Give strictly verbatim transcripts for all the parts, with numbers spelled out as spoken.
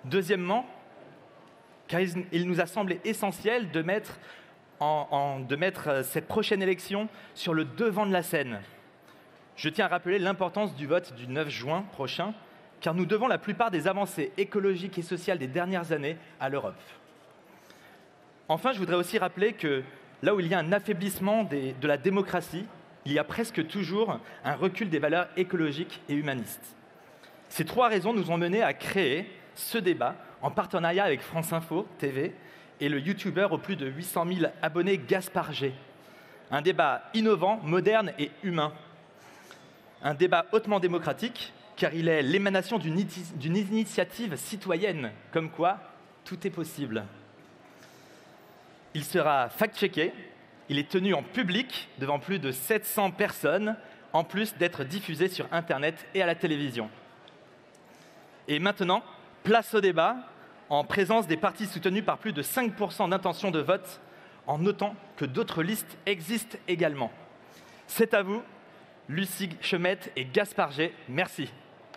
Deuxièmement, car il nous a semblé essentiel de mettre, en, en, de mettre cette prochaine élection sur le devant de la scène. Je tiens à rappeler l'importance du vote du neuf juin prochain, car nous devons la plupart des avancées écologiques et sociales des dernières années à l'Europe. Enfin, je voudrais aussi rappeler que là où il y a un affaiblissement des, de la démocratie, il y a presque toujours un recul des valeurs écologiques et humanistes. Ces trois raisons nous ont menés à créer ce débat en partenariat avec France Info T V et le youtubeur aux plus de huit cent mille abonnés Gaspard G. Un débat innovant, moderne et humain. Un débat hautement démocratique, car il est l'émanation d'une d'une initiative citoyenne, comme quoi tout est possible. Il sera fact-checké, il est tenu en public devant plus de sept cents personnes, en plus d'être diffusé sur Internet et à la télévision. Et maintenant, place au débat, en présence des partis soutenus par plus de cinq pour cent d'intention de vote, en notant que d'autres listes existent également. C'est à vous, Lucie Chemette et Gaspard G. Merci.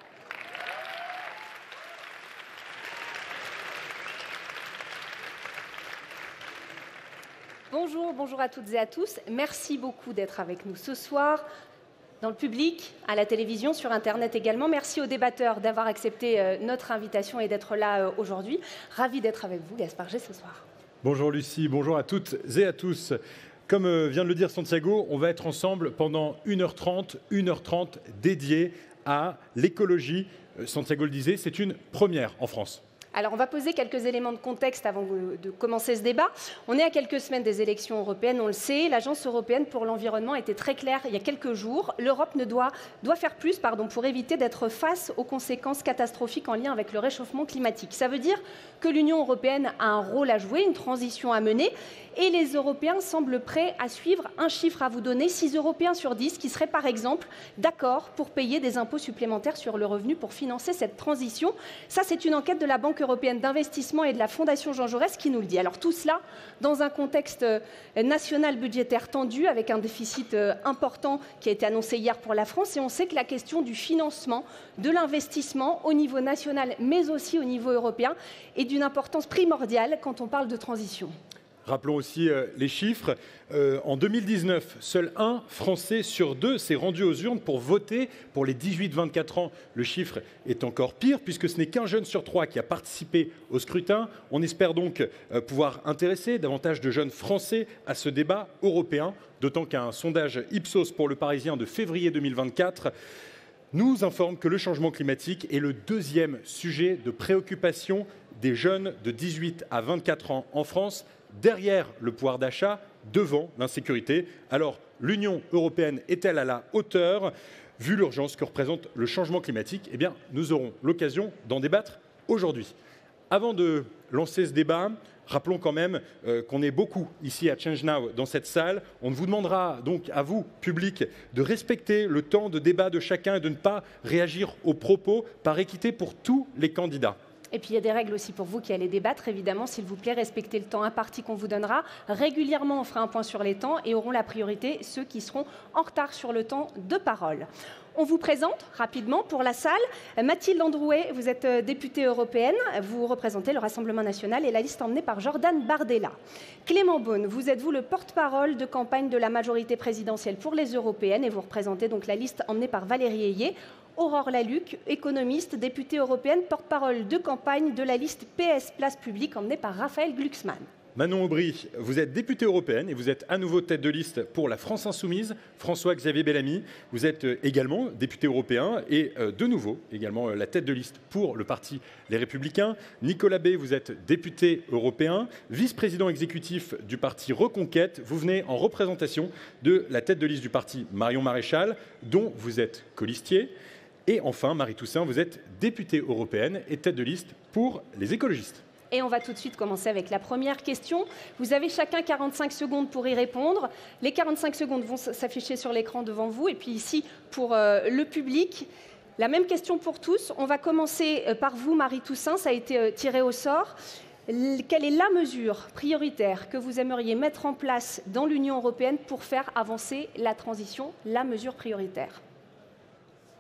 Bonjour, bonjour à toutes et à tous. Merci beaucoup d'être avec nous ce soir, dans le public, à la télévision, sur Internet également. Merci aux débatteurs d'avoir accepté notre invitation et d'être là aujourd'hui. Ravi d'être avec vous, Gaspard G, ce soir. Bonjour Lucie, bonjour à toutes et à tous. Comme vient de le dire Santiago, on va être ensemble pendant une heure trente, une heure trente dédiée à l'écologie. Santiago le disait, c'est une première en France. Alors, on va poser quelques éléments de contexte avant de commencer ce débat. On est à quelques semaines des élections européennes, on le sait. L'Agence européenne pour l'environnement était très claire il y a quelques jours. L'Europe ne doit, doit faire plus pardon, pour éviter d'être face aux conséquences catastrophiques en lien avec le réchauffement climatique. Ça veut dire que l'Union européenne a un rôle à jouer, une transition à mener. Et les Européens semblent prêts à suivre. Un chiffre à vous donner, six Européens sur dix qui seraient par exemple d'accord pour payer des impôts supplémentaires sur le revenu pour financer cette transition. Ça, c'est une enquête de la Banque européenne d'investissement et de la Fondation Jean Jaurès qui nous le dit. Alors tout cela dans un contexte national budgétaire tendu avec un déficit important qui a été annoncé hier pour la France. Et on sait que la question du financement, de l'investissement au niveau national mais aussi au niveau européen est d'une importance primordiale quand on parle de transition. Rappelons aussi euh, les chiffres. Euh, en deux mille dix-neuf, seul un Français sur deux s'est rendu aux urnes pour voter. Pour les dix-huit vingt-quatre ans, le chiffre est encore pire puisque ce n'est qu'un jeune sur trois qui a participé au scrutin. On espère donc euh, pouvoir intéresser davantage de jeunes Français à ce débat européen, d'autant qu'un sondage Ipsos pour le Parisien de février deux mille vingt-quatre nous informe que le changement climatique est le deuxième sujet de préoccupation des jeunes de dix-huit à vingt-quatre ans en France, derrière le pouvoir d'achat, devant l'insécurité. Alors, l'Union européenne est-elle à la hauteur, vu l'urgence que représente le changement climatique? Eh bien, nous aurons l'occasion d'en débattre aujourd'hui. Avant de lancer ce débat, rappelons quand même euh, qu'on est beaucoup ici à Change Now dans cette salle. On vous demandera donc à vous, public, de respecter le temps de débat de chacun et de ne pas réagir aux propos par équité pour tous les candidats. Et puis il y a des règles aussi pour vous qui allez débattre, évidemment, s'il vous plaît, respectez le temps imparti qu'on vous donnera. Régulièrement, on fera un point sur les temps et auront la priorité ceux qui seront en retard sur le temps de parole. On vous présente rapidement pour la salle Mathilde Androuet, vous êtes députée européenne, vous représentez le Rassemblement national et la liste emmenée par Jordan Bardella. Clément Beaune, vous êtes vous le porte-parole de campagne de la majorité présidentielle pour les européennes et vous représentez donc la liste emmenée par Valérie Ayé. Aurore Laluc, économiste, députée européenne, porte-parole de campagne de la liste P S Place Publique emmenée par Raphaël Glucksmann. Manon Aubry, vous êtes députée européenne et vous êtes à nouveau tête de liste pour la France Insoumise. François-Xavier Bellamy, vous êtes également député européen et de nouveau également la tête de liste pour le parti Les Républicains. Nicolas Bay, vous êtes député européen, vice-président exécutif du parti Reconquête. Vous venez en représentation de la tête de liste du parti Marion Maréchal, dont vous êtes colistier. Et enfin, Marie Toussaint, vous êtes députée européenne et tête de liste pour les écologistes. Et on va tout de suite commencer avec la première question. Vous avez chacun quarante-cinq secondes pour y répondre. Les quarante-cinq secondes vont s'afficher sur l'écran devant vous. Et puis ici, pour euh, le public, la même question pour tous. On va commencer par vous, Marie Toussaint. Ça a été euh, tiré au sort. Quelle est la mesure prioritaire que vous aimeriez mettre en place dans l'Union européenne pour faire avancer la transition? La mesure prioritaire.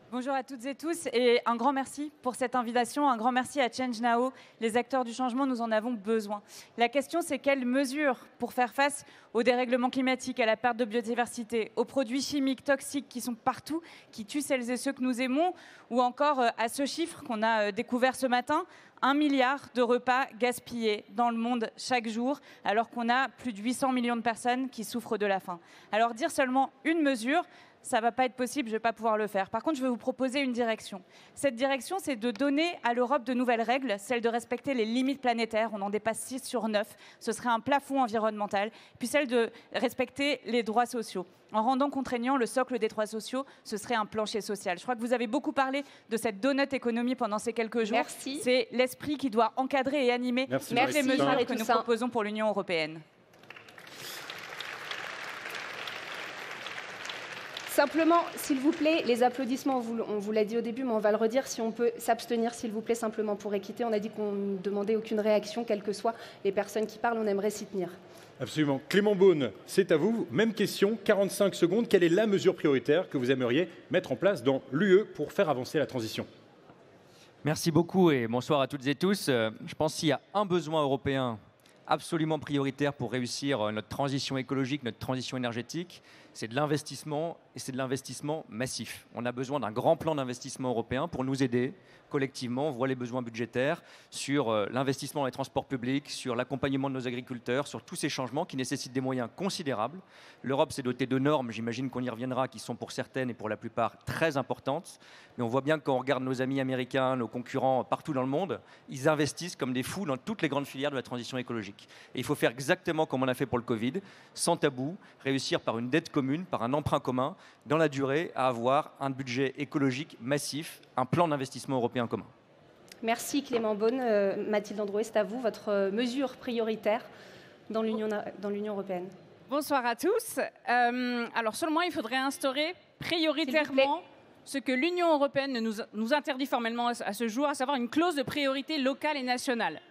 Bonjour à toutes et tous et un grand merci pour cette invitation, un grand merci à Change Now. Les acteurs du changement, nous en avons besoin. La question, c'est quelles mesures pour faire face au dérèglement climatique, à la perte de biodiversité, aux produits chimiques toxiques qui sont partout, qui tuent celles et ceux que nous aimons, ou encore à ce chiffre qu'on a découvert ce matin, un milliard de repas gaspillés dans le monde chaque jour, alors qu'on a plus de huit cents millions de personnes qui souffrent de la faim. Alors dire seulement une mesure, ça ne va pas être possible, je ne vais pas pouvoir le faire. Par contre, je vais vous proposer une direction. Cette direction, c'est de donner à l'Europe de nouvelles règles, celle de respecter les limites planétaires. On en dépasse six sur neuf. Ce serait un plafond environnemental. Puis celle de respecter les droits sociaux. En rendant contraignant le socle des droits sociaux, ce serait un plancher social. Je crois que vous avez beaucoup parlé de cette donut économie pendant ces quelques jours. Merci. C'est l'esprit qui doit encadrer et animer Merci, toutes les mesures Marie que nous Toussaint. proposons pour l'Union européenne. Simplement, s'il vous plaît, les applaudissements, on vous, on vous l'a dit au début, mais on va le redire, si on peut s'abstenir, s'il vous plaît, simplement pour équité. On a dit qu'on ne demandait aucune réaction, quelles que soient les personnes qui parlent, on aimerait s'y tenir. Absolument. Clément Beaune, c'est à vous. Même question, quarante-cinq secondes. Quelle est la mesure prioritaire que vous aimeriez mettre en place dans l'U E pour faire avancer la transition ? Merci beaucoup et bonsoir à toutes et tous. Euh, Je pense qu'il y a un besoin européen absolument prioritaire pour réussir notre transition écologique, notre transition énergétique, c'est de l'investissement et c'est de l'investissement massif. On a besoin d'un grand plan d'investissement européen pour nous aider collectivement, on voit les besoins budgétaires sur euh, l'investissement dans les transports publics, sur l'accompagnement de nos agriculteurs, sur tous ces changements qui nécessitent des moyens considérables. L'Europe s'est dotée de normes, j'imagine qu'on y reviendra, qui sont pour certaines et pour la plupart très importantes. Mais on voit bien que quand on regarde nos amis américains, nos concurrents partout dans le monde, ils investissent comme des fous dans toutes les grandes filières de la transition écologique. Et il faut faire exactement comme on a fait pour le Covid, sans tabou, réussir par une dette commune, par un emprunt commun, dans la durée, à avoir un budget écologique massif, un plan d'investissement européen commun. Merci Clément Beaune. Euh, Mathilde Androuet, c'est à vous, votre euh, mesure prioritaire dans l'Union, dans l'Union européenne. Bonsoir à tous. Euh, alors seulement, il faudrait instaurer prioritairement ce que l'Union européenne nous, nous interdit formellement à ce jour, à savoir une clause de priorité locale et nationale.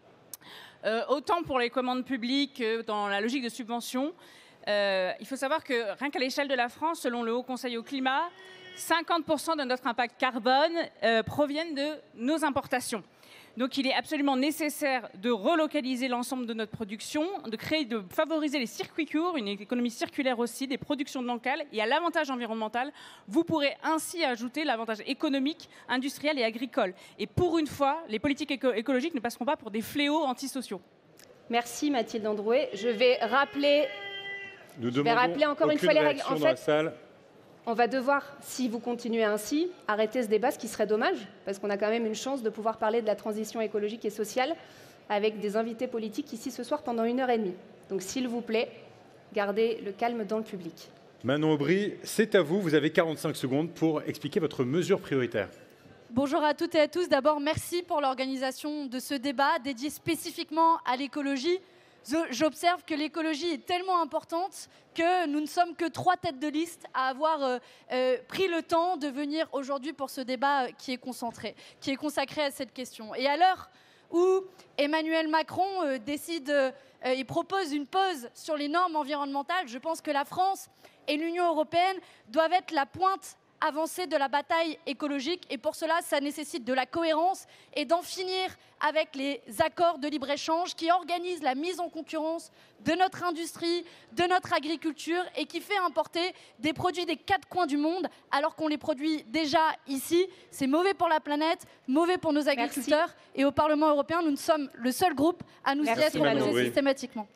Euh, autant pour les commandes publiques que dans la logique de subvention. Euh, il faut savoir que rien qu'à l'échelle de la France, selon le Haut Conseil au climat, cinquante pour cent de notre impact carbone euh, proviennent de nos importations. Donc il est absolument nécessaire de relocaliser l'ensemble de notre production, de créer, de favoriser les circuits courts, une économie circulaire aussi, des productions locales. Et à l'avantage environnemental, vous pourrez ainsi ajouter l'avantage économique, industriel et agricole. Et pour une fois, les politiques éco- écologiques ne passeront pas pour des fléaux antisociaux. Merci Mathilde Androuet. Je vais rappeler... Nous Je vais rappeler encore une fois les règles. En dans la fait, salle. on va devoir, si vous continuez ainsi, arrêter ce débat, ce qui serait dommage, parce qu'on a quand même une chance de pouvoir parler de la transition écologique et sociale avec des invités politiques ici ce soir pendant une heure et demie. Donc s'il vous plaît, gardez le calme dans le public. Manon Aubry, c'est à vous. Vous avez quarante-cinq secondes pour expliquer votre mesure prioritaire. Bonjour à toutes et à tous. D'abord, merci pour l'organisation de ce débat dédié spécifiquement à l'écologie. J'observe que l'écologie est tellement importante que nous ne sommes que trois têtes de liste à avoir euh, euh, pris le temps de venir aujourd'hui pour ce débat qui est concentré, qui est consacré à cette question. Et à l'heure où Emmanuel Macron euh, décide euh, et propose une pause sur les normes environnementales, je pense que la France et l'Union européenne doivent être la pointe avancée de la bataille écologique. Et pour cela, ça nécessite de la cohérence et d'en finir avec les accords de libre-échange qui organisent la mise en concurrence de notre industrie, de notre agriculture et qui fait importer des produits des quatre coins du monde alors qu'on les produit déjà ici. C'est mauvais pour la planète, mauvais pour nos agriculteurs. Merci. Et au Parlement européen, nous sommes le seul groupe à nous y être opposés systématiquement.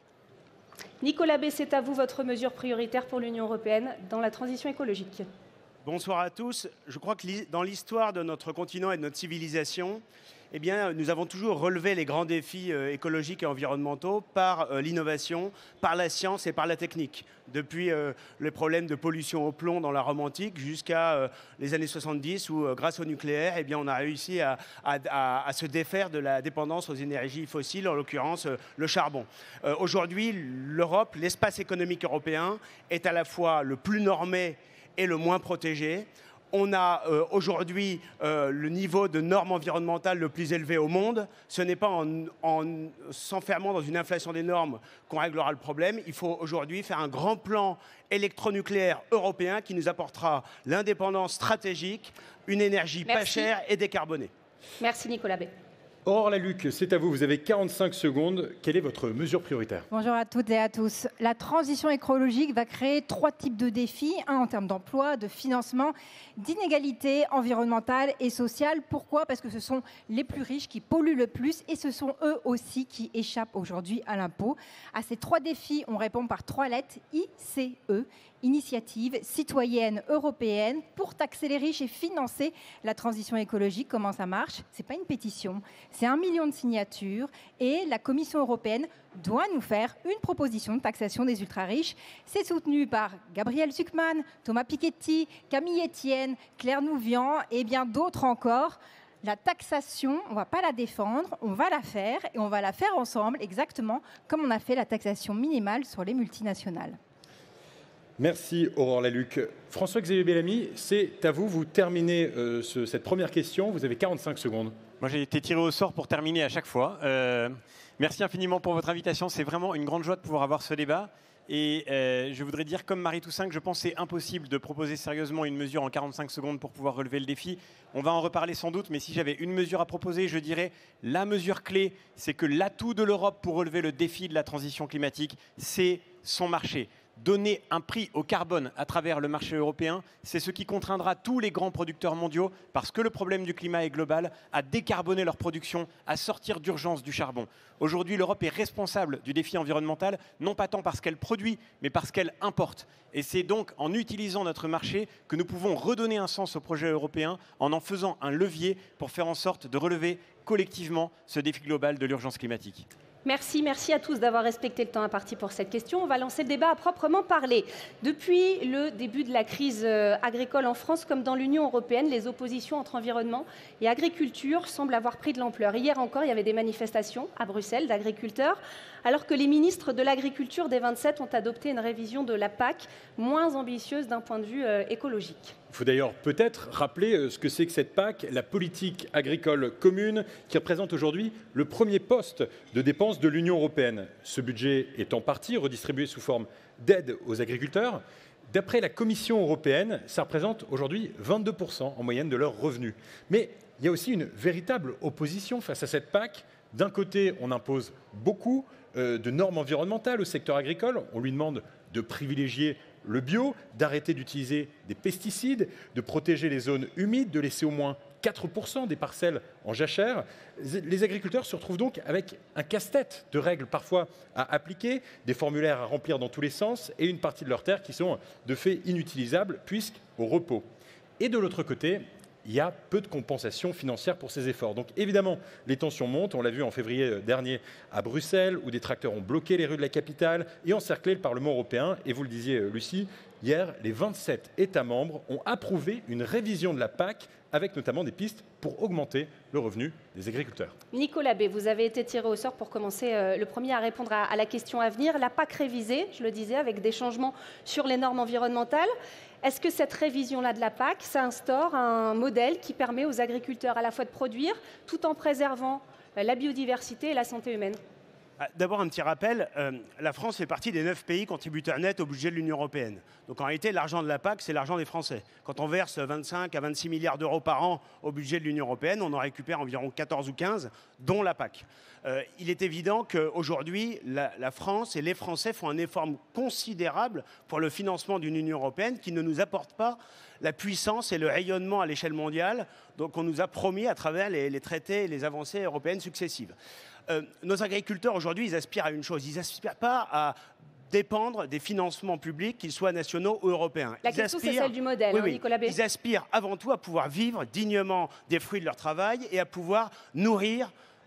Nicolas B, c'est à vous votre mesure prioritaire pour l'Union européenne dans la transition écologique. Bonsoir à tous. Je crois que dans l'histoire de notre continent et de notre civilisation, eh bien, nous avons toujours relevé les grands défis euh, écologiques et environnementaux par euh, l'innovation, par la science et par la technique. Depuis euh, les problèmes de pollution au plomb dans la Rome antique jusqu'à euh, les années soixante-dix où, euh, grâce au nucléaire, eh bien, on a réussi à, à, à, à se défaire de la dépendance aux énergies fossiles, en l'occurrence euh, le charbon. Euh, aujourd'hui, l'Europe, l'espace économique européen, est à la fois le plus normé et le moins protégé. On a euh, aujourd'hui euh, le niveau de normes environnementales le plus élevé au monde. Ce n'est pas en, en s'enfermant dans une inflation des normes qu'on réglera le problème. Il faut aujourd'hui faire un grand plan électronucléaire européen qui nous apportera l'indépendance stratégique, une énergie Merci. pas chère et décarbonée. Merci Nicolas Bay. Aurore Lalucq, c'est à vous, vous avez quarante-cinq secondes. Quelle est votre mesure prioritaire? Bonjour à toutes et à tous. La transition écologique va créer trois types de défis, un en termes d'emploi, de financement, d'inégalité environnementale et sociale. Pourquoi? Parce que ce sont les plus riches qui polluent le plus et ce sont eux aussi qui échappent aujourd'hui à l'impôt. À ces trois défis, on répond par trois lettres, I C E. Initiative citoyenne européenne pour taxer les riches et financer la transition écologique. Comment ça marche? C'est pas une pétition, c'est un million de signatures et la Commission européenne doit nous faire une proposition de taxation des ultra-riches. C'est soutenu par Gabriel Zucman, Thomas Piketty, Camille Etienne, Claire Nouvian et bien d'autres encore. La taxation, on ne va pas la défendre, on va la faire et on va la faire ensemble exactement comme on a fait la taxation minimale sur les multinationales. Merci Aurore Lalucq. François-Xavier Bellamy, c'est à vous, vous terminez euh, ce, cette première question, vous avez quarante-cinq secondes. Moi j'ai été tiré au sort pour terminer à chaque fois. Euh, merci infiniment pour votre invitation, c'est vraiment une grande joie de pouvoir avoir ce débat. Et euh, je voudrais dire, comme Marie Toussaint, que je pense que c'est impossible de proposer sérieusement une mesure en quarante-cinq secondes pour pouvoir relever le défi. On va en reparler sans doute, mais si j'avais une mesure à proposer, je dirais la mesure clé, c'est que l'atout de l'Europe pour relever le défi de la transition climatique, c'est son marché. Donner un prix au carbone à travers le marché européen, c'est ce qui contraindra tous les grands producteurs mondiaux, parce que le problème du climat est global, à décarboner leur production, à sortir d'urgence du charbon. Aujourd'hui, l'Europe est responsable du défi environnemental, non pas tant parce qu'elle produit, mais parce qu'elle importe. Et c'est donc en utilisant notre marché que nous pouvons redonner un sens au projet européen, en en faisant un levier pour faire en sorte de relever collectivement ce défi global de l'urgence climatique. Merci, merci à tous d'avoir respecté le temps imparti pour cette question. On va lancer le débat à proprement parler. Depuis le début de la crise agricole en France comme dans l'Union européenne, les oppositions entre environnement et agriculture semblent avoir pris de l'ampleur. Hier encore, il y avait des manifestations à Bruxelles d'agriculteurs, alors que les ministres de l'agriculture des vingt-sept ont adopté une révision de la P A C moins ambitieuse d'un point de vue écologique. Il faut d'ailleurs peut-être rappeler ce que c'est que cette P A C, la politique agricole commune, qui représente aujourd'hui le premier poste de dépenses de l'Union européenne. Ce budget est en partie redistribué sous forme d'aide aux agriculteurs. D'après la Commission européenne, ça représente aujourd'hui vingt-deux pour cent en moyenne de leurs revenus. Mais il y a aussi une véritable opposition face à cette P A C. D'un côté, on impose beaucoup euh, de normes environnementales au secteur agricole. On lui demande de privilégier le bio, d'arrêter d'utiliser des pesticides, de protéger les zones humides, de laisser au moins quatre pour cent des parcelles en jachère. Les agriculteurs se retrouvent donc avec un casse-tête de règles parfois à appliquer, des formulaires à remplir dans tous les sens et une partie de leurs terres qui sont de fait inutilisables puisqu'au repos. Et de l'autre côté, il y a peu de compensation financière pour ces efforts. Donc évidemment, les tensions montent. On l'a vu en février dernier à Bruxelles, où des tracteurs ont bloqué les rues de la capitale et encerclé le Parlement européen. Et vous le disiez, Lucie, hier, les vingt-sept États membres ont approuvé une révision de la P A C, avec notamment des pistes pour augmenter le revenu des agriculteurs. Nicolas Bay, vous avez été tiré au sort pour commencer euh, le premier à répondre à, à la question à venir. La P A C révisée, je le disais, avec des changements sur les normes environnementales. Est-ce que cette révision-là de la P A C, ça instaure un modèle qui permet aux agriculteurs à la fois de produire tout en préservant euh, la biodiversité et la santé humaine ? D'abord, un petit rappel, euh, la France fait partie des neuf pays contributeurs nets au budget de l'Union européenne. Donc en réalité, l'argent de la P A C, c'est l'argent des Français. Quand on verse vingt-cinq à vingt-six milliards d'euros par an au budget de l'Union européenne, on en récupère environ quatorze ou quinze, dont la P A C. Euh, il est évident qu'aujourd'hui, la, la France et les Français font un effort considérable pour le financement d'une Union européenne qui ne nous apporte pas la puissance et le rayonnement à l'échelle mondiale donc on nous a promis à travers les, les traités et les avancées européennes successives. Euh, nos agriculteurs aujourd'hui, ils aspirent à une chose, ils n'aspirent pas à dépendre des financements publics, qu'ils soient nationaux ou européens. La ils question, aspirent... c'est celle du modèle, oui, hein, oui. Nicolas Bay. Ils aspirent avant tout à pouvoir vivre dignement des fruits de leur travail et à pouvoir nourrir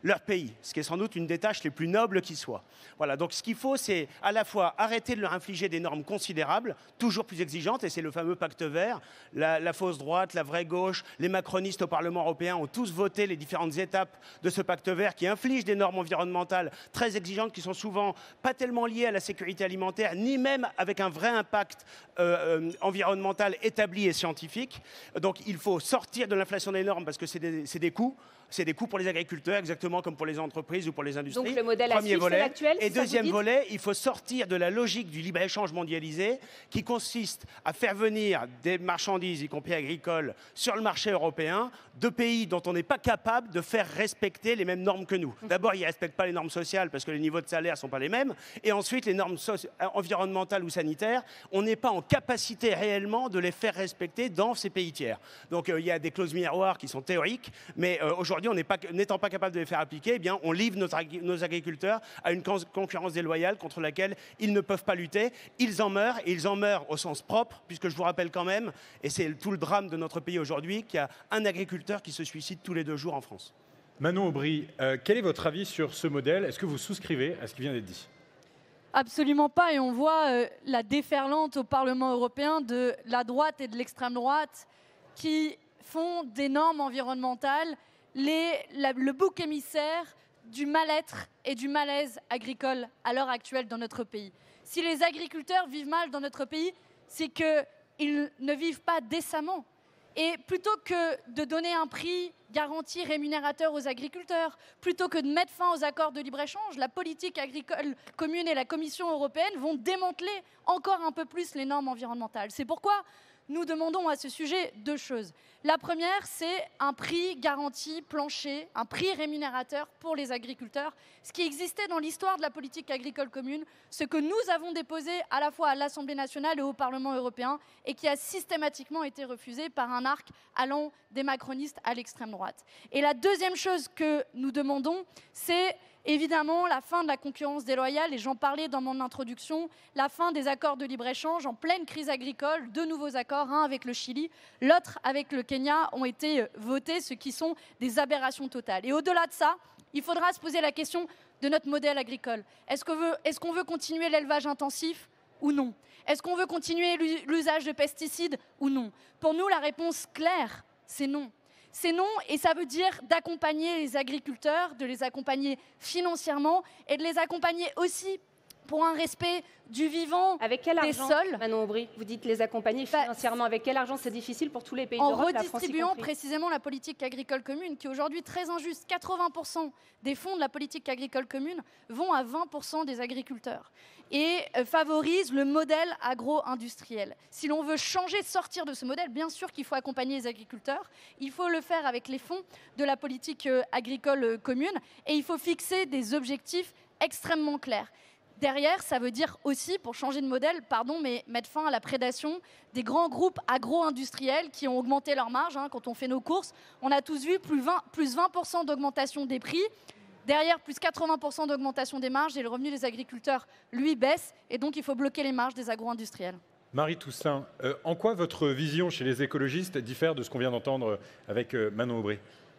leur pays, ce qui est sans doute une des tâches les plus nobles qui soit. Voilà, donc ce qu'il faut, c'est à la fois arrêter de leur infliger des normes considérables, toujours plus exigeantes, et c'est le fameux pacte vert. La, la fausse droite, la vraie gauche, les macronistes au Parlement européen ont tous voté les différentes étapes de ce pacte vert qui inflige des normes environnementales très exigeantes qui sont souvent pas tellement liées à la sécurité alimentaire, ni même avec un vrai impact euh, euh, environnemental établi et scientifique. Donc il faut sortir de l'inflation des normes parce que c'est des, c'est des coûts. C'est des coûts pour les agriculteurs, exactement comme pour les entreprises ou pour les industries. Donc le modèle à Premier suivre, volet. c'est l'actuel, Et c'est ça que deuxième vous dites ? volet, il faut sortir de la logique du libre-échange mondialisé qui consiste à faire venir des marchandises, y compris agricoles, sur le marché européen, de pays dont on n'est pas capable de faire respecter les mêmes normes que nous. D'abord, ils ne respectent pas les normes sociales parce que les niveaux de salaire ne sont pas les mêmes. Et ensuite, les normes so- environnementales ou sanitaires, on n'est pas en capacité réellement de les faire respecter dans ces pays tiers. Donc euh, il y a des clauses miroirs qui sont théoriques, mais euh, aujourd'hui, on n'est pas, n'étant pas capable de les faire appliquer, eh bien, on livre notre ag- nos agriculteurs à une con- concurrence déloyale contre laquelle ils ne peuvent pas lutter. Ils en meurent, et ils en meurent au sens propre, puisque je vous rappelle quand même, et c'est tout le drame de notre pays aujourd'hui, qu'il y a un agriculteur qui se suicide tous les deux jours en France. Manon Aubry, euh, quel est votre avis sur ce modèle? Est-ce que vous souscrivez à ce qui vient d'être dit? Absolument pas, et on voit euh, la déferlante au Parlement européen de la droite et de l'extrême droite qui font des normes environnementales les, la- le bouc émissaire du mal-être et du malaise agricole à l'heure actuelle dans notre pays. Si les agriculteurs vivent mal dans notre pays, c'est qu'ils ne vivent pas décemment. Et plutôt que de donner un prix garanti rémunérateur aux agriculteurs, plutôt que de mettre fin aux accords de libre-échange, la politique agricole commune et la Commission européenne vont démanteler encore un peu plus les normes environnementales. C'est pourquoi nous demandons à ce sujet deux choses. La première, c'est un prix garanti plancher, un prix rémunérateur pour les agriculteurs, ce qui existait dans l'histoire de la politique agricole commune, ce que nous avons déposé à la fois à l'Assemblée nationale et au Parlement européen et qui a systématiquement été refusé par un arc allant des macronistes à l'extrême droite. Et la deuxième chose que nous demandons, c'est évidemment la fin de la concurrence déloyale, et j'en parlais dans mon introduction, la fin des accords de libre-échange en pleine crise agricole, deux nouveaux accords, un avec le Chili, l'autre avec le Kenya, ont été votés, ce qui sont des aberrations totales. Et au-delà de ça, il faudra se poser la question de notre modèle agricole. Est-ce qu'on veut, est-ce qu'on veut continuer l'élevage intensif ou non? Est-ce qu'on veut continuer l'usage de pesticides ou non? Pour nous, la réponse claire, c'est non. C'est non, et ça veut dire d'accompagner les agriculteurs, de les accompagner financièrement et de les accompagner aussi pour un respect du vivant, avec quel des argent, sols. Manon Aubry, vous dites les accompagner financièrement. Avec quel argent? C'est difficile pour tous les pays En d'Europe, la France y redistribuant compris. précisément la politique agricole commune, qui est aujourd'hui très injuste. quatre-vingts pour cent des fonds de la politique agricole commune vont à vingt pour cent des agriculteurs et euh, favorise le modèle agro-industriel. Si l'on veut changer, sortir de ce modèle, bien sûr qu'il faut accompagner les agriculteurs, il faut le faire avec les fonds de la politique euh, agricole euh, commune et il faut fixer des objectifs extrêmement clairs. Derrière, ça veut dire aussi, pour changer de modèle, pardon, mais mettre fin à la prédation des grands groupes agro-industriels qui ont augmenté leurs marges. Hein, quand on fait nos courses, on a tous vu plus vingt, plus vingt pour cent d'augmentation des prix. Derrière, plus quatre-vingts pour cent d'augmentation des marges et le revenu des agriculteurs, lui, baisse. Et donc, il faut bloquer les marges des agro-industriels. Marie Toussaint, euh, en quoi votre vision chez les écologistes diffère de ce qu'on vient d'entendre avec euh, Manon Aubry?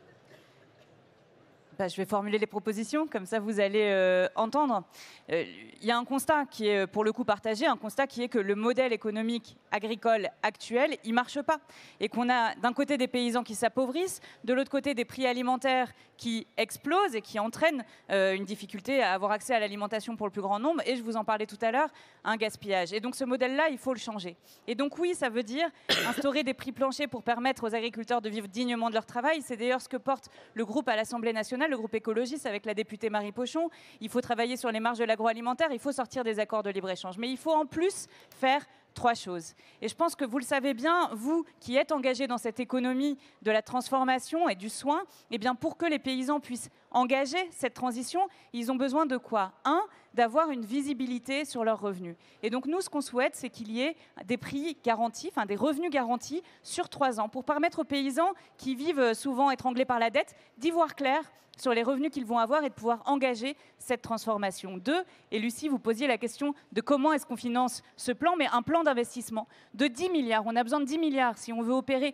Bah, je vais formuler les propositions, comme ça vous allez euh, entendre. Il euh, y a un constat qui est pour le coup partagé, un constat qui est que le modèle économique agricole actuel, il ne marche pas. Et qu'on a d'un côté des paysans qui s'appauvrissent, de l'autre côté des prix alimentaires qui explosent et qui entraînent euh, une difficulté à avoir accès à l'alimentation pour le plus grand nombre. Et je vous en parlais tout à l'heure, un gaspillage. Et donc ce modèle-là, il faut le changer. Et donc oui, ça veut dire instaurer des prix planchers pour permettre aux agriculteurs de vivre dignement de leur travail. C'est d'ailleurs ce que porte le groupe à l'Assemblée nationale, le groupe écologiste avec la députée Marie Pochon. Il faut travailler sur les marges de l'agroalimentaire, il faut sortir des accords de libre-échange. Mais il faut en plus faire trois choses. Et je pense que vous le savez bien, vous qui êtes engagés dans cette économie de la transformation et du soin, eh bien pour que les paysans puissent engager cette transition, ils ont besoin de quoi? Un, d'avoir une visibilité sur leurs revenus. Et donc nous, ce qu'on souhaite, c'est qu'il y ait des prix garantis, enfin des revenus garantis sur trois ans, pour permettre aux paysans qui vivent souvent étranglés par la dette d'y voir clair sur les revenus qu'ils vont avoir et de pouvoir engager cette transformation. Deux, et Lucie, vous posiez la question de comment est-ce qu'on finance ce plan, mais un plan d'investissement de dix milliards. On a besoin de dix milliards si on veut opérer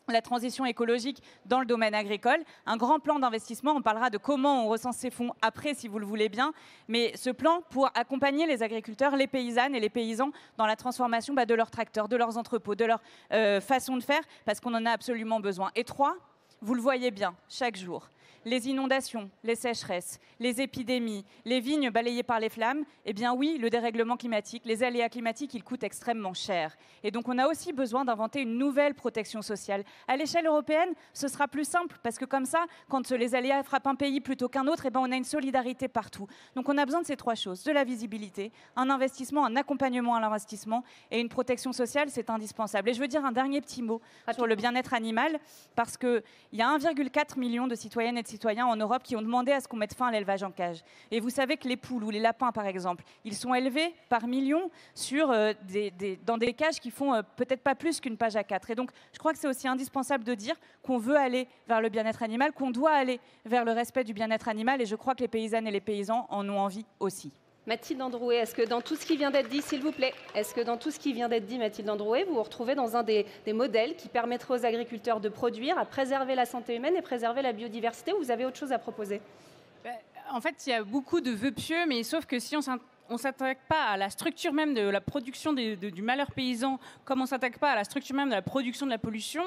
la transition écologique dans le domaine agricole. Un grand plan d'investissement, on parlera de comment on recense ces fonds après, si vous le voulez bien, mais ce plan pour accompagner les agriculteurs, les paysannes et les paysans dans la transformation bah, de leurs tracteurs, de leurs entrepôts, de leur euh, façon de faire, parce qu'on en a absolument besoin. Et trois, vous le voyez bien, chaque jour, les inondations, les sécheresses, les épidémies, les vignes balayées par les flammes, eh bien oui, le dérèglement climatique, les aléas climatiques, ils coûtent extrêmement cher. Et donc on a aussi besoin d'inventer une nouvelle protection sociale. À l'échelle européenne, ce sera plus simple, parce que comme ça, quand les aléas frappent un pays plutôt qu'un autre, eh bien on a une solidarité partout. Donc on a besoin de ces trois choses, de la visibilité, un investissement, un accompagnement à l'investissement et une protection sociale, c'est indispensable. Et je veux dire un dernier petit mot sur le bien-être animal, parce qu'il y a un virgule quatre million de citoyennes et de citoyens en Europe qui ont demandé à ce qu'on mette fin à l'élevage en cage. Et vous savez que les poules ou les lapins, par exemple, ils sont élevés par millions sur, euh, des, des, dans des cages qui font euh, peut-être pas plus qu'une page à quatre. Et donc, je crois que c'est aussi indispensable de dire qu'on veut aller vers le bien-être animal, qu'on doit aller vers le respect du bien-être animal. Et je crois que les paysannes et les paysans en ont envie aussi. Mathilde Androuet, est-ce que dans tout ce qui vient d'être dit, s'il vous plaît, est-ce que dans tout ce qui vient d'être dit, Mathilde Androuet, vous vous retrouvez dans un des, des modèles qui permettrait aux agriculteurs de produire, à préserver la santé humaine et préserver la biodiversité, ou vous avez autre chose à proposer? Ben, en fait, il y a beaucoup de vœux pieux, mais sauf que si on s'intéresse on ne s'attaque pas à la structure même de la production des, de, du malheur paysan, comme on ne s'attaque pas à la structure même de la production de la pollution,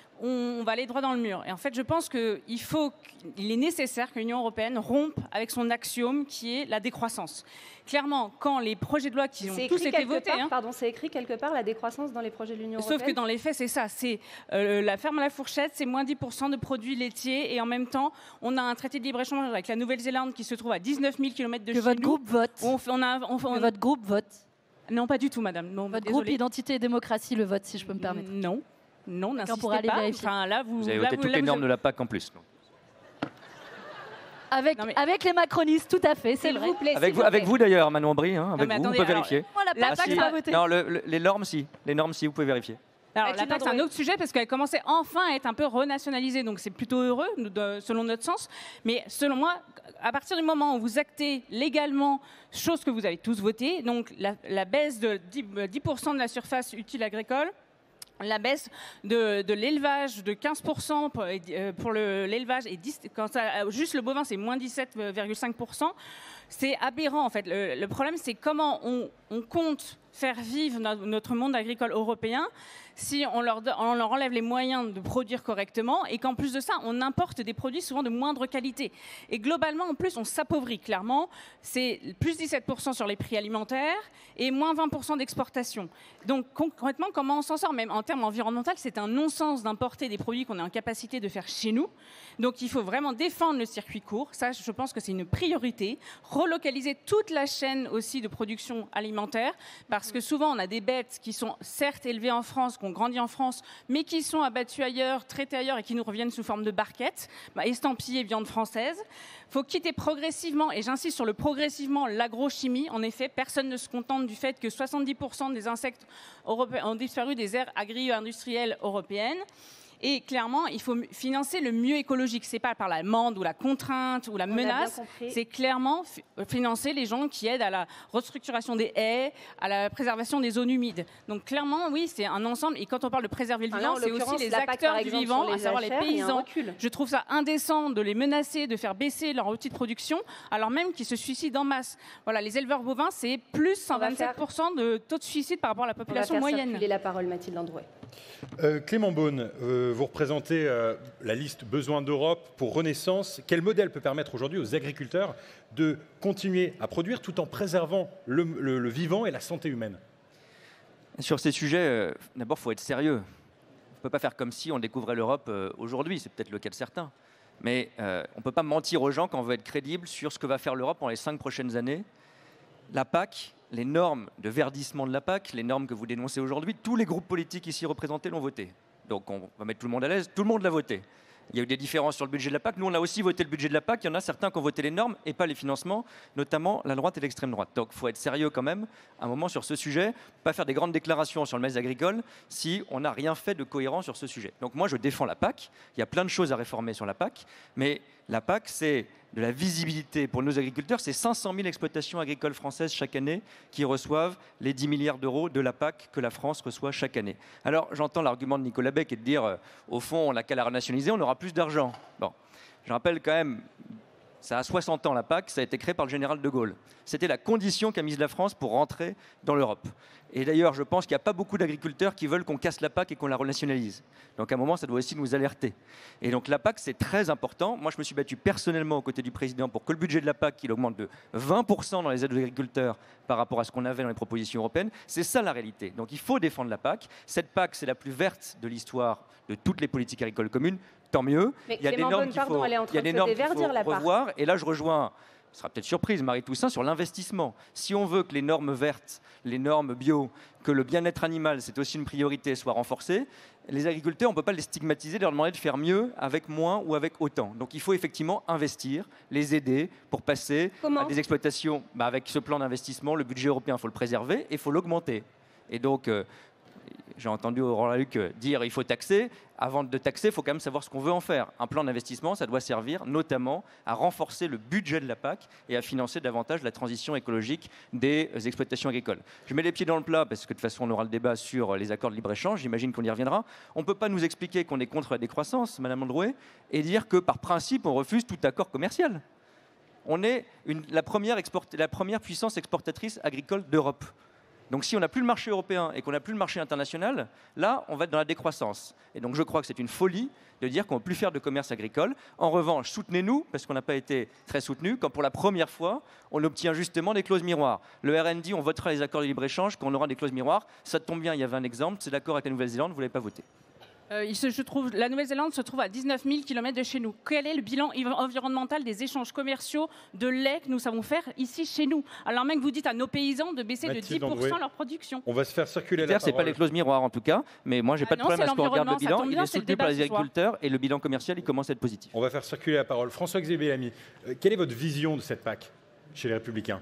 on va aller droit dans le mur. Et en fait, je pense qu'il faut, qu'il est nécessaire que l'Union européenne rompe avec son axiome qui est la décroissance. Clairement, quand les projets de loi qui ont tous été votés... Part, hein, pardon, c'est écrit quelque part, la décroissance dans les projets de l'Union européenne. Sauf que dans les faits, c'est ça. C'est euh, la ferme à la fourchette, c'est moins dix pour cent de produits laitiers. Et en même temps, on a un traité de libre-échange avec la Nouvelle-Zélande qui se trouve à dix-neuf mille kilomètres de que chez votre nous. Groupe vote. On, on a, on, on, que votre groupe vote. Non, pas du tout, madame. Non, votre désolée. groupe Identité et Démocratie le vote, si je peux me permettre. Non. Non, n'insistez pour aller pas. vérifier. Enfin, là, vous, vous avez là, voté vous, toutes là, les vous normes avez... de la P A C en plus. Donc. Avec, mais... avec les macronistes, tout à fait, c'est vrai. Vous plaît, avec vous, avec vous d'ailleurs, Manon Aubry, hein, avec non, vous, attendez, vous pouvez alors, vérifier. Oh, la P A C Ah, si. pas voté. Non, le, le, les normes, si. Les normes, si, vous pouvez vérifier. Alors, la P A C, c'est un autre sujet parce qu'elle commençait enfin à être un peu renationalisée. Donc, c'est plutôt heureux, de, selon notre sens. Mais selon moi, à partir du moment où vous actez légalement, chose que vous avez tous votée, donc la, la baisse de dix pour cent de la surface utile agricole, la baisse de, de l'élevage de quinze pour cent pour, pour l'élevage et dix, quand ça, juste le bovin, c'est moins dix-sept virgule cinq pour cent. C'est aberrant, en fait. Le, le problème, c'est comment on, on compte faire vivre no, notre monde agricole européen si on leur, on leur enlève les moyens de produire correctement et qu'en plus de ça, on importe des produits souvent de moindre qualité. Et globalement, en plus, on s'appauvrit clairement. C'est plus dix-sept pour cent sur les prix alimentaires et moins vingt pour cent d'exportation. Donc concrètement, comment on s'en sort? Même en termes environnementaux, c'est un non-sens d'importer des produits qu'on est en capacité de faire chez nous. Donc il faut vraiment défendre le circuit court. Ça, je pense que c'est une priorité. Relocaliser toute la chaîne aussi de production alimentaire, parce que souvent, on a des bêtes qui sont certes élevées en France, qu'on grandit en France, mais qui sont abattues ailleurs, traitées ailleurs et qui nous reviennent sous forme de barquettes, bah, estampillées viande française. Il faut quitter progressivement, et j'insiste sur le progressivement, l'agrochimie. En effet, personne ne se contente du fait que soixante-dix pour cent des insectes européens ont disparu des aires agri-industrielles européennes. Et clairement, il faut financer le mieux écologique. Ce n'est pas par l'amende ou la contrainte ou la On menace. C'est clairement financer les gens qui aident à la restructuration des haies, à la préservation des zones humides. Donc clairement, oui, c'est un ensemble. Et quand on parle de préserver le vivant, c'est aussi les acteurs du vivant, à savoir les paysans. Je trouve ça indécent de les menacer, de faire baisser leur outil de production, alors même qu'ils se suicident en masse. Voilà, les éleveurs bovins, c'est plus cent vingt-sept pour cent de taux de suicide par rapport à la population on va faire moyenne. circuler la parole, Mathilde Androuet. Euh, Clément Beaune, euh, vous représentez euh, la liste Besoins d'Europe pour Renaissance. Quel modèle peut permettre aujourd'hui aux agriculteurs de continuer à produire tout en préservant le, le, le vivant et la santé humaine? Sur ces sujets, euh, d'abord, il faut être sérieux. On ne peut pas faire comme si on découvrait l'Europe euh, aujourd'hui, c'est peut-être le cas de certains. Mais euh, on ne peut pas mentir aux gens quand on veut être crédible sur ce que va faire l'Europe dans les cinq prochaines années. La P A C, les normes de verdissement de la P A C, les normes que vous dénoncez aujourd'hui, tous les groupes politiques ici représentés l'ont voté. Donc on va mettre tout le monde à l'aise, tout le monde l'a voté. Il y a eu des différences sur le budget de la P A C. Nous, on a aussi voté le budget de la P A C. Il y en a certains qui ont voté les normes et pas les financements, notamment la droite et l'extrême droite. Donc il faut être sérieux quand même, un moment sur ce sujet, pas faire des grandes déclarations sur le maïs agricole si on n'a rien fait de cohérent sur ce sujet. Donc moi, je défends la P A C. Il y a plein de choses à réformer sur la P A C, mais la P A C, c'est de la visibilité pour nos agriculteurs. C'est cinq cent mille exploitations agricoles françaises chaque année qui reçoivent les dix milliards d'euros de la P A C que la France reçoit chaque année. Alors j'entends l'argument de Nicolas Beck et de dire, euh, au fond, on n'a qu'à la renationaliser, on aura plus d'argent. Bon, je rappelle quand même, ça a soixante ans la P A C, ça a été créé par le général de Gaulle. C'était la condition qu'a mise la France pour rentrer dans l'Europe. Et d'ailleurs, je pense qu'il n'y a pas beaucoup d'agriculteurs qui veulent qu'on casse la P A C et qu'on la renationalise. Donc à un moment, ça doit aussi nous alerter. Et donc la P A C, c'est très important. Moi, je me suis battu personnellement aux côtés du président pour que le budget de la P A C il augmente de vingt pour cent dans les aides aux agriculteurs par rapport à ce qu'on avait dans les propositions européennes. C'est ça la réalité. Donc il faut défendre la P A C. Cette P A C, c'est la plus verte de l'histoire de toutes les politiques agricoles communes. Tant mieux. Mais il y a des normes qu'il faut, elle est en train il y a des de normes se qu'il faut déverdir, la P A C. revoir. Et là, je rejoins... Ce sera peut-être surprise, Marie Toussaint, sur l'investissement. Si on veut que les normes vertes, les normes bio, que le bien-être animal, c'est aussi une priorité, soient renforcées, les agriculteurs, on ne peut pas les stigmatiser, leur demander de faire mieux avec moins ou avec autant. Donc il faut effectivement investir, les aider pour passer Comment à des exploitations. Bah, avec ce plan d'investissement, le budget européen, il faut le préserver et il faut l'augmenter. Et donc... Euh, j'ai entendu Aurore Lalucq dire qu'il faut taxer. Avant de taxer, il faut quand même savoir ce qu'on veut en faire. Un plan d'investissement, ça doit servir notamment à renforcer le budget de la P A C et à financer davantage la transition écologique des exploitations agricoles. Je mets les pieds dans le plat parce que de toute façon, on aura le débat sur les accords de libre-échange. J'imagine qu'on y reviendra. On ne peut pas nous expliquer qu'on est contre la décroissance, Madame Androuet, et dire que par principe, on refuse tout accord commercial. On est une, la, première export, la première puissance exportatrice agricole d'Europe. Donc si on n'a plus le marché européen et qu'on n'a plus le marché international, là, on va être dans la décroissance. Et donc je crois que c'est une folie de dire qu'on ne peut plus faire de commerce agricole. En revanche, soutenez-nous, parce qu'on n'a pas été très soutenus, quand pour la première fois, on obtient justement des clauses miroirs. Le R N D, on votera les accords de libre-échange quand on aura des clauses miroirs. Ça tombe bien, il y avait un exemple, c'est l'accord avec la Nouvelle-Zélande, vous ne l'avez pas voté. Euh, il se, je trouve, la Nouvelle-Zélande se trouve à dix-neuf mille kilomètres de chez nous. Quel est le bilan environnemental des échanges commerciaux de lait que nous savons faire ici chez nous? Alors même que vous dites à nos paysans de baisser Mathilde de dix pour cent Androuet. Leur production. On va se faire circuler la parole. C'est pas les clauses miroirs en tout cas, mais moi j'ai ah pas de non, problème à ce qu'on regarde le bilan. bien, Il est soutenu par les agriculteurs et le bilan commercial il commence à être positif. On va faire circuler la parole. François-Xavier Bellamy, euh, quelle est votre vision de cette P A C chez les Républicains?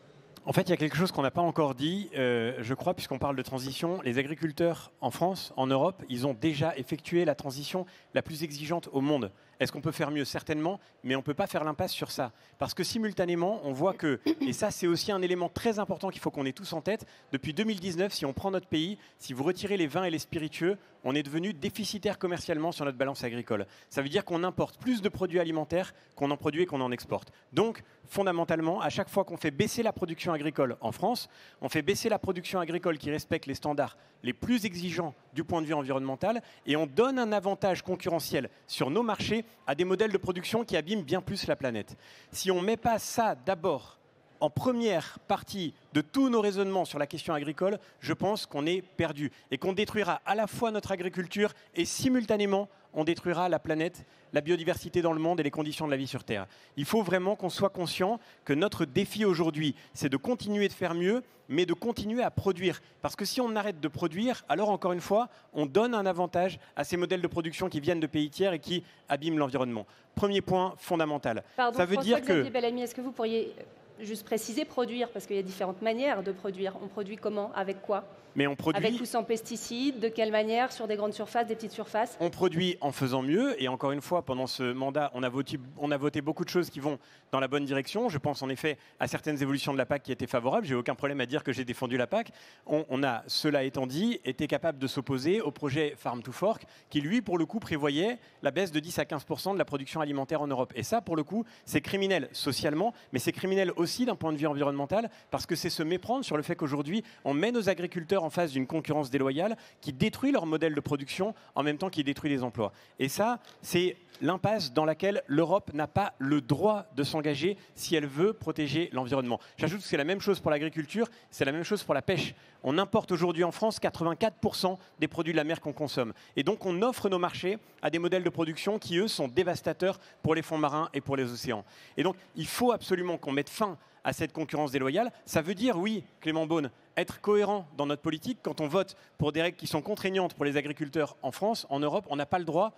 En fait, il y a quelque chose qu'on n'a pas encore dit, euh, je crois, puisqu'on parle de transition. Les agriculteurs en France, en Europe, ils ont déjà effectué la transition la plus exigeante au monde. Est-ce qu'on peut faire mieux? Certainement, mais on ne peut pas faire l'impasse sur ça. Parce que simultanément, on voit que, et ça c'est aussi un élément très important qu'il faut qu'on ait tous en tête, depuis deux mille dix-neuf, si on prend notre pays, si vous retirez les vins et les spiritueux, on est devenu déficitaire commercialement sur notre balance agricole. Ça veut dire qu'on importe plus de produits alimentaires qu'on en produit et qu'on en exporte. Donc, fondamentalement, à chaque fois qu'on fait baisser la production agricole en France, on fait baisser la production agricole qui respecte les standards les plus exigeants du point de vue environnemental et on donne un avantage concurrentiel sur nos marchés à des modèles de production qui abîment bien plus la planète. Si on ne met pas ça d'abord en première partie de tous nos raisonnements sur la question agricole, je pense qu'on est perdu et qu'on détruira à la fois notre agriculture et simultanément on détruira la planète, la biodiversité dans le monde et les conditions de la vie sur Terre. Il faut vraiment qu'on soit conscient que notre défi aujourd'hui, c'est de continuer de faire mieux, mais de continuer à produire. Parce que si on arrête de produire, alors encore une fois, on donne un avantage à ces modèles de production qui viennent de pays tiers et qui abîment l'environnement. Premier point fondamental. Pardon, ça veut dire François-Xavier que... Bellamy, est-ce que vous pourriez juste préciser produire? Parce qu'il y a différentes manières de produire. On produit comment? Avec quoi? Mais on produit... Avec ou sans pesticides? De quelle manière? Sur des grandes surfaces, des petites surfaces? On produit en faisant mieux. Et encore une fois, pendant ce mandat, on a voté, on a voté beaucoup de choses qui vont dans la bonne direction. Je pense en effet à certaines évolutions de la P A C qui étaient favorables. J'ai aucun problème à dire que j'ai défendu la P A C. On, on a, cela étant dit, été capable de s'opposer au projet Farm to Fork qui, lui, pour le coup, prévoyait la baisse de dix à quinze pour cent de la production alimentaire en Europe. Et ça, pour le coup, c'est criminel socialement, mais c'est criminel aussi d'un point de vue environnemental parce que c'est se méprendre sur le fait qu'aujourd'hui, on met nos agriculteurs en face d'une concurrence déloyale qui détruit leur modèle de production en même temps qu'il détruit les emplois. Et ça, c'est l'impasse dans laquelle l'Europe n'a pas le droit de s'engager si elle veut protéger l'environnement. J'ajoute que c'est la même chose pour l'agriculture, c'est la même chose pour la pêche. On importe aujourd'hui en France quatre-vingt-quatre pour cent des produits de la mer qu'on consomme. Et donc on offre nos marchés à des modèles de production qui, eux, sont dévastateurs pour les fonds marins et pour les océans. Et donc il faut absolument qu'on mette fin à cette concurrence déloyale. Ça veut dire, oui, Clément Beaune, être cohérent dans notre politique. Quand on vote pour des règles qui sont contraignantes pour les agriculteurs en France, en Europe, on n'a pas le droit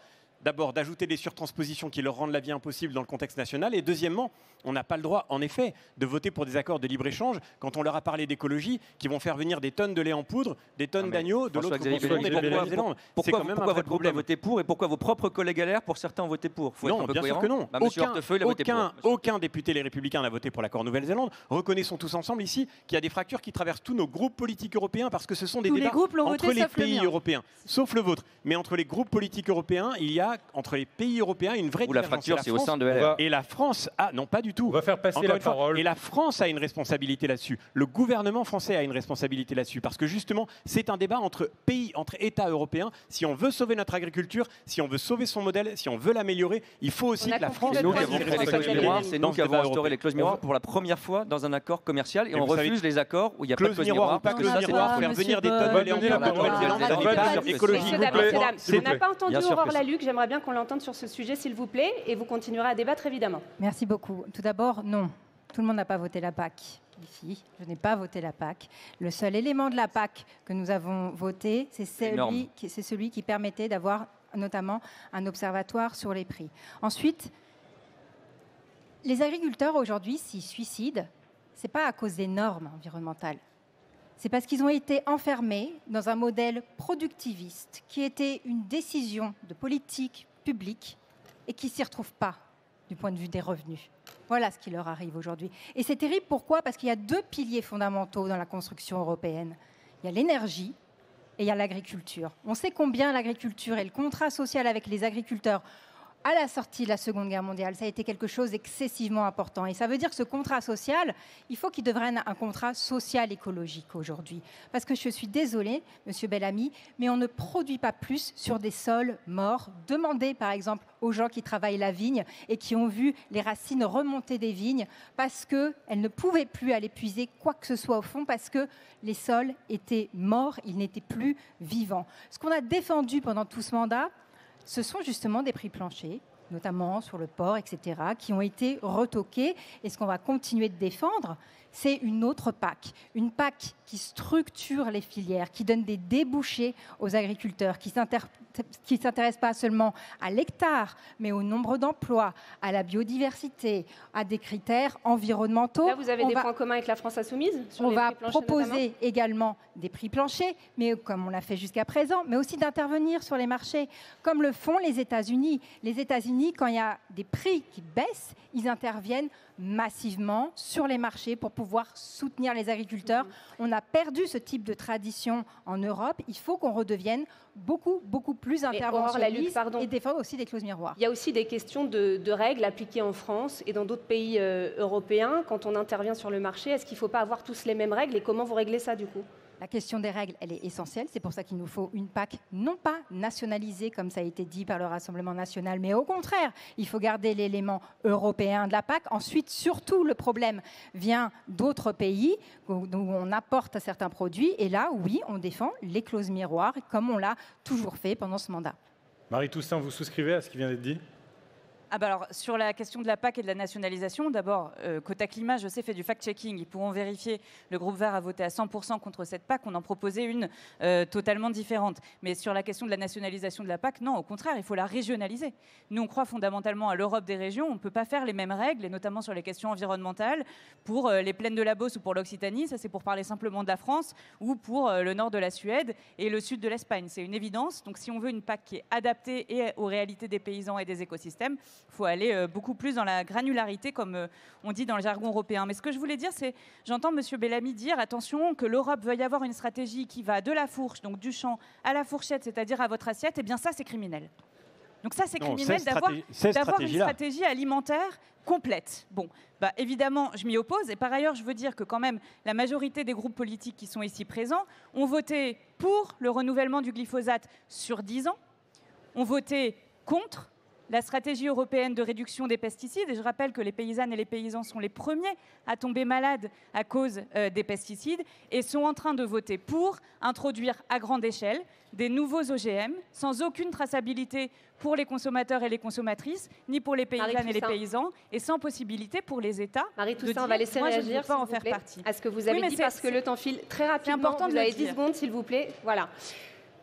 d'abord d'ajouter des surtranspositions qui leur rendent la vie impossible dans le contexte national, et deuxièmement, on n'a pas le droit, en effet, de voter pour des accords de libre-échange quand on leur a parlé d'écologie, qui vont faire venir des tonnes de lait en poudre, des tonnes d'agneaux de l'autre côté de la Nouvelle-Zélande. C'est quand même un vrai problème. Voté pour et pourquoi vos propres collègues L R, pour certains, ont voté pour? Faut non, être un peu bien cohérent. sûr que non. Bah, aucun, Hortefeux, aucun, pour, aucun député Les Républicains n'a voté pour l'accord Nouvelle-Zélande. Reconnaissons tous ensemble ici qu'il y a des fractures qui traversent tous nos groupes politiques européens parce que ce sont des tous débats les groupes l'ont entre voté, les sauf le pays mien. européens, sauf le vôtre. Mais entre les groupes politiques européens, il y a entre les pays européens une vraie Où la divergence. fracture, Et c'est au France- sein de L R. Et la France a, non pas du tout. On va faire passer Encore la une fois, parole. Et la France a une responsabilité là-dessus. Le gouvernement français a une responsabilité là-dessus parce que justement, c'est un débat entre pays, entre États européens. Si on veut sauver notre agriculture, si on veut sauver son modèle, si on veut l'améliorer, il faut aussi On a que la compris France C'est nous votre qui prenne avons ses créé les clauses responsabilités miroirs, c'est dans nous ce qui avons débat instauré européen. les clauses miroirs pour la première fois dans un accord commercial, et Et on vous savez- refuse les accords où il n'y a pas de Clause clause miroir miroir. ou pas parce que clause ça, ça miroir, va, faire monsieur venir des Paul. tonnes de lait en Donnez la poudre en parole. Nouvelle-Zélande, Ah, c'est un débat ah, sur ah, l'écologie. Messieurs, vous dames, plaît. messieurs, dames, S'il vous on n'a plaît. pas entendu Bien sûr que Aurore si. Laluc. J'aimerais bien qu'on l'entende sur ce sujet, s'il vous plaît, et vous continuerez à débattre évidemment. Merci beaucoup. Tout d'abord, non, tout le monde n'a pas voté la P A C. Ici, je n'ai pas voté la P A C. Le seul élément de la P A C que nous avons voté, c'est énorme. celui, qui- c'est celui qui permettait d'avoir notamment un observatoire sur les prix. Ensuite, les agriculteurs aujourd'hui s'y suicident, ce n'est pas à cause des normes environnementales. C'est parce qu'ils ont été enfermés dans un modèle productiviste qui était une décision de politique publique et qui ne s'y retrouve pas du point de vue des revenus. Voilà ce qui leur arrive aujourd'hui. Et c'est terrible, pourquoi? Parce qu'il y a deux piliers fondamentaux dans la construction européenne. Il y a l'énergie et il y a l'agriculture. On sait combien l'agriculture et le contrat social avec les agriculteurs à la sortie de la Seconde Guerre mondiale, ça a été quelque chose d'excessivement important. Et ça veut dire que ce contrat social, il faut qu'il devienne un contrat social-écologique aujourd'hui. Parce que je suis désolée, Monsieur Bellamy, mais on ne produit pas plus sur des sols morts. Demandez par exemple aux gens qui travaillent la vigne et qui ont vu les racines remonter des vignes parce qu'elles ne pouvaient plus aller puiser quoi que ce soit au fond, parce que les sols étaient morts, ils n'étaient plus vivants. Ce qu'on a défendu pendant tout ce mandat, ce sont justement des prix planchers, notamment sur le porc, et cetera, qui ont été retoqués. Et ce qu'on va continuer de défendre, c'est une autre P A C. Une P A C qui structure les filières, qui donne des débouchés aux agriculteurs, qui ne s'intéresse pas seulement à l'hectare, mais au nombre d'emplois, à la biodiversité, à des critères environnementaux. Là, vous avez On des va- points communs avec la France Insoumise sur on les va prix planchers, proposer notamment également des prix planchers, mais comme on l'a fait jusqu'à présent, mais aussi d'intervenir sur les marchés, comme le font les États-Unis. Les États-Unis, quand il y a des prix qui baissent, ils interviennent massivement sur les marchés pour pouvoir soutenir les agriculteurs. On a perdu ce type de tradition en Europe. Il faut qu'on redevienne beaucoup, beaucoup plus Aurore Laluc, interventionniste pardon. et défendre aussi des clauses miroirs. Il y a aussi des questions de, de règles appliquées en France et dans d'autres pays euh, européens. Quand on intervient sur le marché, est-ce qu'il ne faut pas avoir tous les mêmes règles et comment vous réglez ça du coup? La question des règles, elle est essentielle. C'est pour ça qu'il nous faut une P A C non pas nationalisée, comme ça a été dit par le Rassemblement national, mais au contraire, il faut garder l'élément européen de la P A C. Ensuite, surtout, le problème vient d'autres pays où on apporte certains produits. Et là, oui, on défend les clauses miroirs, comme on l'a toujours fait pendant ce mandat. Marie Toussaint, vous souscrivez à ce qui vient d'être dit? Ah bah alors, sur la question de la P A C et de la nationalisation, d'abord, euh, Quota Climat, je sais, fait du fact-checking. Ils pourront vérifier. Le groupe Vert a voté à cent pour cent contre cette P A C. On en proposait une euh, totalement différente. Mais sur la question de la nationalisation de la P A C, non, au contraire, il faut la régionaliser. Nous, on croit fondamentalement à l'Europe des régions. On ne peut pas faire les mêmes règles, et notamment sur les questions environnementales, pour euh, les plaines de la Beauce ou pour l'Occitanie. Ça, c'est pour parler simplement de la France, ou pour euh, le nord de la Suède et le sud de l'Espagne. C'est une évidence. Donc, si on veut une P A C qui est adaptée et aux réalités des paysans et des écosystèmes, il faut aller euh, beaucoup plus dans la granularité, comme euh, on dit dans le jargon européen. Mais ce que je voulais dire, c'est, j'entends M. Bellamy dire, attention, que l'Europe veuille avoir une stratégie qui va de la fourche, donc du champ, à la fourchette, c'est-à-dire à votre assiette. Eh bien, ça, c'est criminel. Donc ça, c'est Non, criminel cette d'avoir stratégie- cette d'avoir une stratégie-là. stratégie alimentaire complète. Bon, bah, évidemment, je m'y oppose. Et par ailleurs, je veux dire que quand même, la majorité des groupes politiques qui sont ici présents ont voté pour le renouvellement du glyphosate sur dix ans, ont voté contre la stratégie européenne de réduction des pesticides. Et je rappelle que les paysannes et les paysans sont les premiers à tomber malades à cause euh, des pesticides et sont en train de voter pour introduire à grande échelle des nouveaux O G M sans aucune traçabilité pour les consommateurs et les consommatrices, ni pour les paysannes Marie et les Toussaint. paysans, et sans possibilité pour les États Marie de Toussaint, dire, on va laisser moi, je ne réagir veux pas s'il en vous faire plaît, partie. à ce que vous Oui, avez mais dit c'est- parce que le temps file très rapidement. important de Vous le avez dix dire. secondes, s'il vous plaît. Voilà.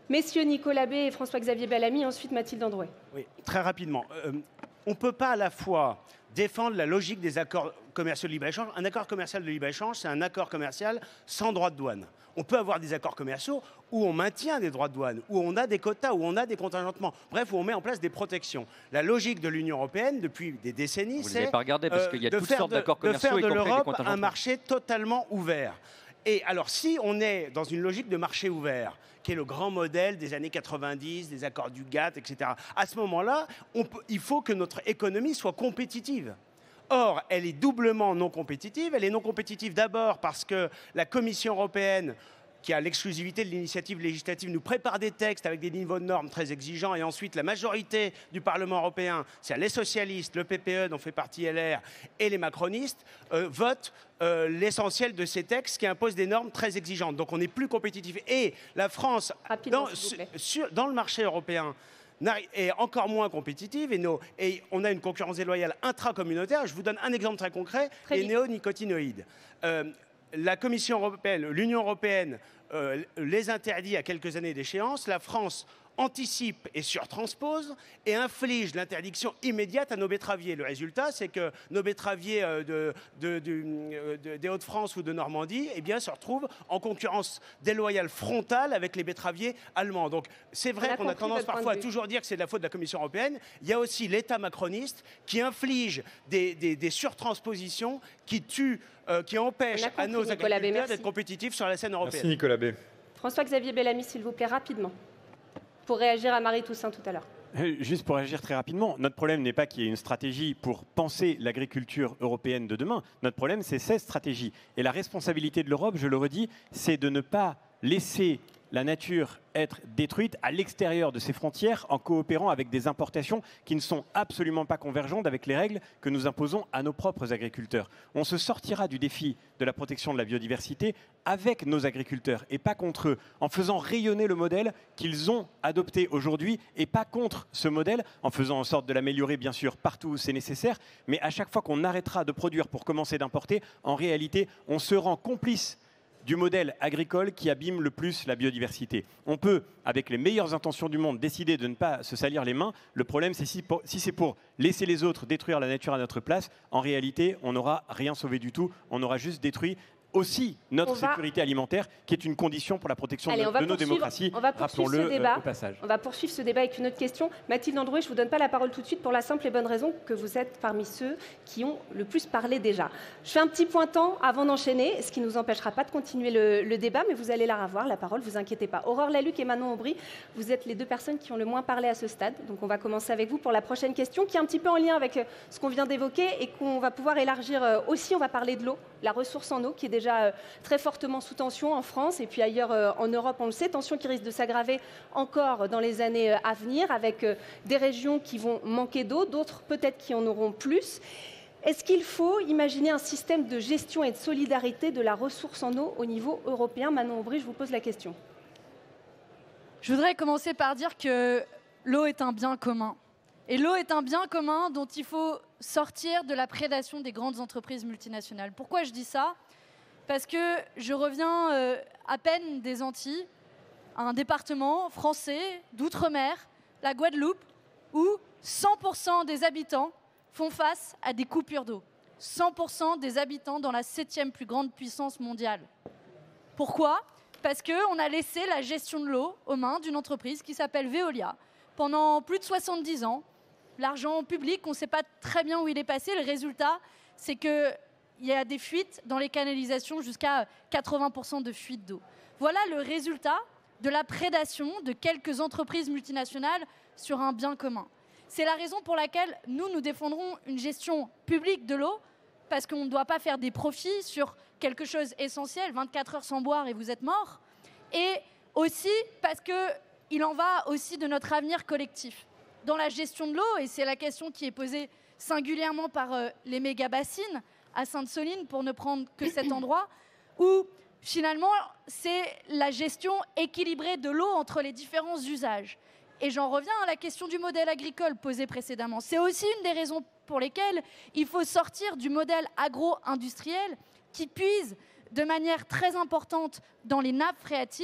Messieurs Nicolas Bay et François-Xavier Bellamy, ensuite Mathilde Androuet. Oui, très rapidement. Euh, on ne peut pas à la fois défendre la logique des accords commerciaux de libre-échange. Un accord commercial de libre-échange, c'est un accord commercial sans droit de douane. On peut avoir des accords commerciaux où on maintient des droits de douane, où on a des quotas, où on a des contingentements, bref, où on met en place des protections. La logique de l'Union européenne, depuis des décennies, c'est euh, de faire de, de, faire de l'Europe un marché totalement ouvert. Et alors, si on est dans une logique de marché ouvert, qui est le grand modèle des années quatre-vingt-dix, des accords du GATT, et cetera, à ce moment-là, on peut, il faut que notre économie soit compétitive. Or, elle est doublement non compétitive. Elle est non compétitive d'abord parce que la Commission européenne, qui a l'exclusivité de l'initiative législative, nous prépare des textes avec des niveaux de normes très exigeants. Et ensuite, la majorité du Parlement européen, c'est les socialistes, le P P E, dont fait partie L R, et les macronistes, euh, votent euh, l'essentiel de ces textes qui imposent des normes très exigeantes. Donc, on n'est plus compétitif. Et la France, dans, sur, dans le marché européen, est encore moins compétitive et, nos, et on a une concurrence déloyale intracommunautaire. Je vous donne un exemple très concret, très les néonicotinoïdes. Euh, la Commission européenne, l'Union européenne euh, les interdit à quelques années d'échéance. La France anticipe et surtranspose et inflige l'interdiction immédiate à nos betteraviers. Le résultat, c'est que nos betteraviers euh, de, de, de, de, des Hauts-de-France ou de Normandie eh bien, se retrouvent en concurrence déloyale frontale avec les betteraviers allemands. Donc c'est vrai qu'on a tendance parfois à toujours dire que c'est de la faute de la Commission européenne. Il y a aussi l'État macroniste qui inflige des, des, des surtranspositions qui tuent, euh, qui empêchent à nos agriculteurs d'être compétitifs sur la scène européenne. Merci Nicolas Bay. François-Xavier Bellamy, s'il vous plaît, rapidement. Pour réagir à Marie Toussaint tout à l'heure. Juste pour réagir très rapidement, notre problème n'est pas qu'il y ait une stratégie pour penser l'agriculture européenne de demain. Notre problème, c'est cette stratégie. Et la responsabilité de l'Europe, je le redis, c'est de ne pas laisser la nature être détruite à l'extérieur de ses frontières en coopérant avec des importations qui ne sont absolument pas convergentes avec les règles que nous imposons à nos propres agriculteurs. On se sortira du défi de la protection de la biodiversité avec nos agriculteurs et pas contre eux, en faisant rayonner le modèle qu'ils ont adopté aujourd'hui et pas contre ce modèle, en faisant en sorte de l'améliorer bien sûr partout où c'est nécessaire, mais à chaque fois qu'on arrêtera de produire pour commencer d'importer, en réalité, on se rend complice du modèle agricole qui abîme le plus la biodiversité. On peut, avec les meilleures intentions du monde, décider de ne pas se salir les mains. Le problème, c'est si, si c'est pour laisser les autres détruire la nature à notre place, en réalité, on n'aura rien sauvé du tout. On aura juste détruit aussi notre va... sécurité alimentaire, qui est une condition pour la protection Allez, de, de nos démocraties. On va poursuivre ce débat. Euh, au passage. On va poursuivre ce débat avec une autre question. Mathilde Androuet, je ne vous donne pas la parole tout de suite pour la simple et bonne raison que vous êtes parmi ceux qui ont le plus parlé déjà. Je fais un petit pointant avant d'enchaîner, ce qui ne nous empêchera pas de continuer le, le débat, mais vous allez la revoir, la parole, vous inquiétez pas. Aurore Laluc et Manon Aubry, vous êtes les deux personnes qui ont le moins parlé à ce stade. Donc on va commencer avec vous pour la prochaine question, qui est un petit peu en lien avec ce qu'on vient d'évoquer et qu'on va pouvoir élargir aussi. On va parler de l'eau, la ressource en eau, qui est déjà très fortement sous tension en France et puis ailleurs euh, en Europe, on le sait, tension qui risque de s'aggraver encore dans les années euh, à venir avec euh, des régions qui vont manquer d'eau, d'autres peut-être qui en auront plus. Est-ce qu'il faut imaginer un système de gestion et de solidarité de la ressource en eau au niveau européen? Manon Aubry, je vous pose la question. Je voudrais commencer par dire que l'eau est un bien commun. Et l'eau est un bien commun dont il faut sortir de la prédation des grandes entreprises multinationales. Pourquoi je dis ça ? Parce que je reviens euh, à peine des Antilles, un département français d'outre-mer, la Guadeloupe, où cent pour cent des habitants font face à des coupures d'eau. cent pour cent des habitants dans la septième plus grande puissance mondiale. Pourquoi ? Parce qu'on a laissé la gestion de l'eau aux mains d'une entreprise qui s'appelle Veolia. Pendant plus de soixante-dix ans, l'argent public, on ne sait pas très bien où il est passé. Le résultat, c'est que il y a des fuites dans les canalisations, jusqu'à quatre-vingts pour cent de fuites d'eau. Voilà le résultat de la prédation de quelques entreprises multinationales sur un bien commun. C'est la raison pour laquelle nous, nous défendrons une gestion publique de l'eau, parce qu'on ne doit pas faire des profits sur quelque chose d'essentiel, vingt-quatre heures sans boire et vous êtes mort, et aussi parce qu'il en va aussi de notre avenir collectif. Dans la gestion de l'eau, et c'est la question qui est posée singulièrement par euh, les méga-bassines, à Sainte-Soline, pour ne prendre que cet endroit, où finalement c'est la gestion équilibrée de l'eau entre les différents usages. Et j'en reviens à la question du modèle agricole posée précédemment. C'est aussi une des raisons pour lesquelles il faut sortir du modèle agro-industriel qui puise de manière très importante dans les nappes phréatiques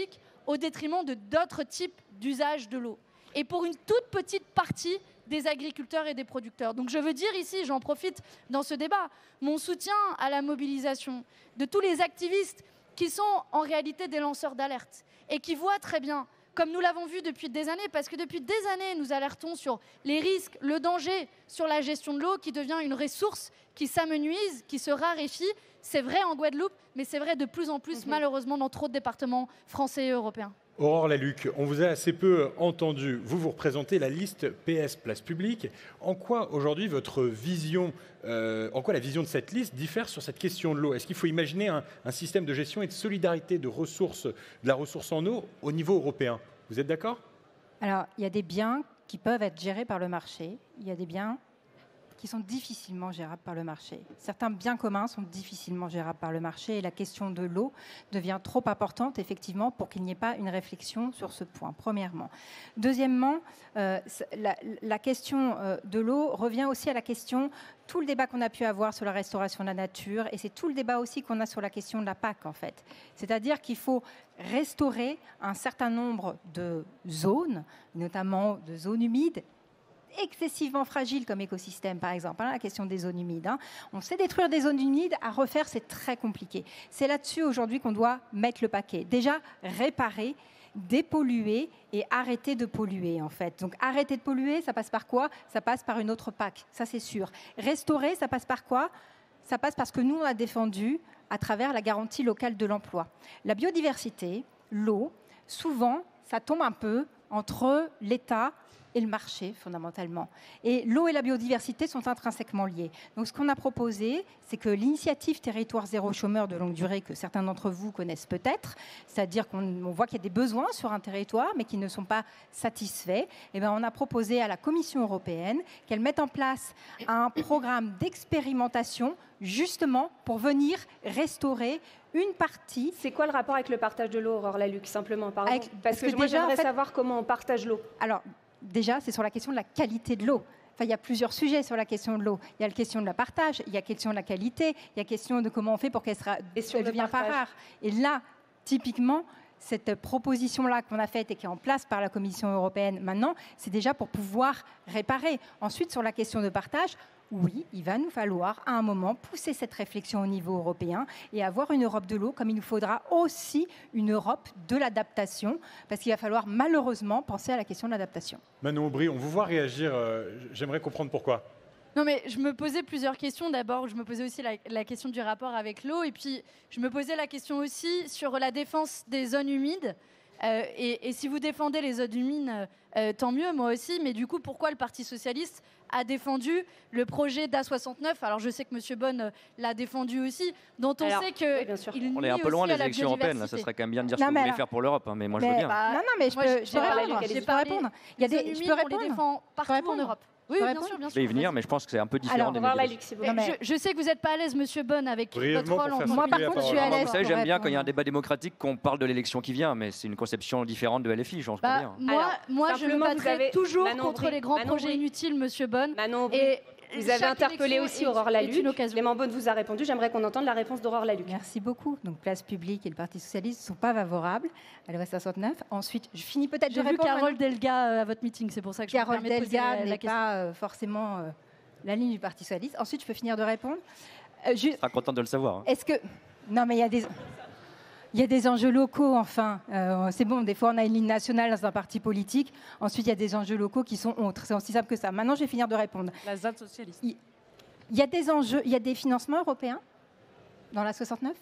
au détriment de d'autres types d'usage de l'eau. Et pour une toute petite partie des agriculteurs et des producteurs. Donc je veux dire ici, j'en profite dans ce débat, mon soutien à la mobilisation de tous les activistes qui sont en réalité des lanceurs d'alerte et qui voient très bien, comme nous l'avons vu depuis des années, parce que depuis des années, nous alertons sur les risques, le danger, sur la gestion de l'eau qui devient une ressource qui s'amenuise, qui se raréfie. C'est vrai en Guadeloupe, mais c'est vrai de plus en plus, mmh. malheureusement, dans trop de départements français et européens. Aurore Lalucq, on vous a assez peu entendu. Vous, vous représentez la liste P S Place Publique. En quoi aujourd'hui votre vision, euh, en quoi la vision de cette liste diffère sur cette question de l'eau? Est-ce qu'il faut imaginer un, un système de gestion et de solidarité de ressources, de la ressource en eau au niveau européen? Vous êtes d'accord? Alors, il y a des biens qui peuvent être gérés par le marché. Il y a des biens qui sont difficilement gérables par le marché. Certains biens communs sont difficilement gérables par le marché et la question de l'eau devient trop importante, effectivement, pour qu'il n'y ait pas une réflexion sur ce point, premièrement. Deuxièmement, euh, la, la question euh, de l'eau revient aussi à la question, tout le débat qu'on a pu avoir sur la restauration de la nature, et c'est tout le débat aussi qu'on a sur la question de la P A C, en fait. C'est-à-dire qu'il faut restaurer un certain nombre de zones, notamment de zones humides, excessivement fragile comme écosystème, par exemple, hein, la question des zones humides. Hein. On sait détruire des zones humides, à refaire, c'est très compliqué. C'est là-dessus, aujourd'hui, qu'on doit mettre le paquet. Déjà, réparer, dépolluer et arrêter de polluer, en fait. Donc, arrêter de polluer, ça passe par quoi? Ça passe par une autre P A C, ça, c'est sûr. Restaurer, ça passe par quoi? Ça passe par ce que nous, on a défendu à travers la garantie locale de l'emploi. La biodiversité, l'eau, souvent, ça tombe un peu entre l'État et le marché, fondamentalement. Et l'eau et la biodiversité sont intrinsèquement liées. Donc, ce qu'on a proposé, c'est que l'initiative Territoire zéro chômeur de longue durée, que certains d'entre vous connaissent peut-être, c'est-à-dire qu'on voit qu'il y a des besoins sur un territoire, mais qui ne sont pas satisfaits, et bien, on a proposé à la Commission européenne qu'elle mette en place un programme d'expérimentation, justement, pour venir restaurer une partie. C'est quoi le rapport avec le partage de l'eau, Aurore Lalucq, simplement, pardon? Avec, parce, parce que, que moi, déjà, j'aimerais en fait, savoir comment on partage l'eau. Alors, déjà, c'est sur la question de la qualité de l'eau. Enfin, il y a plusieurs sujets sur la question de l'eau. Il y a la question de la partage, il y a la question de la qualité, il y a la question de comment on fait pour qu'elle ne devienne pas rare. Et là, typiquement, cette proposition-là qu'on a faite et qui est en place par la Commission européenne maintenant, c'est déjà pour pouvoir réparer. Ensuite, sur la question de partage, oui, il va nous falloir à un moment pousser cette réflexion au niveau européen et avoir une Europe de l'eau, comme il nous faudra aussi une Europe de l'adaptation, parce qu'il va falloir malheureusement penser à la question de l'adaptation. Manon Aubry, on vous voit réagir, euh, j'aimerais comprendre pourquoi. Non, mais je me posais plusieurs questions. D'abord, je me posais aussi la, la question du rapport avec l'eau, et puis je me posais la question aussi sur la défense des zones humides. Euh, et, et si vous défendez les zones humides, euh, tant mieux, moi aussi. Mais du coup, pourquoi le Parti socialiste a défendu le projet d'A soixante-neuf? Alors, je sais que M. Bonne euh, l'a défendu aussi, dont on alors, sait que oui, il on est un peu loin des élections européennes. Là, ça serait quand même bien de dire non, ce que vous voulez faire pour l'Europe. Hein, mais moi, mais je veux bien. Bah, non, non, mais je peux, je peux répondre. Je peux répondre. Il y a des, je peux répondre. On les défend partout en Europe. Oui, bien sûr, bien sûr. Je vais y venir, mais je pense que c'est un peu différent. Alors, des Lalucq, je, je sais que vous n'êtes pas à l'aise, Monsieur Bonne, avec votre rôle en moi, par contre, je suis à l'aise. Vous savez, j'aime bien quand il y a un débat démocratique qu'on parle de l'élection qui vient, mais c'est une conception différente de L F I, j'en bah, bien. Moi, Alors, moi je me battrai avez... toujours Manon contre Aubry, les grands Manon projets Aubry. inutiles, Monsieur Bonne. Manon Aubry. Et vous avez interpellé aussi Aurore Lalucq. Clément Beaune vous a répondu. J'aimerais qu'on entende la réponse d'Aurore Lalucq. Merci beaucoup. Donc, Place Publique et le Parti Socialiste ne sont pas favorables à la loi soixante-neuf. Ensuite, je finis peut-être de répondre. J'ai vu Carole Delga à votre meeting, c'est pour ça que je Carole me permets de poser Delga la, la n'est question. pas euh, forcément euh, la ligne du Parti Socialiste. Ensuite, je peux finir de répondre. Euh, je... je serai content de le savoir. Hein. Est-ce que... Non, mais il y a des... Il y a des enjeux locaux, enfin. Euh, c'est bon, des fois, on a une ligne nationale dans un parti politique. Ensuite, il y a des enjeux locaux qui sont autres. C'est aussi simple que ça. Maintenant, je vais finir de répondre. La Z A D socialiste. Il, il y a des enjeux, il y a des financements européens dans la soixante-neuf.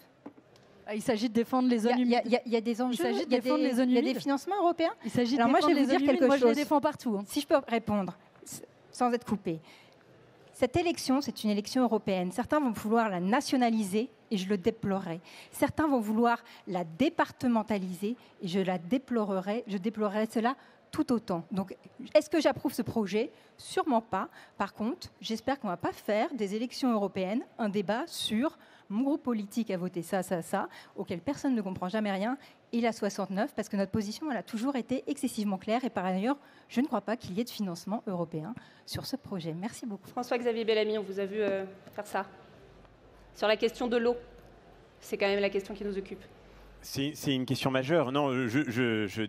Il s'agit de défendre les zones humides. Il y, y a des enjeux, il s'agit de il y a défendre des, les zones il y a humides. des financements européens. Il s'agit de Alors moi, je vais vous dire quelque chose. Moi, je les défends partout. Hein. Si je peux répondre sans être coupée. Cette élection, c'est une élection européenne. Certains vont vouloir la nationaliser et je le déplorerai. Certains vont vouloir la départementaliser et je la déplorerai. Je déplorerai cela tout autant. Donc, est-ce que j'approuve ce projet? Sûrement pas. Par contre, j'espère qu'on ne va pas faire des élections européennes un débat sur mon groupe politique a voté ça, ça, ça, auquel personne ne comprend jamais rien, et la soixante-neuf, parce que notre position, elle a toujours été excessivement claire, et par ailleurs, je ne crois pas qu'il y ait de financement européen sur ce projet. Merci beaucoup. François-Xavier Bellamy, on vous a vu euh, faire ça. Sur la question de l'eau, c'est quand même la question qui nous occupe. C'est une question majeure. Non, je, je, je,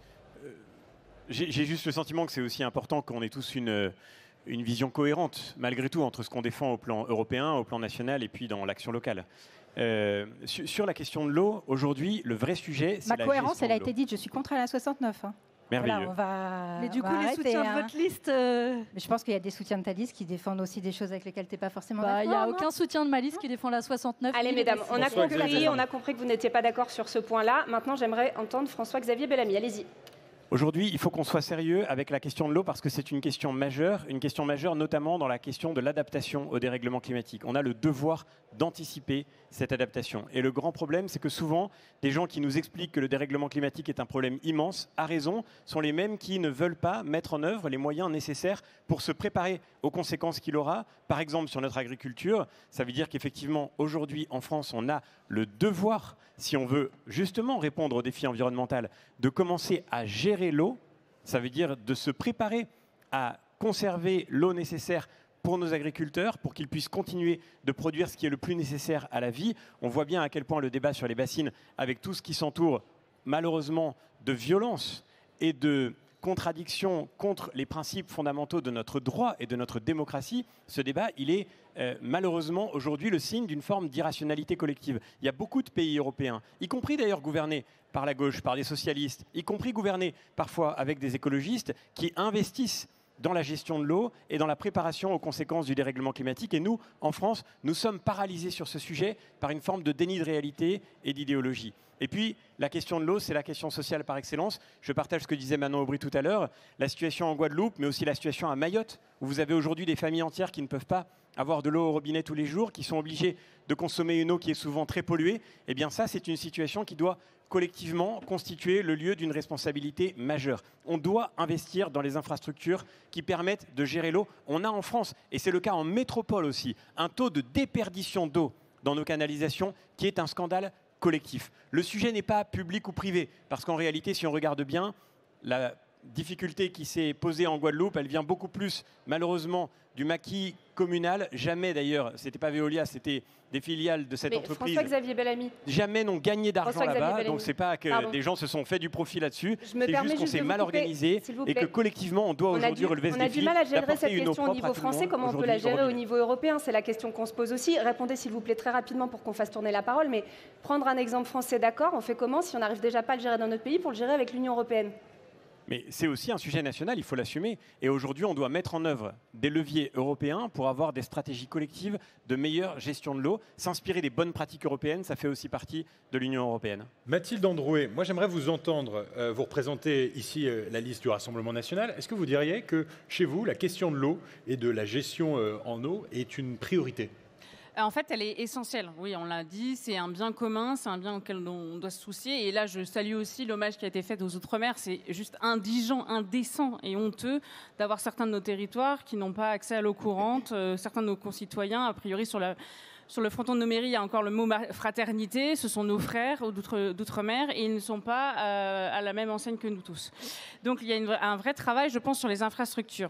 j'ai juste le sentiment que c'est aussi important qu'on ait tous une, une vision cohérente, malgré tout, entre ce qu'on défend au plan européen, au plan national et puis dans l'action locale. Euh, sur, sur la question de l'eau, aujourd'hui, le vrai sujet, c'est la gestion de l'eau. Ma cohérence, elle a été dite, je suis contre la soixante-neuf. Hein. Merveilleux. Voilà, on va, Mais du on coup, va les arrêter, soutiens hein. de votre liste. Euh... Mais je pense qu'il y a des soutiens de ta liste qui défendent aussi des choses avec lesquelles tu n'es pas forcément bah, d'accord. Il n'y a non aucun soutien de ma liste qui défend la soixante-neuf. Allez, mesdames, on a, compris, on a compris que vous n'étiez pas d'accord sur ce point-là. Maintenant, j'aimerais entendre François-Xavier Bellamy. Allez-y. Aujourd'hui, il faut qu'on soit sérieux avec la question de l'eau parce que c'est une question majeure, une question majeure notamment dans la question de l'adaptation au dérèglement climatique. On a le devoir d'anticiper cette adaptation. Et le grand problème, c'est que souvent, des gens qui nous expliquent que le dérèglement climatique est un problème immense, à raison, sont les mêmes qui ne veulent pas mettre en œuvre les moyens nécessaires pour se préparer aux conséquences qu'il aura. Par exemple, sur notre agriculture, ça veut dire qu'effectivement, aujourd'hui, en France, on a le devoir, si on veut justement répondre aux défis environnementaux, de commencer à gérer l'eau. Ça veut dire de se préparer à conserver l'eau nécessaire pour nos agriculteurs, pour qu'ils puissent continuer de produire ce qui est le plus nécessaire à la vie. On voit bien à quel point le débat sur les bassines, avec tout ce qui s'entoure, malheureusement, de violence et de contradiction contre les principes fondamentaux de notre droit et de notre démocratie, ce débat, il est euh, malheureusement aujourd'hui le signe d'une forme d'irrationalité collective. Il y a beaucoup de pays européens, y compris d'ailleurs gouvernés par la gauche, par des socialistes, y compris gouvernés parfois avec des écologistes, qui investissent dans la gestion de l'eau et dans la préparation aux conséquences du dérèglement climatique. Et nous, en France, nous sommes paralysés sur ce sujet par une forme de déni de réalité et d'idéologie. Et puis, la question de l'eau, c'est la question sociale par excellence. Je partage ce que disait Manon Aubry tout à l'heure, la situation en Guadeloupe, mais aussi la situation à Mayotte, où vous avez aujourd'hui des familles entières qui ne peuvent pas avoir de l'eau au robinet tous les jours, qui sont obligées de consommer une eau qui est souvent très polluée. Eh bien ça, c'est une situation qui doit collectivement constituer le lieu d'une responsabilité majeure. On doit investir dans les infrastructures qui permettent de gérer l'eau. On a en France, et c'est le cas en métropole aussi, un taux de déperdition d'eau dans nos canalisations qui est un scandale collectif. Le sujet n'est pas public ou privé, parce qu'en réalité, si on regarde bien, la difficulté qui s'est posée en Guadeloupe, elle vient beaucoup plus, malheureusement, du maquis communal. Jamais d'ailleurs, c'était pas Veolia, c'était des filiales de cette Mais entreprise. François-Xavier Bellamy. Jamais n'ont gagné d'argent là-bas, donc c'est pas que Pardon. des gens se sont fait du profit là-dessus, Je me c'est permets juste qu'on juste de s'est vous mal couper, organisé s'il vous et plaît. que collectivement on doit On a aujourd'hui du- relever ce On a défi du mal à gérer d'apporter cette une eau question au propre à niveau tout le français. monde, Comment on peut aujourd'hui, la gérer au robinet. niveau européen? C'est la question qu'on se pose aussi. Répondez s'il vous plaît très rapidement pour qu'on fasse tourner la parole. Mais prendre un exemple français, d'accord, on fait comment si on n'arrive déjà pas à le gérer dans notre pays pour le gérer avec l'Union européenne? Mais c'est aussi un sujet national, il faut l'assumer. Et aujourd'hui, on doit mettre en œuvre des leviers européens pour avoir des stratégies collectives de meilleure gestion de l'eau. S'inspirer des bonnes pratiques européennes, ça fait aussi partie de l'Union européenne. Mathilde Androuet, moi j'aimerais vous entendre, euh, vous représenter ici euh, la liste du Rassemblement national. Est-ce que vous diriez que chez vous, la question de l'eau et de la gestion euh, en eau est une priorité ? En fait, elle est essentielle. Oui, on l'a dit, c'est un bien commun, c'est un bien auquel on doit se soucier. Et là, je salue aussi l'hommage qui a été fait aux Outre-mer. C'est juste indigent, indécent et honteux d'avoir certains de nos territoires qui n'ont pas accès à l'eau courante. Euh, certains de nos concitoyens, a priori, sur la... Sur le fronton de nos mairies, il y a encore le mot fraternité. Ce sont nos frères d'outre- d'outre-mer et ils ne sont pas euh, à la même enseigne que nous tous. Donc il y a une, un vrai travail, je pense, sur les infrastructures.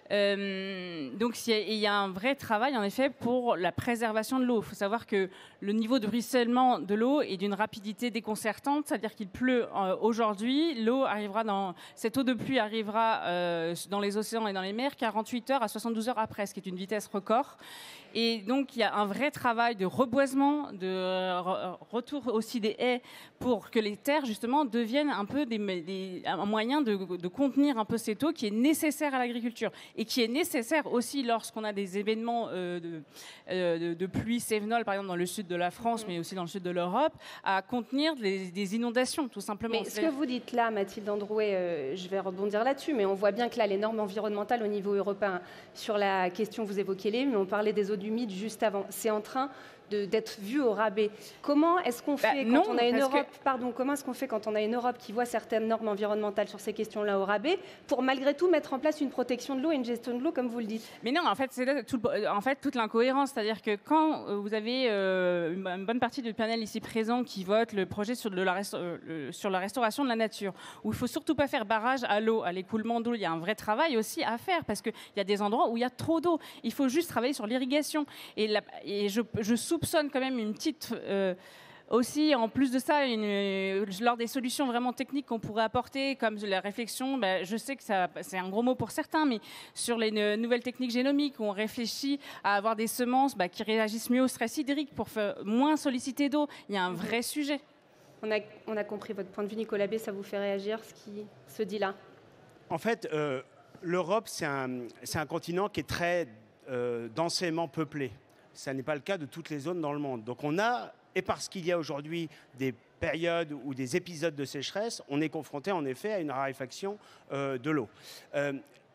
Euh, donc il y, a, il y a un vrai travail, en effet, pour la préservation de l'eau. Il faut savoir que le niveau de ruissellement de l'eau est d'une rapidité déconcertante, c'est-à-dire qu'il pleut euh, aujourd'hui, l'eau arrivera dans cette eau de pluie arrivera euh, dans les océans et dans les mers quarante-huit heures à soixante-douze heures après, ce qui est une vitesse record. Et donc, il y a un vrai travail de reboisement, de re- retour aussi des haies pour que les terres, justement, deviennent un peu des, des, un moyen de, de contenir un peu cette eau qui est nécessaire à l'agriculture et qui est nécessaire aussi lorsqu'on a des événements euh, de, euh, de, de pluie cévenole, par exemple, dans le sud de la France, mais aussi dans le sud de l'Europe, à contenir des, des inondations, tout simplement. Mais ce que vous dites là, Mathilde Androuet, euh, je vais rebondir là-dessus, mais on voit bien que là, les normes environnementales au niveau européen, sur la question, vous évoquiez les, mais on parlait des eaux humides juste avant, c'est en train de- d'être vu au rabais. Comment est-ce qu'on fait Bah, quand non, on a une parce que- Europe, pardon, comment est-ce qu'on fait quand on a une Europe qui voit certaines normes environnementales sur ces questions-là au rabais, pour malgré tout mettre en place une protection de l'eau et une gestion de l'eau, comme vous le dites? Mais non, en fait, c'est là tout le- en fait toute l'incohérence, c'est-à-dire que quand euh, vous avez euh, une une bonne partie du panel ici présent qui vote le projet sur, de la, resta- euh, le- sur la restauration de la nature, où il faut surtout pas faire barrage à l'eau, à l'écoulement d'eau, il y a un vrai travail aussi à faire parce qu'il y a des endroits où il y a trop d'eau. Il faut juste travailler sur l'irrigation. Et, la- et je, je soupçonne quand même une petite euh, Aussi, en plus de ça, une, lors des solutions vraiment techniques qu'on pourrait apporter, comme la réflexion, ben, je sais que ça, c'est un gros mot pour certains, mais sur les nouvelles techniques génomiques, où on réfléchit à avoir des semences ben, qui réagissent mieux au stress hydrique pour faire moins solliciter d'eau. Il y a un vrai sujet. On a, on a compris votre point de vue, Nicolas B. Ça vous fait réagir, ce qui se dit là? En fait, euh, l'Europe, c'est un, c'est un continent qui est très euh, densément peuplé. Ça n'est pas le cas de toutes les zones dans le monde. Donc on a... Et parce qu'il y a aujourd'hui des périodes ou des épisodes de sécheresse, on est confronté en effet à une raréfaction euh, de l'eau. Euh,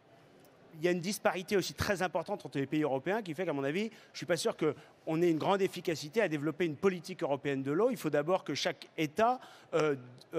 il y a une disparité aussi très importante entre les pays européens qui fait qu'à mon avis, je ne suis pas sûr qu'on ait une grande efficacité à développer une politique européenne de l'eau. Il faut d'abord que chaque État euh,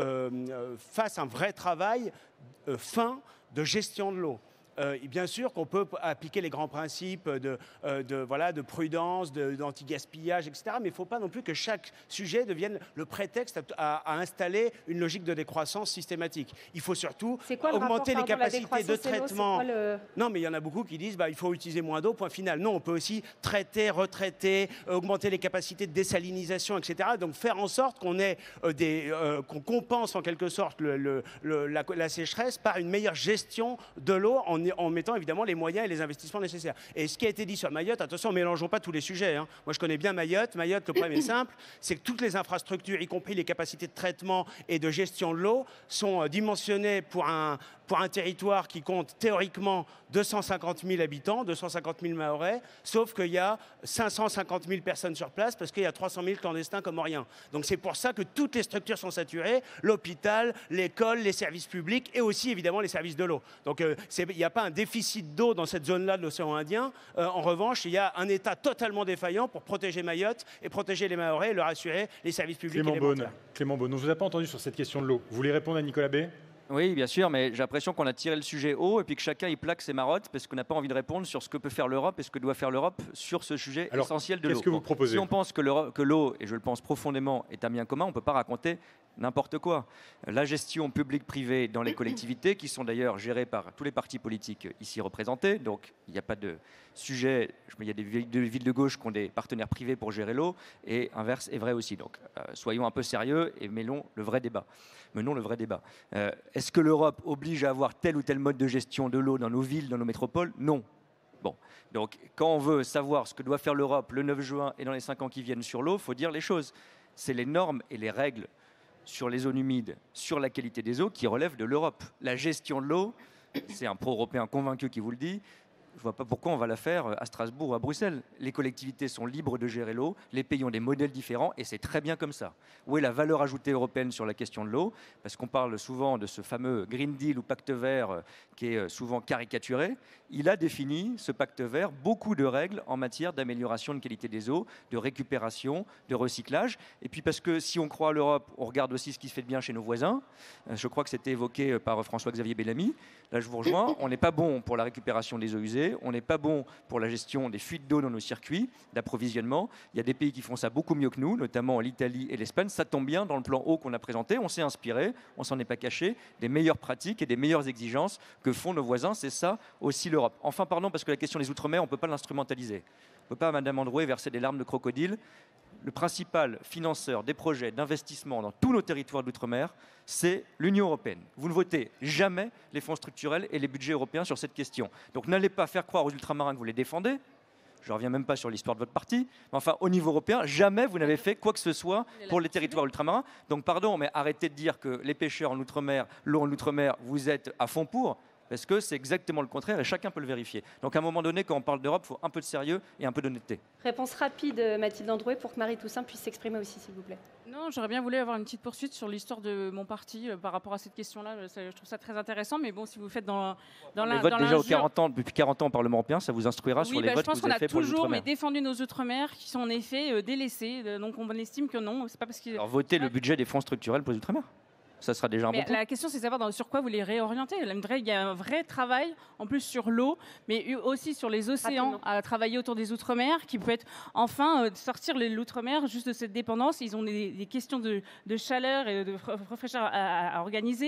euh, fasse un vrai travail euh, fin de gestion de l'eau. Euh, et bien sûr qu'on peut appliquer les grands principes de, euh, de, voilà, de prudence, de, d'anti-gaspillage, et cetera. Mais il ne faut pas non plus que chaque sujet devienne le prétexte à, à, à installer une logique de décroissance systématique. Il faut surtout quoi, augmenter rapport, les capacités de traitement. Le... Non, mais il y en a beaucoup qui disent bah, il faut utiliser moins d'eau, point final. Non, on peut aussi traiter, retraiter, augmenter les capacités de désalinisation, et cetera. Donc faire en sorte qu'on ait euh, des, euh, qu'on compense en quelque sorte le, le, le, la, la sécheresse par une meilleure gestion de l'eau en en mettant évidemment les moyens et les investissements nécessaires. Et ce qui a été dit sur Mayotte, attention, mélangeons pas tous les sujets. Hein. Moi, je connais bien Mayotte. Mayotte, le problème est simple, c'est que toutes les infrastructures, y compris les capacités de traitement et de gestion de l'eau, sont dimensionnées pour un, pour un territoire qui compte théoriquement deux cent cinquante mille habitants, deux cent cinquante mille Mahorais, sauf qu'il y a cinq cent cinquante mille personnes sur place parce qu'il y a trois cent mille clandestins comoriens. Donc c'est pour ça que toutes les structures sont saturées, l'hôpital, l'école, les services publics et aussi évidemment les services de l'eau. Donc euh, il n'y a pas un déficit d'eau dans cette zone-là de l'océan Indien. Euh, en revanche, il y a un État totalement défaillant pour protéger Mayotte et protéger les Mahorais et leur assurer les services publics Clément élémentaires. Beaune, Clément Beaune, on ne vous a pas entendu sur cette question de l'eau. Vous voulez répondre à Nicolas B ? Oui, bien sûr, mais j'ai l'impression qu'on a tiré le sujet haut et puis que chacun y plaque ses marottes parce qu'on n'a pas envie de répondre sur ce que peut faire l'Europe et ce que doit faire l'Europe sur ce sujet Alors, essentiel de l'eau. Qu'est-ce que vous proposez ? Si on pense que l'eau, et je le pense profondément, est un bien commun, on ne peut pas raconter n'importe quoi. La gestion publique-privée dans les collectivités, qui sont d'ailleurs gérées par tous les partis politiques ici représentés, donc il n'y a pas de sujet, il y a des villes de, villes de gauche qui ont des partenaires privés pour gérer l'eau, et inverse est vrai aussi. Donc euh, soyons un peu sérieux et mêlons le vrai débat. Menons le vrai débat. Euh, est-ce que l'Europe oblige à avoir tel ou tel mode de gestion de l'eau dans nos villes, dans nos métropoles ? Non. Bon, donc quand on veut savoir ce que doit faire l'Europe le neuf juin et dans les cinq ans qui viennent sur l'eau, il faut dire les choses. C'est les normes et les règles sur les zones humides, sur la qualité des eaux qui relèvent de l'Europe. La gestion de l'eau, c'est un pro-européen convaincu qui vous le dit. Je ne vois pas pourquoi on va la faire à Strasbourg ou à Bruxelles. Les collectivités sont libres de gérer l'eau, les pays ont des modèles différents et c'est très bien comme ça. Où est la valeur ajoutée européenne sur la question de l'eau ? Parce qu'on parle souvent de ce fameux Green Deal ou pacte vert qui est souvent caricaturé. Il a défini, ce pacte vert, beaucoup de règles en matière d'amélioration de qualité des eaux, de récupération, de recyclage. Et puis parce que si on croit à l'Europe, on regarde aussi ce qui se fait de bien chez nos voisins. Je crois que c'était évoqué par François-Xavier Bellamy. Là, je vous rejoins. On n'est pas bon pour la récupération des eaux usées. On n'est pas bon pour la gestion des fuites d'eau dans nos circuits d'approvisionnement. Il y a des pays qui font ça beaucoup mieux que nous, notamment l'Italie et l'Espagne. Ça tombe bien dans le plan eau qu'on a présenté. On s'est inspiré, on s'en est pas caché, des meilleures pratiques et des meilleures exigences que font nos voisins. C'est ça aussi l'Europe. Enfin, pardon, parce que la question des Outre-mer, on ne peut pas l'instrumentaliser. On ne peut pas, Madame Androuet, verser des larmes de crocodile. Le principal financeur des projets d'investissement dans tous nos territoires d'outre-mer, c'est l'Union européenne. Vous ne votez jamais les fonds structurels et les budgets européens sur cette question. Donc n'allez pas faire croire aux ultramarins que vous les défendez. Je ne reviens même pas sur l'histoire de votre parti. Mais enfin, au niveau européen, jamais vous n'avez fait quoi que ce soit pour les territoires ultramarins. Donc pardon, mais arrêtez de dire que les pêcheurs en outre-mer, l'eau en outre-mer, vous êtes à fond pour. Parce que c'est exactement le contraire et chacun peut le vérifier. Donc à un moment donné, quand on parle d'Europe, il faut un peu de sérieux et un peu d'honnêteté. Réponse rapide, Mathilde Androuet, pour que Marie Toussaint puisse s'exprimer aussi, s'il vous plaît. Non, j'aurais bien voulu avoir une petite poursuite sur l'histoire de mon parti euh, par rapport à cette question-là. Je trouve ça très intéressant, mais bon, si vous faites dans, dans les la, votes dans déjà aux l'injure... quarante ans, depuis quarante ans au Parlement européen, ça vous instruira oui, sur les bah, votes que vous avez fait pour les Je pense qu'on a toujours mais outre-mer. défendu nos outre-mer qui sont en effet euh, délaissés. Euh, donc on estime que non, c'est pas parce qu'ils... Alors votez le budget des fonds structurels pour les outre-mer. Ça sera déjà un mais bon coup. La question, c'est de savoir dans, sur quoi vous les réorientez. Il y a un vrai travail, en plus sur l'eau, mais aussi sur les océans, Rapidement. à travailler autour des Outre-mer, qui peut être enfin euh, sortir l'Outre-mer juste de cette dépendance. Ils ont des, des questions de, de chaleur et de fraîcheur à, à, à organiser.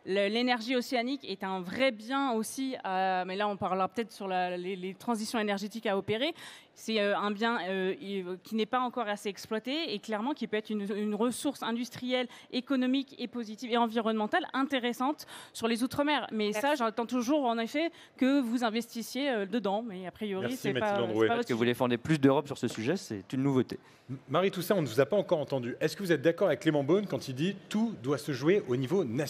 L'énergie océanique est un vrai bien aussi, euh, mais là on parlera peut-être sur la, les, les transitions énergétiques à opérer. C'est euh, un bien euh, qui n'est pas encore assez exploité et clairement qui peut être une, une ressource industrielle, économique et positive et environnementale intéressante sur les Outre-mer. Mais Merci. ça, j'entends toujours en effet que vous investissiez euh, dedans, mais a priori, c'est pas, c'est pas Est-ce que vous défendez plus d'Europe sur ce sujet? C'est une nouveauté. Marie Toussaint, on ne vous a pas encore entendu. Est-ce que vous êtes d'accord avec Clément Beaune quand il dit « tout doit se jouer au niveau national » ?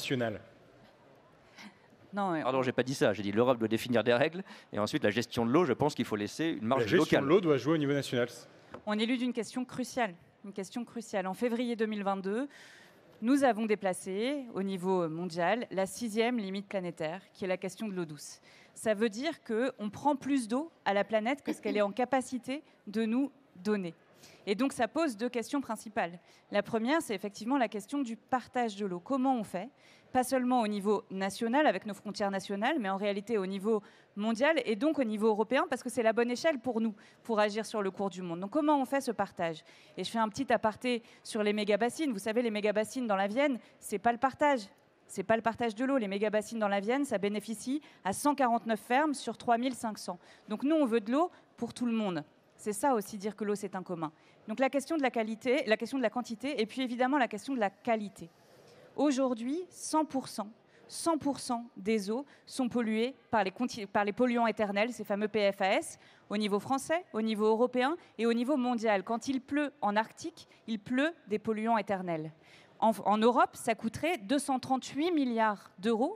Non, ouais. Pardon, j'ai pas dit ça. J'ai dit l'Europe doit définir des règles et ensuite la gestion de l'eau. Je pense qu'il faut laisser une marge locale. La gestion locale. de l'eau doit jouer au niveau national. On est élu d'une question cruciale, une question cruciale. En février deux mille vingt-deux, nous avons déplacé au niveau mondial la sixième limite planétaire, qui est la question de l'eau douce. Ça veut dire qu'on prend plus d'eau à la planète que ce qu'elle est en capacité de nous donner. Et donc, ça pose deux questions principales. La première, c'est effectivement la question du partage de l'eau. Comment on fait ? Pas seulement au niveau national, avec nos frontières nationales, mais en réalité au niveau mondial et donc au niveau européen, parce que c'est la bonne échelle pour nous, pour agir sur le cours du monde. Donc, comment on fait ce partage ? Et je fais un petit aparté sur les méga-bassines. Vous savez, les méga-bassines dans la Vienne, c'est pas le partage. C'est pas le partage de l'eau. Les méga-bassines dans la Vienne, ça bénéficie à cent quarante-neuf fermes sur trois mille cinq cents. Donc, nous, on veut de l'eau pour tout le monde. C'est ça aussi, dire que l'eau, c'est un commun. Donc la question de la qualité, la question de la quantité, et puis évidemment la question de la qualité. Aujourd'hui, cent pour cent, cent pour cent des eaux sont polluées par les, par les polluants éternels, ces fameux P F A S, au niveau français, au niveau européen et au niveau mondial. Quand il pleut en Arctique, il pleut des polluants éternels. En, en Europe, ça coûterait deux cent trente-huit milliards d'euros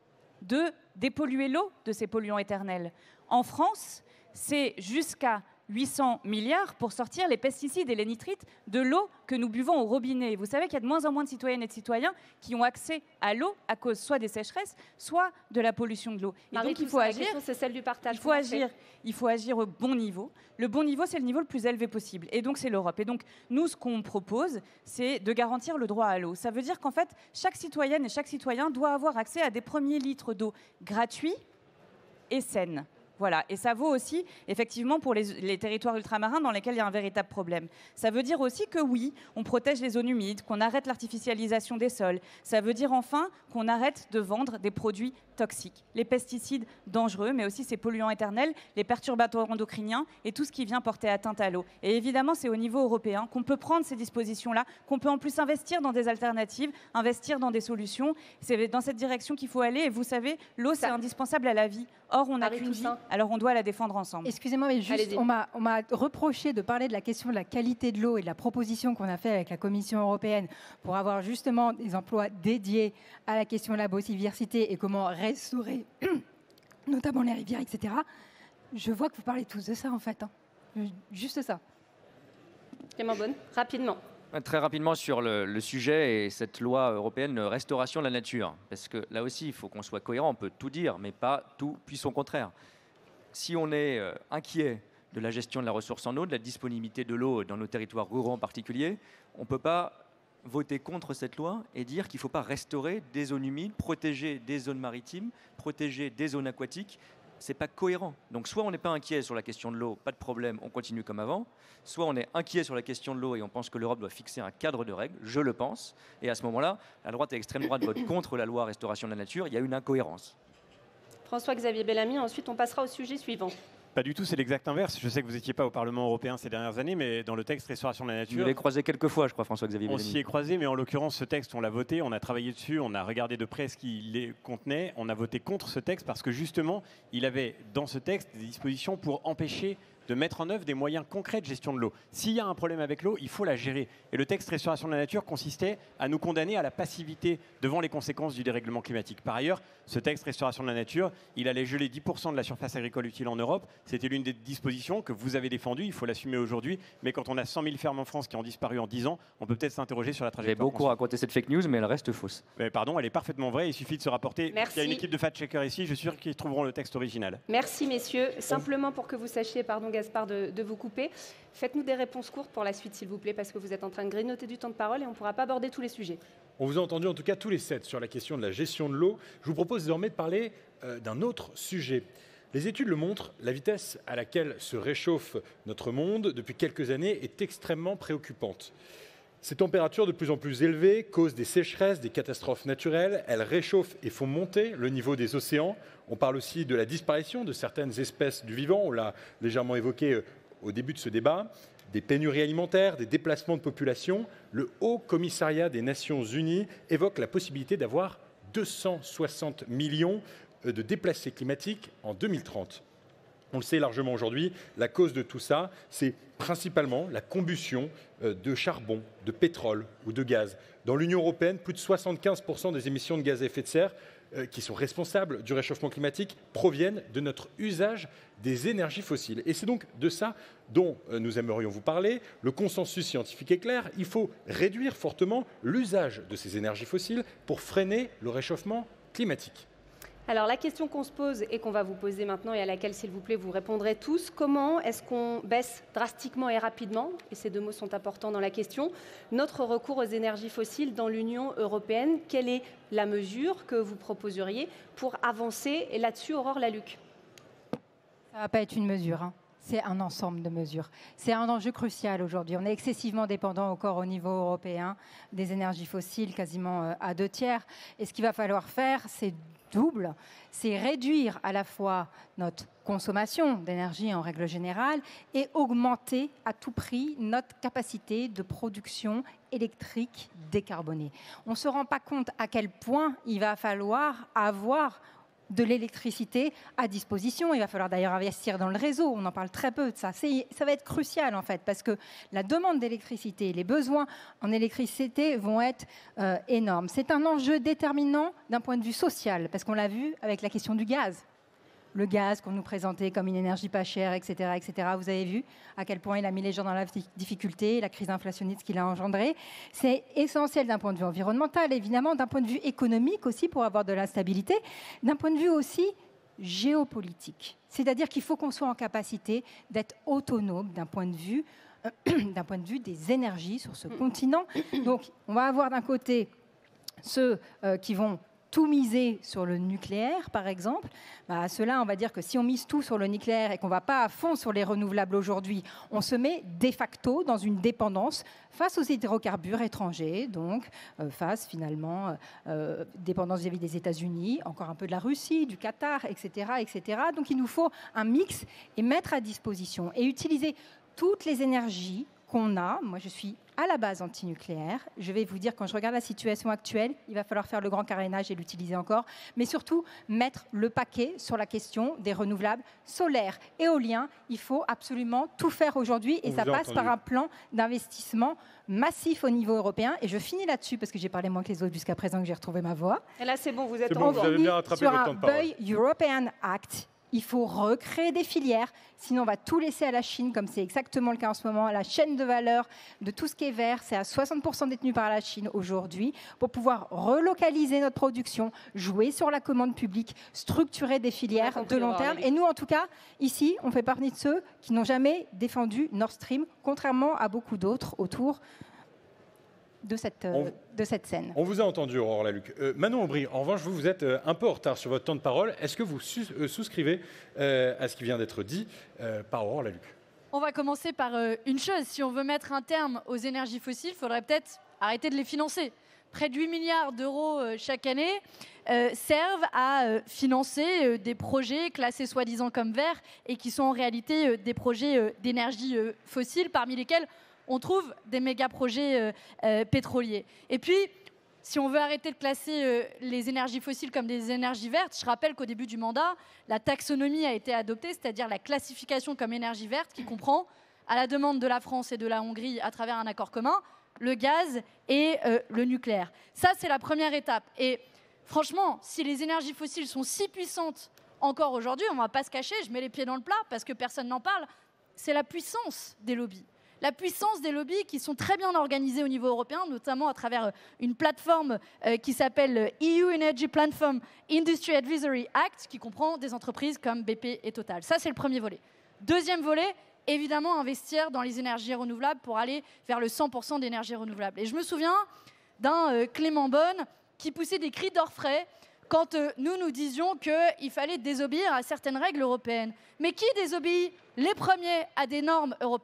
de dépolluer l'eau de ces polluants éternels. En France, c'est jusqu'à huit cents milliards pour sortir les pesticides et les nitrites de l'eau que nous buvons au robinet. Vous savez qu'il y a de moins en moins de citoyennes et de citoyens qui ont accès à l'eau à cause soit des sécheresses, soit de la pollution de l'eau. Et Marie, donc il faut agir. C'est celle du partage. Il faut agir. Il faut agir au bon niveau. Le bon niveau, c'est le niveau le plus élevé possible. Et donc c'est l'Europe. Et donc nous, ce qu'on propose, c'est de garantir le droit à l'eau. Ça veut dire qu'en fait, chaque citoyenne et chaque citoyen doit avoir accès à des premiers litres d'eau gratuits et saines. Voilà. Et ça vaut aussi, effectivement, pour les, les territoires ultramarins dans lesquels il y a un véritable problème. Ça veut dire aussi que oui, on protège les zones humides, qu'on arrête l'artificialisation des sols. Ça veut dire enfin qu'on arrête de vendre des produits toxiques, les pesticides dangereux, mais aussi ces polluants éternels, les perturbateurs endocriniens et tout ce qui vient porter atteinte à l'eau. Et évidemment, c'est au niveau européen qu'on peut prendre ces dispositions-là, qu'on peut en plus investir dans des alternatives, investir dans des solutions. C'est dans cette direction qu'il faut aller. Et vous savez, l'eau, c'est indispensable à la vie. Or, on n'a qu'une vie, alors on doit la défendre ensemble. Excusez-moi, mais juste, on m'a, on m'a reproché de parler de la question de la qualité de l'eau et de la proposition qu'on a faite avec la Commission européenne pour avoir justement des emplois dédiés à la question de la biodiversité et comment restaurer notamment les rivières, et cetera. Je vois que vous parlez tous de ça, en fait. Hein. Juste ça. Clément Beaune, rapidement. Très rapidement sur le, le sujet et cette loi européenne de restauration de la nature. Parce que là aussi, il faut qu'on soit cohérent. On peut tout dire, mais pas tout puis son contraire. Si on est euh, inquiet de la gestion de la ressource en eau, de la disponibilité de l'eau dans nos territoires ruraux en particulier, on ne peut pas voter contre cette loi et dire qu'il ne faut pas restaurer des zones humides, protéger des zones maritimes, protéger des zones aquatiques. Ce n'est pas cohérent. Donc soit on n'est pas inquiet sur la question de l'eau, pas de problème, on continue comme avant, soit on est inquiet sur la question de l'eau et on pense que l'Europe doit fixer un cadre de règles, je le pense, et à ce moment-là, la droite et l'extrême droite votent contre la loi restauration de la nature, il y a une incohérence. François-Xavier Bellamy, ensuite on passera au sujet suivant. Pas du tout, c'est l'exact inverse. Je sais que vous n'étiez pas au Parlement européen ces dernières années, mais dans le texte Restauration de la nature... Vous l'avez croisé quelques fois, je crois, François-Xavier Bellamy. On s'y est croisé, mais en l'occurrence, ce texte, on l'a voté, on a travaillé dessus, on a regardé de près ce qu'il les contenait, on a voté contre ce texte parce que justement, il avait dans ce texte des dispositions pour empêcher de mettre en œuvre des moyens concrets de gestion de l'eau. S'il y a un problème avec l'eau, il faut la gérer. Et le texte Restauration de la nature consistait à nous condamner à la passivité devant les conséquences du dérèglement climatique. Par ailleurs, ce texte Restauration de la nature, il allait geler dix pour cent de la surface agricole utile en Europe. C'était l'une des dispositions que vous avez défendues, il faut l'assumer aujourd'hui. Mais quand on a cent mille fermes en France qui ont disparu en dix ans, on peut peut-être s'interroger sur la trajectoire. J'ai beaucoup raconté cette fake news, mais elle reste fausse. Mais pardon, elle est parfaitement vraie, il suffit de se rapporter. Merci. Il y a une équipe de fact-checkers ici, je suis sûr qu'ils trouveront le texte original. Merci messieurs. Simplement pour que vous sachiez, pardon Gaspard de, de vous couper, faites-nous des réponses courtes pour la suite s'il vous plaît, parce que vous êtes en train de grignoter du temps de parole et on ne pourra pas aborder tous les sujets. On vous a entendu en tout cas tous les sept sur la question de la gestion de l'eau. Je vous propose désormais de parler euh, d'un autre sujet. Les études le montrent, la vitesse à laquelle se réchauffe notre monde depuis quelques années est extrêmement préoccupante. Ces températures de plus en plus élevées causent des sécheresses, des catastrophes naturelles. Elles réchauffent et font monter le niveau des océans. On parle aussi de la disparition de certaines espèces du vivant. On l'a légèrement évoqué au début de ce débat. Des pénuries alimentaires, des déplacements de population. Le Haut Commissariat des Nations Unies évoque la possibilité d'avoir deux cent soixante millions de déplacés climatiques en deux mille trente. On le sait largement aujourd'hui, la cause de tout ça, c'est principalement la combustion de charbon, de pétrole ou de gaz. Dans l'Union européenne, plus de soixante-quinze pour cent des émissions de gaz à effet de serre qui sont responsables du réchauffement climatique proviennent de notre usage des énergies fossiles. Et c'est donc de ça dont nous aimerions vous parler. Le consensus scientifique est clair, il faut réduire fortement l'usage de ces énergies fossiles pour freiner le réchauffement climatique. Alors la question qu'on se pose et qu'on va vous poser maintenant et à laquelle, s'il vous plaît, vous répondrez tous, comment est-ce qu'on baisse drastiquement et rapidement, et ces deux mots sont importants dans la question, notre recours aux énergies fossiles dans l'Union européenne? Quelle est la mesure que vous proposeriez pour avancer là-dessus, Aurore Lalucq? Ça ne va pas être une mesure, hein. C'est un ensemble de mesures. C'est un enjeu crucial aujourd'hui. On est excessivement dépendant encore au niveau européen des énergies fossiles, quasiment à deux tiers. Et ce qu'il va falloir faire, c'est double. C'est réduire à la fois notre consommation d'énergie en règle générale et augmenter à tout prix notre capacité de production électrique décarbonée. On ne se rend pas compte à quel point il va falloir avoir de l'électricité à disposition. Il va falloir d'ailleurs investir dans le réseau. On en parle très peu de ça. C'est, ça va être crucial en fait parce que la demande d'électricité, les besoins en électricité vont être euh, énormes. C'est un enjeu déterminant d'un point de vue social parce qu'on l'a vu avec la question du gaz. Le gaz qu'on nous présentait comme une énergie pas chère, et cetera, et cetera. Vous avez vu à quel point il a mis les gens dans la difficulté, la crise inflationniste qu'il a engendrée. C'est essentiel d'un point de vue environnemental, évidemment, d'un point de vue économique aussi pour avoir de la stabilité, d'un point de vue aussi géopolitique. C'est-à-dire qu'il faut qu'on soit en capacité d'être autonome d'un point de vue, d'un point de vue des énergies sur ce continent. Donc, on va avoir d'un côté ceux euh, qui vont tout miser sur le nucléaire, par exemple, bah, à cela, on va dire que si on mise tout sur le nucléaire et qu'on ne va pas à fond sur les renouvelables aujourd'hui, on se met de facto dans une dépendance face aux hydrocarbures étrangers, donc euh, face finalement euh, dépendance vis-à-vis des États-Unis, encore un peu de la Russie, du Qatar, et cetera, et cetera. Donc il nous faut un mix et mettre à disposition et utiliser toutes les énergies qu'on a. Moi, je suis à la base anti-nucléaire. Je vais vous dire, quand je regarde la situation actuelle, il va falloir faire le grand carénage et l'utiliser encore, mais surtout mettre le paquet sur la question des renouvelables solaires, éoliens. Il faut absolument tout faire aujourd'hui et ça passe par un plan d'investissement massif au niveau européen. Et je finis là-dessus parce que j'ai parlé moins que les autres jusqu'à présent, que j'ai retrouvé ma voix. Et là, c'est bon, vous êtes en bon, vous avez bien rattrapé votre temps de parole. Sur un Buy European Act. Il faut recréer des filières, sinon on va tout laisser à la Chine, comme c'est exactement le cas en ce moment. La chaîne de valeur de tout ce qui est vert, c'est à soixante pour cent détenu par la Chine aujourd'hui, pour pouvoir relocaliser notre production, jouer sur la commande publique, structurer des filières de long terme. Et nous, en tout cas, ici, on fait partie de ceux qui n'ont jamais défendu Nord Stream, contrairement à beaucoup d'autres autour de cette, euh, on, de cette scène. On vous a entendu, Aurore Lalucq. Euh, Manon Aubry, en revanche, vous, vous êtes euh, un peu en retard sur votre temps de parole. Est-ce que vous su euh, souscrivez euh, à ce qui vient d'être dit euh, par Aurore Lalucq? On va commencer par euh, une chose. Si on veut mettre un terme aux énergies fossiles, il faudrait peut-être arrêter de les financer. Près de huit milliards d'euros euh, chaque année euh, servent à euh, financer euh, des projets classés soi-disant comme verts et qui sont en réalité euh, des projets euh, d'énergie euh, fossile, parmi lesquels on trouve des méga-projets euh, euh, pétroliers. Et puis, si on veut arrêter de classer euh, les énergies fossiles comme des énergies vertes, je rappelle qu'au début du mandat, la taxonomie a été adoptée, c'est-à-dire la classification comme énergie verte qui comprend, à la demande de la France et de la Hongrie à travers un accord commun, le gaz et euh, le nucléaire. Ça, c'est la première étape. Et franchement, si les énergies fossiles sont si puissantes encore aujourd'hui, on ne va pas se cacher, je mets les pieds dans le plat parce que personne n'en parle, c'est la puissance des lobbies. La puissance des lobbies qui sont très bien organisés au niveau européen, notamment à travers une plateforme euh, qui s'appelle E U Energy Platform Industry Advisory Act, qui comprend des entreprises comme B P et Total. Ça, c'est le premier volet. Deuxième volet, évidemment, investir dans les énergies renouvelables pour aller vers le cent pour cent d'énergie renouvelable. Et je me souviens d'un euh, Clément Beaune qui poussait des cris d'orfraie quand euh, nous nous disions qu'il fallait désobéir à certaines règles européennes. Mais qui désobéit les premiers à des normes européennes?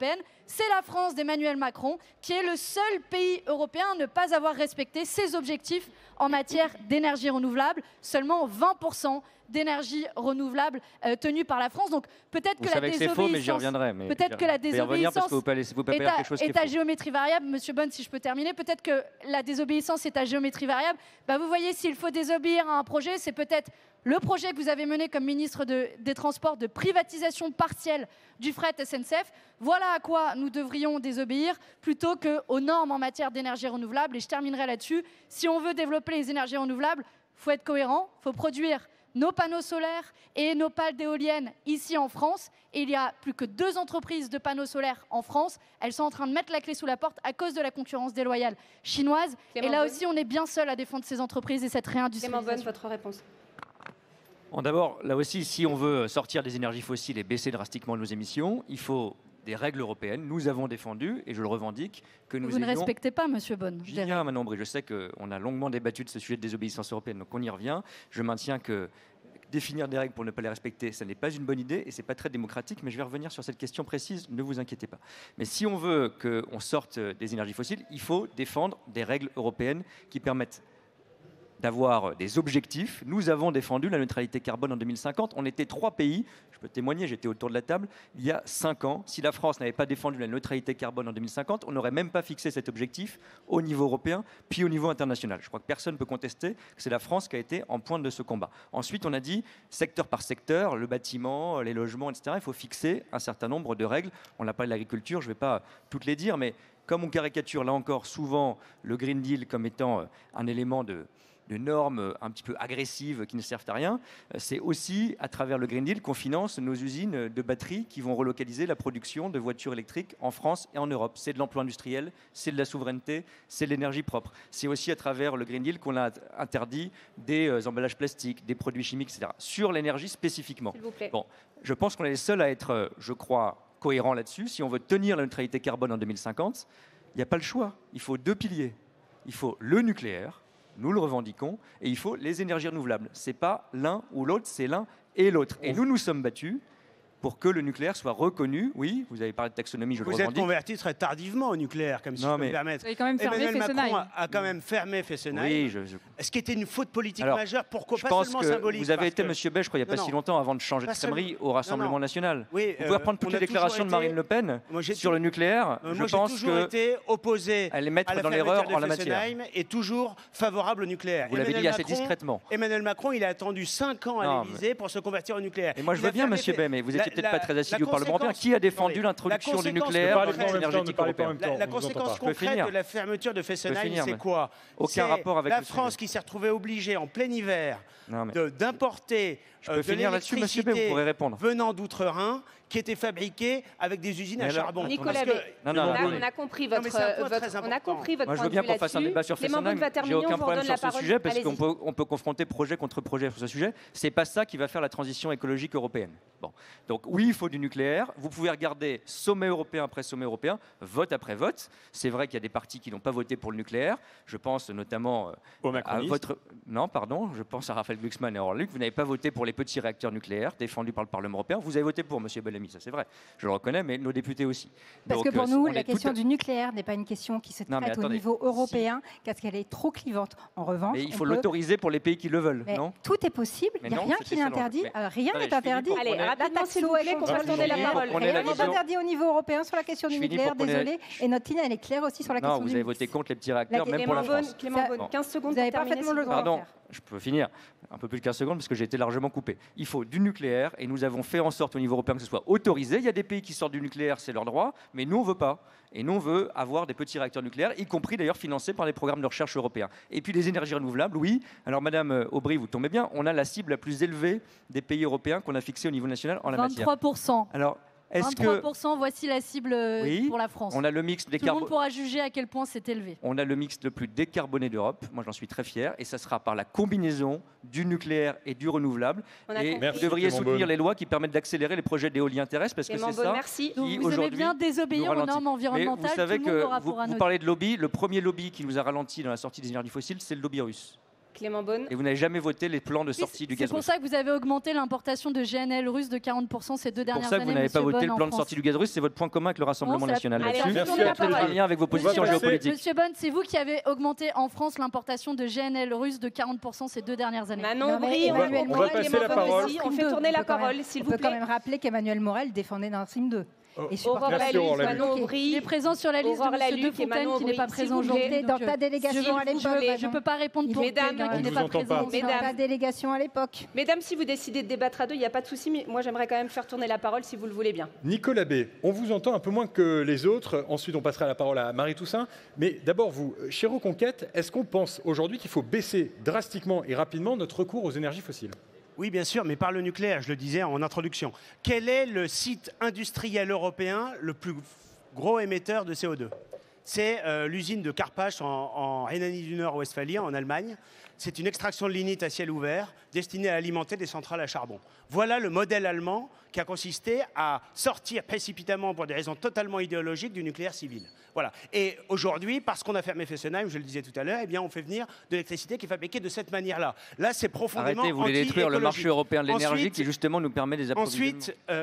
c'est la France d'Emmanuel Macron qui est le seul pays européen à ne pas avoir respecté ses objectifs en matière d'énergie renouvelable. Seulement vingt pour cent d'énergie renouvelable euh, tenue par la France. Donc peut-être que la désobéissance, peut-être que la désobéissance est à, est à géométrie variable. Monsieur Bonne, si je peux terminer, peut-être que la désobéissance est à géométrie variable. Bah, vous voyez, s'il faut désobéir à un projet, c'est peut-être le projet que vous avez mené comme ministre de, des Transports de privatisation partielle du fret S N C F. Voilà à quoi nous devrions désobéir plutôt qu'aux normes en matière d'énergie renouvelable. Et je terminerai là-dessus. Si on veut développer les énergies renouvelables, il faut être cohérent, il faut produire nos panneaux solaires et nos pales d'éoliennes ici en France. Et il y a plus que deux entreprises de panneaux solaires en France. Elles sont en train de mettre la clé sous la porte à cause de la concurrence déloyale chinoise. Clément et là Bonne. Aussi, on est bien seul à défendre ces entreprises et cette réindustrialisation. Clément Bonne, votre réponse. Bon, d'abord, là aussi, si on veut sortir des énergies fossiles et baisser drastiquement nos émissions, il faut des règles européennes. Nous avons défendu, et je le revendique, que nous Vous ayons... ne respectez pas, Monsieur Bonne. Je dis rien, Manon Aubry. Je sais qu'on a longuement débattu de ce sujet de désobéissance européenne, donc on y revient. Je maintiens que définir des règles pour ne pas les respecter, ça n'est pas une bonne idée et c'est pas très démocratique, mais je vais revenir sur cette question précise, ne vous inquiétez pas. Mais si on veut qu'on sorte des énergies fossiles, il faut défendre des règles européennes qui permettent d'avoir des objectifs. Nous avons défendu la neutralité carbone en deux mille cinquante. On était trois pays, je peux témoigner, j'étais autour de la table, il y a cinq ans. Si la France n'avait pas défendu la neutralité carbone en deux mille cinquante, on n'aurait même pas fixé cet objectif au niveau européen, puis au niveau international. Je crois que personne ne peut contester que c'est la France qui a été en pointe de ce combat. Ensuite, on a dit, secteur par secteur, le bâtiment, les logements, et cetera, il faut fixer un certain nombre de règles. On a parlé de l'agriculture, je ne vais pas toutes les dire, mais comme on caricature là encore souvent le Green Deal comme étant un élément de... de normes un petit peu agressives qui ne servent à rien, c'est aussi à travers le Green Deal qu'on finance nos usines de batteries qui vont relocaliser la production de voitures électriques en France et en Europe. C'est de l'emploi industriel, c'est de la souveraineté, c'est de l'énergie propre. C'est aussi à travers le Green Deal qu'on a interdit des emballages plastiques, des produits chimiques, et cetera. Sur l'énergie spécifiquement. S'il vous plaît. Bon, je pense qu'on est les seuls à être, je crois, cohérents là-dessus. Si on veut tenir la neutralité carbone en deux mille cinquante, il n'y a pas le choix. Il faut deux piliers. Il faut le nucléaire, nous le revendiquons, et il faut les énergies renouvelables. Ce n'est pas l'un ou l'autre, c'est l'un et l'autre. Et nous nous sommes battus pour que le nucléaire soit reconnu. Oui, vous avez parlé de taxonomie, je vous le revendique. Vous êtes converti très tardivement au nucléaire, comme si non, je peux mais... me permettre. Vous avez quand même fermé Emmanuel Fessenheim. Macron a, a quand même fermé Fessenheim. Oui, je, je... Ce qui était une faute politique Alors, majeure, pourquoi je pas pense seulement que symbolique. vous avez été, que... Monsieur Bay, je crois, il n'y a pas non, si longtemps, avant de changer de crèmerie au Rassemblement non, non. national. Oui, vous pouvez euh, reprendre toutes les a déclarations de Marine été... Le Pen moi, sur le nucléaire. Euh, je moi, pense j'ai toujours que été opposé à les mettre à la dans l'erreur en la matière. Et toujours favorable au nucléaire. Vous l'avez dit assez discrètement. Emmanuel Macron, il a attendu cinq ans à l'Élysée pour se convertir au nucléaire. Et moi, je veux bien, Monsieur Bay, mais vous n'étiez peut-être pas très assidu au Parlement européen. Qui a défendu l'introduction du nucléaire dans les énergétiques européennes? La conséquence concrète de la fermeture de Fessenheim, c'est quoi? Aucun rapport avec la France qui s'est retrouvée obligée en plein hiver d'importer de l'électricité venant d'outre-Rhin, qui était fabriquée avec des usines à charbon. Nicolas Bay, on, on a compris votre, votre, on a compris votre Moi, je veux bien qu'on fasse un débat sur Fessenheim. J'ai aucun problème sur ce sujet parce qu'on peut, on peut confronter projet contre projet sur ce sujet. C'est pas ça qui va faire la transition écologique européenne. Bon, donc oui, il faut du nucléaire. Vous pouvez regarder sommet européen après sommet européen, vote après vote. C'est vrai qu'il y a des partis qui n'ont pas voté pour le nucléaire. Je pense notamment Au à votre, non, pardon, je pense à Raphaël Glucksmann et Orluc. Vous n'avez pas voté pour les petits réacteurs nucléaires défendus par le Parlement européen. Vous avez voté pour Monsieur Bellamy, ça c'est vrai. Je le reconnais, mais nos députés aussi. Parce donc, que pour euh, nous, on la est question tout... du nucléaire n'est pas une question qui se Non, traite au attendez, niveau européen, si... parce qu'elle est trop clivante. En revanche, mais il faut peut... l'autoriser pour les pays qui le veulent, mais non? tout est possible. Il n'y a rien qui l'interdit. Rien n'est interdit. Allez, rapidement, s'il vous plaît, qu'on fasse tourner la parole. Rien n'est interdit au niveau européen sur la question du nucléaire. Désolé. Et notre ligne, elle est claire aussi sur la question du nucléaire. Non, vous avez voté contre les petits réacteurs, même pour la France. Clément Beaune, quinze secondes vous avez pour terminer. parfaitement le droit. Pardon, je peux finir. Un peu plus de quinze secondes parce que j'ai été largement coupé. Il faut du nucléaire et nous avons fait en sorte au niveau européen que ce soit autorisé. Il y a des pays qui sortent du nucléaire, c'est leur droit, mais nous on veut pas. Et nous on veut avoir des petits réacteurs nucléaires, y compris d'ailleurs financés par les programmes de recherche européens. Et puis les énergies renouvelables, oui. Alors Madame Aubry, vous tombez bien, on a la cible la plus élevée des pays européens qu'on a fixée au niveau national en la matière. vingt-trois pour cent. Alors est-ce que vingt-trois pour cent, voici la cible oui, pour la France. On a le mix Tout le monde pourra juger à quel point c'est élevé. On a le mix le plus décarboné d'Europe. Moi, j'en suis très fier. Et ça sera par la combinaison du nucléaire et du renouvelable. Et Merci. vous devriez soutenir les lois qui permettent d'accélérer les projets d'éolien terrestre parce que c'est ça merci. qui vous aimez bien désobéir aux normes environnementales. Mais vous savez tout le monde que aura vous, pour un vous parlez de lobby. Le premier lobby qui nous a ralenti dans la sortie des énergies fossiles, c'est le lobby russe. Clément Beaune. Et vous n'avez jamais voté les plans de sortie du C'est gaz pour russe. ça que vous avez augmenté l'importation de G N L russe de quarante pour cent ces deux Pour dernières ça que années. vous n'avez pas Monsieur voté Bonne, le plan en de France. sortie du gaz russe, c'est votre point commun avec le Rassemblement Non, c'est la- national Allez, là-dessus. on Merci tourne la à tous les parole. deux. En lien avec vos positions passer- géopolitiques. Monsieur Bonne, c'est vous qui avez augmenté en France l'importation de G N L russe de quarante pour cent ces deux dernières années. Manon Non, mais Aubry, on va- Emmanuel on va Morel, passer Clément la Beaune parole. aussi, On fait deux. tourner la peut quand même- parole, s'il on vous peut quand plaît. même rappeler qu'Emmanuel Morel défendait Nord Stream deux. Et supportait- Aurore Merci, Laluc, Aurore Laluc. Manon Il est Aubry. présent sur la liste Aurore de Monsieur Laluc De et Manon Fontaine qui n'est pas Aubry, présent s'il vous plaît. aujourd'hui. Dans donc, ta euh, délégation je- à l'époque, je, je Manon. peux pas répondre pour Mesdames, quelqu'un on qui n'est vous pas entend pas. présent. Mesdames. Dans ta délégation à l'époque. Mesdames, si vous décidez de débattre à deux, il n'y a pas de souci, mais moi j'aimerais quand même faire tourner la parole si vous le voulez bien. Nicolas B, on vous entend un peu moins que les autres. Ensuite, on passera la parole à Marie Toussaint. Mais d'abord, vous, chez Reconquête, est-ce qu'on pense aujourd'hui qu'il faut baisser drastiquement et rapidement notre recours aux énergies fossiles ? Oui, bien sûr, mais par le nucléaire, je le disais en introduction. Quel est le site industriel européen le plus gros émetteur de C O deux ? C'est euh, l'usine de Karpach en, en Rhénanie du Nord-Westphalie, en Allemagne. C'est une extraction de lignite à ciel ouvert destinée à alimenter des centrales à charbon. Voilà le modèle allemand qui a consisté à sortir précipitamment, pour des raisons totalement idéologiques, du nucléaire civil. Voilà. Et aujourd'hui, parce qu'on a fermé Fessenheim, je le disais tout à l'heure, eh bien, on fait venir de l'électricité qui est fabriquée de cette manière-là. Là, c'est profondément Arrêtez, vous voulez détruire le marché anti-écologique. européen de l'énergie Ensuite- qui justement nous permet des approvisionnements. Ensuite, euh,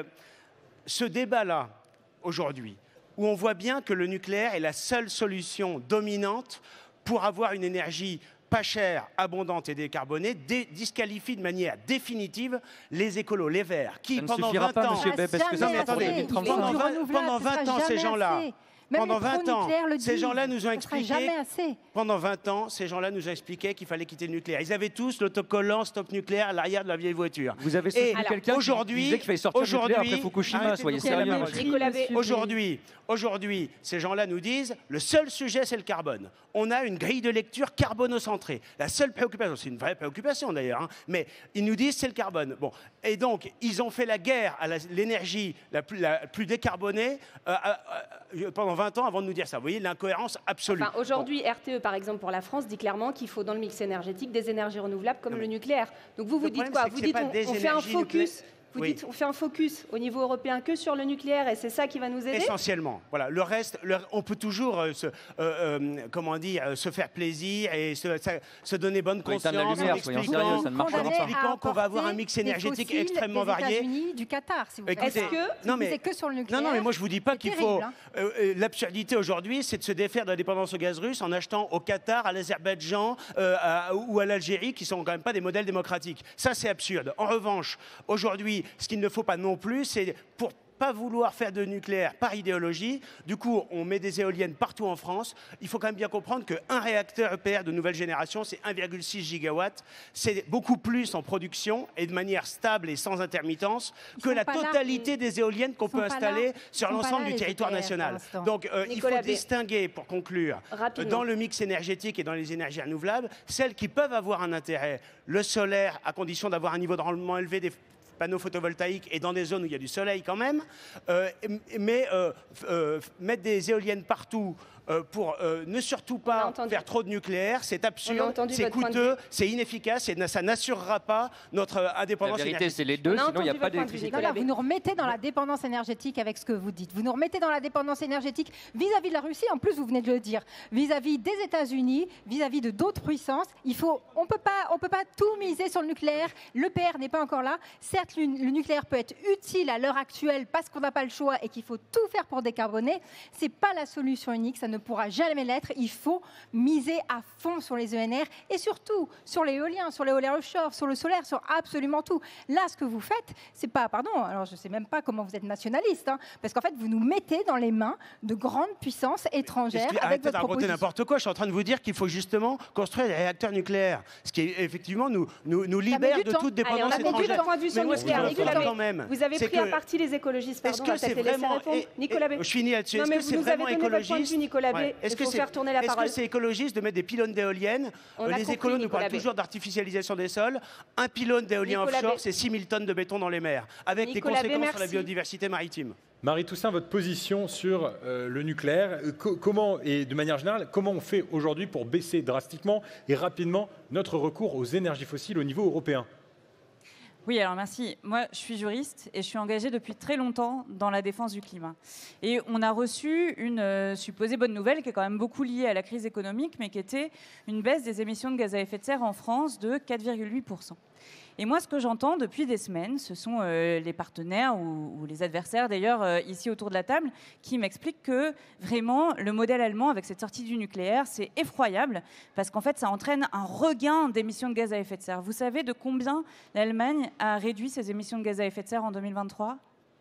ce débat-là, aujourd'hui, où on voit bien que le nucléaire est la seule solution dominante pour avoir une énergie pas chère, abondante et décarbonée, dé- disqualifie de manière définitive les écolos, les Verts, qui Ça ne pendant suffira vingt pas, ans... monsieur Bay, parce que ça, Non, mais c'est pour les attendez, deux mille trente-cinq. pendant Du vingt renouvelable, pendant ce vingt sera ans, ces jamais gens-là... assez. Même Pendant les vingt ans, pro-nucléaires le ces disent, gens-là nous ont ce sera expliqué... jamais assez. Pendant vingt ans, ces gens-là nous ont expliqué qu'il fallait quitter le nucléaire. Ils avaient tous l'autocollant stop nucléaire à l'arrière de la vieille voiture. Vous avez Et soutenu alors, quelqu'un qui aujourd'hui- disait qu'il fallait sortir le nucléaire aujourd'hui- après Fukushima, arrêtez de soyez vous sérieux. couper la monsieur. Nicolas B. Aujourd'hui, aujourd'hui, ces gens-là nous disent le seul sujet, c'est le carbone. On a une grille de lecture carbonocentrée. La seule préoccupation, c'est une vraie préoccupation d'ailleurs, hein, mais ils nous disent c'est le carbone. Bon, et donc ils ont fait la guerre à la- l'énergie la plus, la plus décarbonée euh, euh, euh, pendant vingt ans avant de nous dire ça. Vous voyez l'incohérence absolue. Enfin, aujourd'hui, R T E, par exemple, pour la France, dit clairement qu'il faut dans le mix énergétique des énergies renouvelables comme Non, le mais- nucléaire. Donc vous, vous Le dites problème, quoi c'est que Vous c'est dites pas on, des on fait un énergies focus. nucléaires. Vous Oui. dites on fait un focus au niveau européen que sur le nucléaire et c'est ça qui va nous aider. Essentiellement. Voilà. Le reste, le- on peut toujours euh, se, euh, euh, comment dire, euh, se faire plaisir et se, ça- se donner bonne Faut conscience éteindre la lumière, en soyons expliquant, sérieux, ça ne marchera en Condamné pas. à expliquant qu'on va avoir un importer mix des énergétique fossiles extrêmement des varié. États-Unis, du Qatar, si vous voulez. Écoutez, Est-ce que non, vous mais- misez que sur le nucléaire? Non, non, mais moi je vous dis pas C'est qu'il terrible, faut. hein. euh, euh, L'absurdité aujourd'hui, c'est de se défaire de la dépendance au gaz russe en achetant au Qatar, à l'Azerbaïdjan euh, à- ou à l'Algérie, qui sont quand même pas des modèles démocratiques. Ça, c'est absurde. En revanche, aujourd'hui, ce qu'il ne faut pas non plus, c'est pour pas vouloir faire de nucléaire par idéologie. Du coup, on met des éoliennes partout en France. Il faut quand même bien comprendre qu'un réacteur E P R de nouvelle génération, c'est un virgule six gigawatts. C'est beaucoup plus en production et de manière stable et sans intermittence Ils que sont la pas là. totalité des éoliennes qu'on Ils sont peut pas installer là. sur Ils sont pas l'ensemble là, du les territoire E P R, national. pour l'instant. Donc, euh, il Nicolas faut B. distinguer, pour conclure, Rapidement. dans le mix énergétique et dans les énergies renouvelables, celles qui peuvent avoir un intérêt. Le solaire, à condition d'avoir un niveau de rendement élevé des panneaux photovoltaïques et dans des zones où il y a du soleil quand même, euh, mais euh, euh, mettre des éoliennes partout euh, pour euh, ne surtout On a pas entendu. faire trop de nucléaire, c'est On a absurde, entendu c'est votre point de coûteux, c'est inefficace et ça n'assurera pas notre La indépendance vérité, énergétique. c'est les deux, On a sinon il n'y a entendu pas votre point de vue, d'électricité. Non, Nicolas non, B. vous nous remettez dans la dépendance énergétique avec ce que vous dites. Vous nous remettez dans la dépendance énergétique vis-à-vis de la Russie. En plus, vous venez de le dire, vis-à-vis des États-Unis, vis-à-vis de d'autres puissances. Il faut, on peut pas, on peut pas tout miser sur le nucléaire. Le P R n'est pas encore là. Certes, le, le nucléaire peut être utile à l'heure actuelle parce qu'on n'a pas le choix et qu'il faut tout faire pour décarboner. C'est pas la solution unique. Ça ne pourra jamais l'être. Il faut miser à fond sur les E N R et surtout sur l'éolien, sur l'éolien offshore, sur le solaire, sur absolument tout. Là, ce que vous faites, c'est pas, pardon, alors je sais même pas comment vous êtes nationaliste, hein, parce qu'en fait, vous nous mettez dans les mains de grandes puissances étrangères Excusez- avec Arrêtez votre de raconter proposition. n'importe quoi. Je suis en train de vous dire qu'il faut justement construire des réacteurs nucléaires, ce qui effectivement nous, nous, nous libère du de temps. toute Allez, on dépendance a compris étrangère. votre point de vue sur Mais le moi, ce que je nucléaire. veux Nicolas faire B. quand même, Vous avez c'est pris à que- partie les écologistes. Est-ce Pardon, on que va c'est peut-être les laisser vraiment... répondre. et- Nicolas B. et- Je finis là-dessus. Non, Est-ce mais que vous c'est nous avez vraiment donné votre point de écologiste vue, Nicolas B. Ouais. Il Est-ce que faut c'est- faire tourner la Est-ce parole. que c'est écologiste de mettre des pylônes d'éoliennes On Euh, a Les compris, écolos nous Nicolas parlent B. toujours d'artificialisation des sols. Un pylône d'éolien Nicolas offshore, B. c'est six mille tonnes de béton dans les mers, avec Nicolas B, des conséquences sur la merci. biodiversité maritime. Marie Toussaint, votre position sur euh, le nucléaire, euh, co- comment, et de manière générale, comment on fait aujourd'hui pour baisser drastiquement et rapidement notre recours aux énergies fossiles au niveau européen ? Oui, alors merci. Moi, je suis juriste et je suis engagée depuis très longtemps dans la défense du climat. Et on a reçu une euh, supposée bonne nouvelle qui est quand même beaucoup liée à la crise économique, mais qui était une baisse des émissions de gaz à effet de serre en France de quatre virgule huit pour cent. Et moi, ce que j'entends depuis des semaines, ce sont euh, les partenaires ou, ou les adversaires, d'ailleurs, euh, ici autour de la table, qui m'expliquent que vraiment, le modèle allemand, avec cette sortie du nucléaire, c'est effroyable, parce qu'en fait, ça entraîne un regain d'émissions de gaz à effet de serre. Vous savez de combien l'Allemagne a réduit ses émissions de gaz à effet de serre en deux mille vingt-trois ?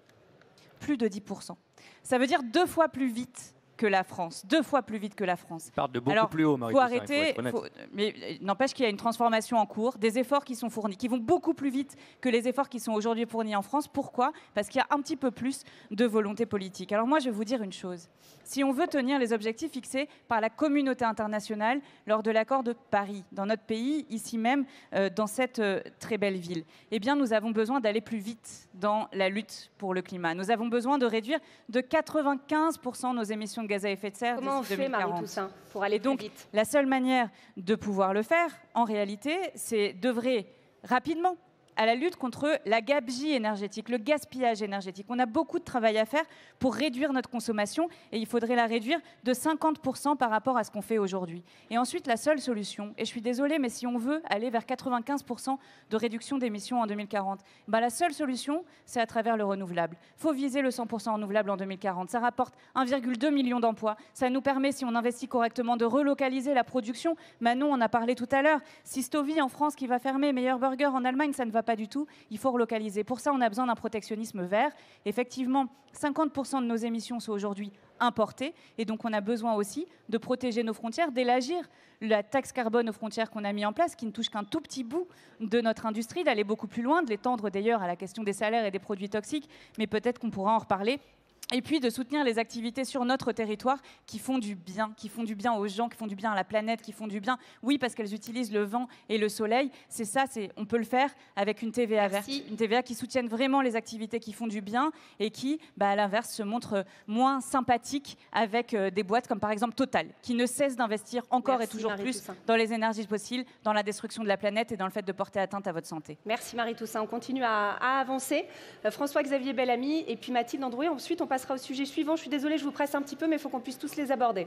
Plus de dix pour cent. Ça veut dire deux fois plus vite que la France, deux fois plus vite que la France. Ils partent de beaucoup Alors, plus haut, Marie. Faut arrêter, faut, mais n'empêche qu'il y a une transformation en cours, des efforts qui sont fournis, qui vont beaucoup plus vite que les efforts qui sont aujourd'hui fournis en France. Pourquoi ? Parce qu'il y a un petit peu plus de volonté politique. Alors moi, je vais vous dire une chose. Si on veut tenir les objectifs fixés par la communauté internationale lors de l'accord de Paris, dans notre pays, ici même, euh, dans cette euh, très belle ville, eh bien, nous avons besoin d'aller plus vite dans la lutte pour le climat. Nous avons besoin de réduire de quatre-vingt-quinze pour cent nos émissions de gaz à effet de serre Comment on d'ici fait, deux mille quarante. Marie Toussaint, pour aller Et donc, plus vite ? la seule manière de pouvoir le faire, en réalité, c'est d'œuvrer rapidement à la lutte contre la gabegie énergétique, le gaspillage énergétique. On a beaucoup de travail à faire pour réduire notre consommation et il faudrait la réduire de cinquante pour cent par rapport à ce qu'on fait aujourd'hui. Et ensuite, la seule solution, et je suis désolée, mais si on veut aller vers quatre-vingt-quinze pour cent de réduction d'émissions en deux mille quarante, ben la seule solution, c'est à travers le renouvelable. Il faut viser le cent pour cent renouvelable en deux mille quarante. Ça rapporte un virgule deux million d'emplois. Ça nous permet, si on investit correctement, de relocaliser la production. Manon en a parlé tout à l'heure. Sistovi en France qui va fermer, Meilleur Burger en Allemagne, ça ne va pas du tout. Il faut relocaliser. Pour ça, on a besoin d'un protectionnisme vert. Effectivement, cinquante pour cent de nos émissions sont aujourd'hui importées. Et donc, on a besoin aussi de protéger nos frontières, d'élargir la taxe carbone aux frontières qu'on a mis en place, qui ne touche qu'un tout petit bout de notre industrie, d'aller beaucoup plus loin, de l'étendre d'ailleurs à la question des salaires et des produits toxiques. Mais peut-être qu'on pourra en reparler. Et puis de soutenir les activités sur notre territoire qui font du bien, qui font du bien aux gens, qui font du bien à la planète, qui font du bien, oui, parce qu'elles utilisent le vent et le soleil. C'est ça, c'est, on peut le faire avec une T V A verte, une T V A qui soutienne vraiment les activités qui font du bien et qui, bah, à l'inverse, se montre moins sympathique avec euh, des boîtes comme par exemple Total, qui ne cesse d'investir encore Merci, et toujours Marie plus Toussaint. dans les énergies fossiles, dans la destruction de la planète et dans le fait de porter atteinte à votre santé. Merci Marie Toussaint. On continue à, à avancer. Euh, François-Xavier Bellamy et puis Mathilde Androuet. Ensuite, on passera au sujet suivant. Je suis désolée, je vous presse un petit peu, mais il faut qu'on puisse tous les aborder.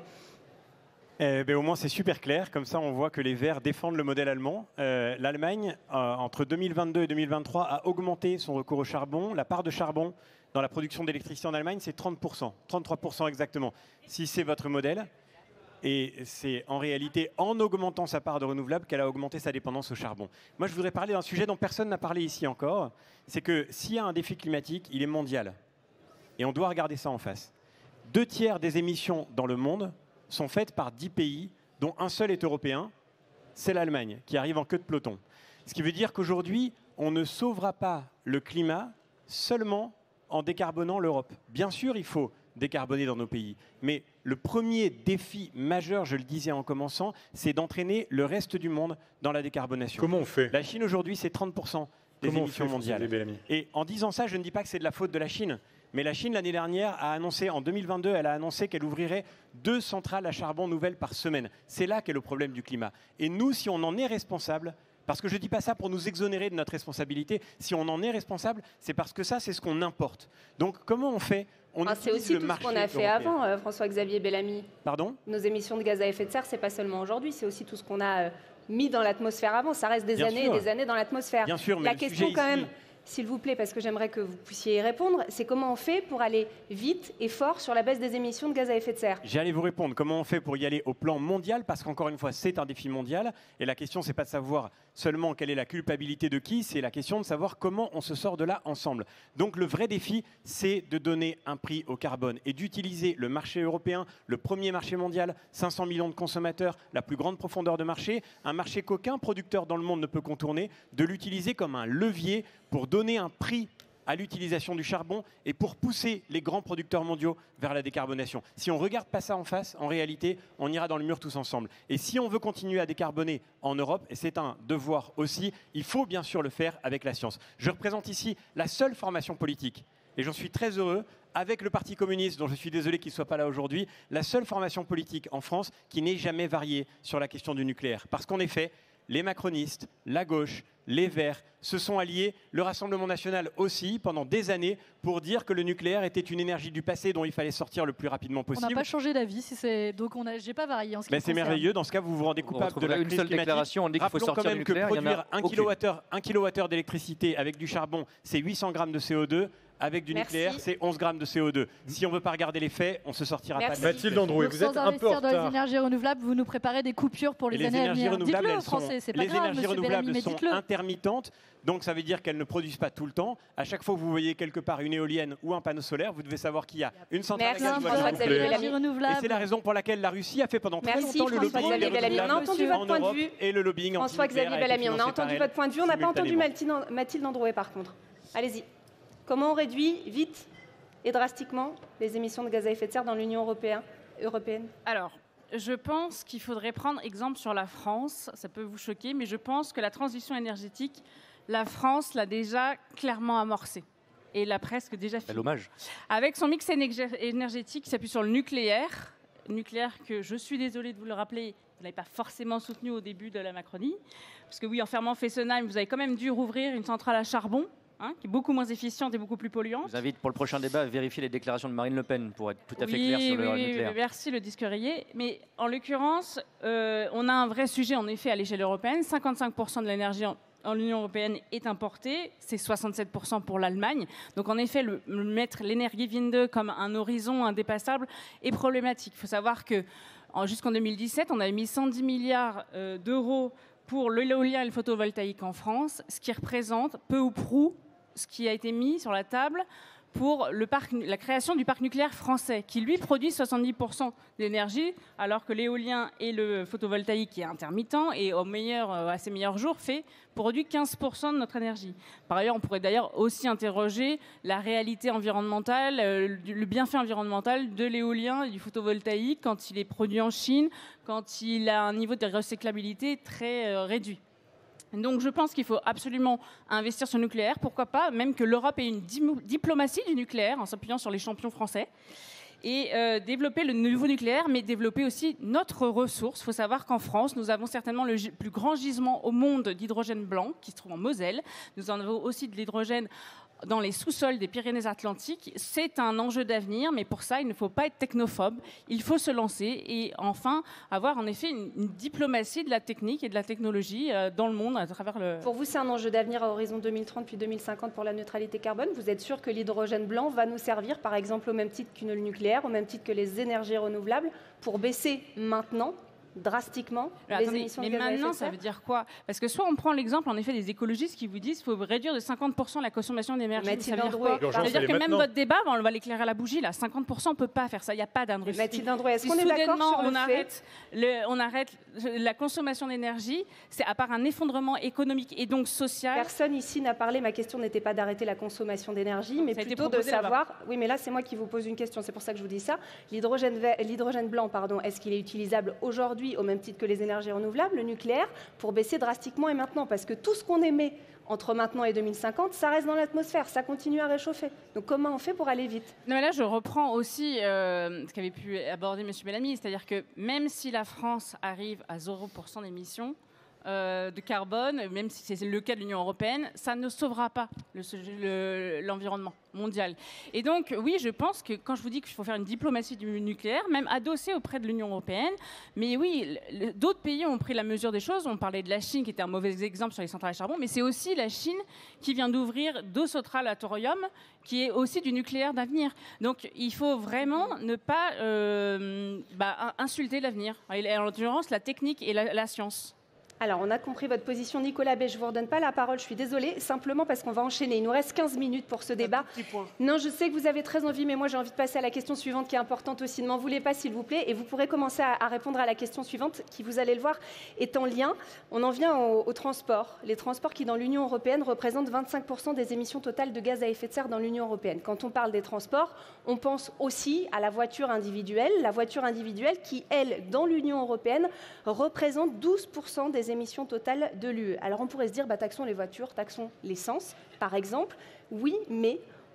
Eh ben, au moins, c'est super clair. Comme ça, on voit que les Verts défendent le modèle allemand. Euh, L'Allemagne, euh, entre deux mille vingt-deux et deux mille vingt-trois, a augmenté son recours au charbon. La part de charbon dans la production d'électricité en Allemagne, c'est trente pour cent, trente-trois pour cent exactement. Si c'est votre modèle, et c'est en réalité en augmentant sa part de renouvelable qu'elle a augmenté sa dépendance au charbon. Moi, je voudrais parler d'un sujet dont personne n'a parlé ici encore. C'est que s'il y a un défi climatique, il est mondial. Et on doit regarder ça en face. Deux tiers des émissions dans le monde sont faites par dix pays, dont un seul est européen, c'est l'Allemagne, qui arrive en queue de peloton. Ce qui veut dire qu'aujourd'hui, on ne sauvera pas le climat seulement en décarbonant l'Europe. Bien sûr, il faut décarboner dans nos pays, mais le premier défi majeur, je le disais en commençant, c'est d'entraîner le reste du monde dans la décarbonation. Comment on fait ? La Chine aujourd'hui, c'est trente pour cent des Comment émissions on fait, mondiales. Et en disant ça, je ne dis pas que c'est de la faute de la Chine. Mais la Chine, l'année dernière, a annoncé, en deux mille vingt-deux, elle a annoncé qu'elle ouvrirait deux centrales à charbon nouvelles par semaine. C'est là qu'est le problème du climat. Et nous, si on en est responsable, parce que je ne dis pas ça pour nous exonérer de notre responsabilité, si on en est responsable, c'est parce que ça, c'est ce qu'on importe. Donc, comment on fait ? On ah, C'est aussi tout ce qu'on a fait européen. avant, euh, François-Xavier Bellamy. Pardon ? Nos émissions de gaz à effet de serre, ce n'est pas seulement aujourd'hui, c'est aussi tout ce qu'on a euh, mis dans l'atmosphère avant. Ça reste des Bien années sûr. et des années dans l'atmosphère. Bien sûr, mais La le question sujet quand ici- même... S'il vous plaît, parce que j'aimerais que vous puissiez y répondre, c'est comment on fait pour aller vite et fort sur la baisse des émissions de gaz à effet de serre. J'allais vous répondre comment on fait pour y aller au plan mondial, parce qu'encore une fois, c'est un défi mondial. Et la question, c'est pas de savoir seulement quelle est la culpabilité de qui, c'est la question de savoir comment on se sort de là ensemble. Donc le vrai défi, c'est de donner un prix au carbone et d'utiliser le marché européen, le premier marché mondial, cinq cents millions de consommateurs, la plus grande profondeur de marché, un marché qu'aucun producteur dans le monde ne peut contourner, de l'utiliser comme un levier pour donner un prix à l'utilisation du charbon et pour pousser les grands producteurs mondiaux vers la décarbonation. Si on ne regarde pas ça en face, en réalité, on ira dans le mur tous ensemble. Et si on veut continuer à décarboner en Europe, et c'est un devoir aussi, il faut bien sûr le faire avec la science. Je représente ici la seule formation politique, et j'en suis très heureux, avec le Parti communiste, dont je suis désolé qu'il ne soit pas là aujourd'hui, la seule formation politique en France qui n'ait jamais varié sur la question du nucléaire. Parce qu'en effet, les macronistes, la gauche, les Verts se sont alliés, le Rassemblement national aussi, pendant des années, pour dire que le nucléaire était une énergie du passé dont il fallait sortir le plus rapidement possible. On n'a pas changé d'avis, si c'est... donc on a... j'ai pas varié en ce qui Ben me c'est concerne. merveilleux, dans ce cas vous vous rendez coupable de la une crise seule climatique. déclaration, on dit qu'il faut Rappelons sortir quand même du que nucléaire, il y en a produire un aucune. kilowattheure, un kilowattheure d'électricité avec du charbon, c'est huit cents grammes de C O deux. Avec du Merci. nucléaire, c'est onze grammes de C O deux. Si on ne veut pas regarder les faits, on ne se sortira Merci. pas de Mathilde Androuet, Donc, vous êtes sans un peu en investir dans les retard. énergies renouvelables, vous nous préparez des coupures pour les, Et les années à énergies venir. renouvelables, Dites-le aux elles sont, Français, c'est pas les grave, énergies monsieur renouvelables Bellamy, mais sont dites-le. intermittentes, donc ça veut dire qu'elles ne produisent pas tout le temps. À chaque fois que vous voyez quelque part une éolienne ou un panneau solaire, vous devez savoir qu'il y a une centrale Merci, à gaz ou à François-Xavier charbon. Bellamy. Énergie Et renouvelable. c'est la raison pour laquelle la Russie a fait pendant très Merci, longtemps le lobbying François-Xavier des Bellamy. On a renouvelables entendu en votre point de Europe vue. et le lobbying François-Xavier anti-nucléaire a été Bellamy, on a financé entendu par elle votre point de vue. On n'a pas entendu simultanément. Mathilde Mathilde Androuet, par contre. Allez-y. Comment on réduit vite et drastiquement les émissions de gaz à effet de serre dans l'Union européenne, européenne Alors, je pense qu'il faudrait prendre exemple sur la France. Ça peut vous choquer, mais je pense que la transition énergétique, la France l'a déjà clairement amorcée et l'a presque déjà Quel fait. hommage. Avec son mix énergé- énergétique qui s'appuie sur le nucléaire, nucléaire que, je suis désolée de vous le rappeler, vous n'avez pas forcément soutenu au début de la Macronie, parce que oui, en fermant Fessenheim, vous avez quand même dû rouvrir une centrale à charbon, hein, qui est beaucoup moins efficiente et beaucoup plus polluante. Je vous invite pour le prochain débat à vérifier les déclarations de Marine Le Pen pour être tout à fait Oui, clair sur le oui, oui, nucléaire. oui, merci le disque rayé. Mais en l'occurrence, euh, on a un vrai sujet en effet à l'échelle européenne. cinquante-cinq pour cent de l'énergie en, en l'Union européenne est importée, c'est soixante-sept pour cent pour l'Allemagne. Donc en effet, le, le mettre l'énergie comme un horizon indépassable est problématique. Il faut savoir que en- jusqu'en deux mille dix-sept, on avait mis cent dix milliards euh, d'euros pour l'éolien et le photovoltaïque en France, ce qui représente peu ou prou ce qui a été mis sur la table pour le parc, la création du parc nucléaire français, qui lui produit soixante-dix pour cent d'énergie, alors que l'éolien et le photovoltaïque, qui est intermittent, et au meilleur, euh, à ses meilleurs jours, fait produit quinze pour cent de notre énergie. Par ailleurs, on pourrait d'ailleurs aussi interroger la réalité environnementale, euh, le bienfait environnemental de l'éolien et du photovoltaïque quand il est produit en Chine, quand il a un niveau de recyclabilité très euh, réduit. Donc je pense qu'il faut absolument investir sur le nucléaire. Pourquoi pas, même que l'Europe ait une dim- diplomatie du nucléaire en s'appuyant sur les champions français. Et euh, développer le nouveau nucléaire, mais développer aussi notre ressource. Il faut savoir qu'en France, nous avons certainement le gi- plus grand gisement au monde d'hydrogène blanc, qui se trouve en Moselle. Nous en avons aussi de l'hydrogène dans les sous-sols des Pyrénées-Atlantiques. C'est un enjeu d'avenir, mais pour ça, il ne faut pas être technophobe. Il faut se lancer et enfin avoir en effet une, une diplomatie de la technique et de la technologie euh, dans le monde à travers le... Pour vous, c'est un enjeu d'avenir à horizon deux mille trente puis deux mille cinquante pour la neutralité carbone. Vous êtes sûr que l'hydrogène blanc va nous servir, par exemple, au même titre que le nucléaire, au même titre que les énergies renouvelables, pour baisser maintenant drastiquement Mais les attendez, émissions mais de gaz à effet maintenant, de ça serre? veut dire quoi? Parce que soit on prend l'exemple, en effet, des écologistes qui vous disent qu'il faut réduire de cinquante pour cent la consommation d'énergie. Mathilde Ça veut dire Androuet, quoi? Ça veut dire que même votre débat, on va l'éclairer à la bougie, là. cinquante pour cent, on ne peut pas faire ça. Il n'y a pas d'industrie. Mathilde Androuet, est-ce Si qu'on est d'accord soudainement, sur le on fait- arrête, le- on arrête la consommation d'énergie, c'est à part un effondrement économique et donc social. Personne ici n'a parlé, ma question n'était pas d'arrêter la consommation d'énergie, mais ça a été plutôt de proposé là-bas. savoir... Oui, mais là, c'est moi qui vous pose une question, c'est pour ça que je vous dis ça. L'hydrogène ve- l'hydrogène blanc, pardon, est-ce qu'il est utilisable aujourd'hui au même titre que les énergies renouvelables, le nucléaire, pour baisser drastiquement et maintenant? Parce que tout ce qu'on émet entre maintenant et deux mille cinquante, ça reste dans l'atmosphère, ça continue à réchauffer. Donc comment on fait pour aller vite? Non, mais là, je reprends aussi euh, ce qu'avait pu aborder M. Bellamy, c'est-à-dire que même si la France arrive à zéro pour cent d'émissions euh, de carbone, même si c'est le cas de l'Union européenne, ça ne sauvera pas le- le- l'environnement mondial. Et donc, oui, je pense que quand je vous dis qu'il faut faire une diplomatie du nucléaire, même adossée auprès de l'Union européenne, mais oui, le- d'autres pays ont pris la mesure des choses. On parlait de la Chine, qui était un mauvais exemple sur les centrales à charbon, mais c'est aussi la Chine qui vient d'ouvrir Dosotral à Thorium, qui est aussi du nucléaire d'avenir. Donc, il faut vraiment ne pas euh, bah, insulter l'avenir, et en l'occurrence la technique et la, la science. Alors, on a compris votre position. Nicolas Bay, je ne vous redonne pas la parole, je suis désolée, simplement parce qu'on va enchaîner. Il nous reste quinze minutes pour ce débat. Non, je sais que vous avez très envie, mais moi j'ai envie de passer à la question suivante qui est importante aussi. Ne m'en voulez pas, s'il vous plaît, et vous pourrez commencer à, à répondre à la question suivante qui, vous allez le voir, est en lien. On en vient au, au transport. Les transports qui, dans l'Union européenne, représentent vingt-cinq pour cent des émissions totales de gaz à effet de serre dans l'Union européenne. Quand on parle des transports, on pense aussi à la voiture individuelle. La voiture individuelle qui, elle, dans l'Union européenne, représente douze pour cent des émissions totales de l'U E. Alors on pourrait se dire, bah, taxons les voitures, taxons l'essence, par exemple. Oui, mais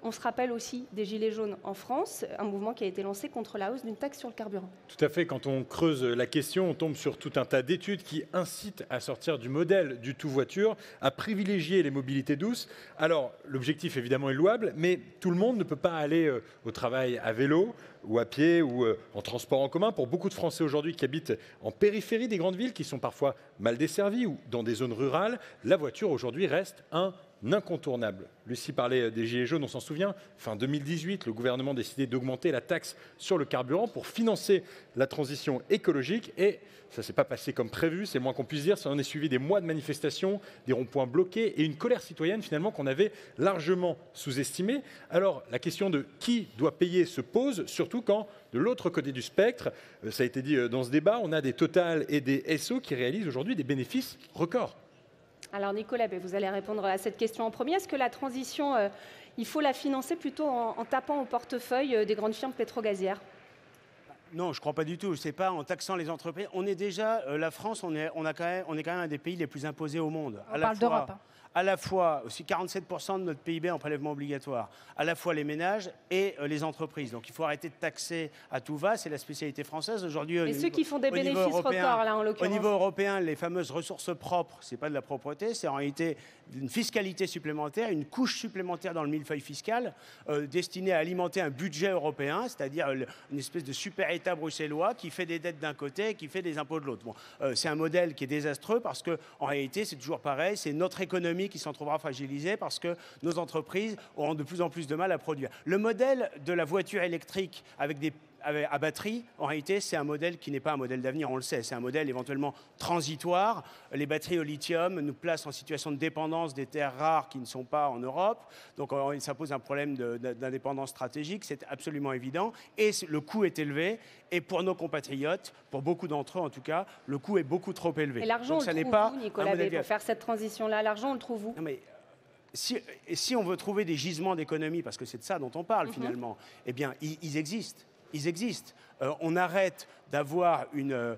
On se rappelle aussi des Gilets jaunes en France, un mouvement qui a été lancé contre la hausse d'une taxe sur le carburant. Tout à fait, quand on creuse la question, on tombe sur tout un tas d'études qui incitent à sortir du modèle du tout-voiture, à privilégier les mobilités douces. Alors, l'objectif évidemment est louable, mais tout le monde ne peut pas aller euh, au travail à vélo ou à pied ou euh, en transport en commun. Pour beaucoup de Français aujourd'hui qui habitent en périphérie des grandes villes, qui sont parfois mal desservies ou dans des zones rurales, la voiture aujourd'hui reste un incontournable. Lucie parlait des Gilets jaunes, on s'en souvient. Fin deux mille dix-huit, le gouvernement a décidé d'augmenter la taxe sur le carburant pour financer la transition écologique. Et ça ne s'est pas passé comme prévu, c'est moins qu'on puisse dire. Ça en est suivi des mois de manifestations, des ronds-points bloqués et une colère citoyenne finalement qu'on avait largement sous-estimée. Alors la question de qui doit payer se pose, surtout quand de l'autre côté du spectre, ça a été dit dans ce débat, on a des Total et des S O qui réalisent aujourd'hui des bénéfices records. Alors Nicolas, vous allez répondre à cette question en premier. Est-ce que la transition, euh, il faut la financer plutôt en, en tapant au portefeuille euh, des grandes firmes pétrogazières ? Non, je ne crois pas du tout. C'est pas en taxant les entreprises. On est déjà, euh, la France, on est, on, a quand même, on est quand même un des pays les plus imposés au monde. On parle d'Europe. Hein. À la fois, aussi quarante-sept pour cent de notre P I B en prélèvement obligatoire, à la fois les ménages et euh, les entreprises. Donc il faut arrêter de taxer à tout va, c'est la spécialité française aujourd'hui. Et ceux qui font des bénéfices records, là, en l'occurrence. Au niveau européen, les fameuses ressources propres, ce n'est pas de la propreté, c'est en réalité une fiscalité supplémentaire, une couche supplémentaire dans le millefeuille fiscal, euh, destinée à alimenter un budget européen, c'est-à-dire une espèce de super État bruxellois qui fait des dettes d'un côté et qui fait des impôts de l'autre. Bon, euh, c'est un modèle qui est désastreux parce qu'en réalité, c'est toujours pareil, c'est notre économie qui s'en trouvera fragilisée parce que nos entreprises auront de plus en plus de mal à produire. Le modèle de la voiture électrique avec des à batterie, en réalité, c'est un modèle qui n'est pas un modèle d'avenir, on le sait. C'est un modèle éventuellement transitoire. Les batteries au lithium nous placent en situation de dépendance des terres rares qui ne sont pas en Europe. Donc, ça pose un problème d'indépendance stratégique, c'est absolument évident. Et le coût est élevé. Et pour nos compatriotes, pour beaucoup d'entre eux en tout cas, le coût est beaucoup trop élevé. Et l'argent, on le trouve où, Nicolas Bay, pour faire cette transition-là? L'argent, on le trouve où? Non, mais si, si on veut trouver des gisements d'économie, parce que c'est de ça dont on parle mm-hmm. finalement, eh bien, ils, ils existent. Ils existent. Euh, on arrête d'avoir une, euh,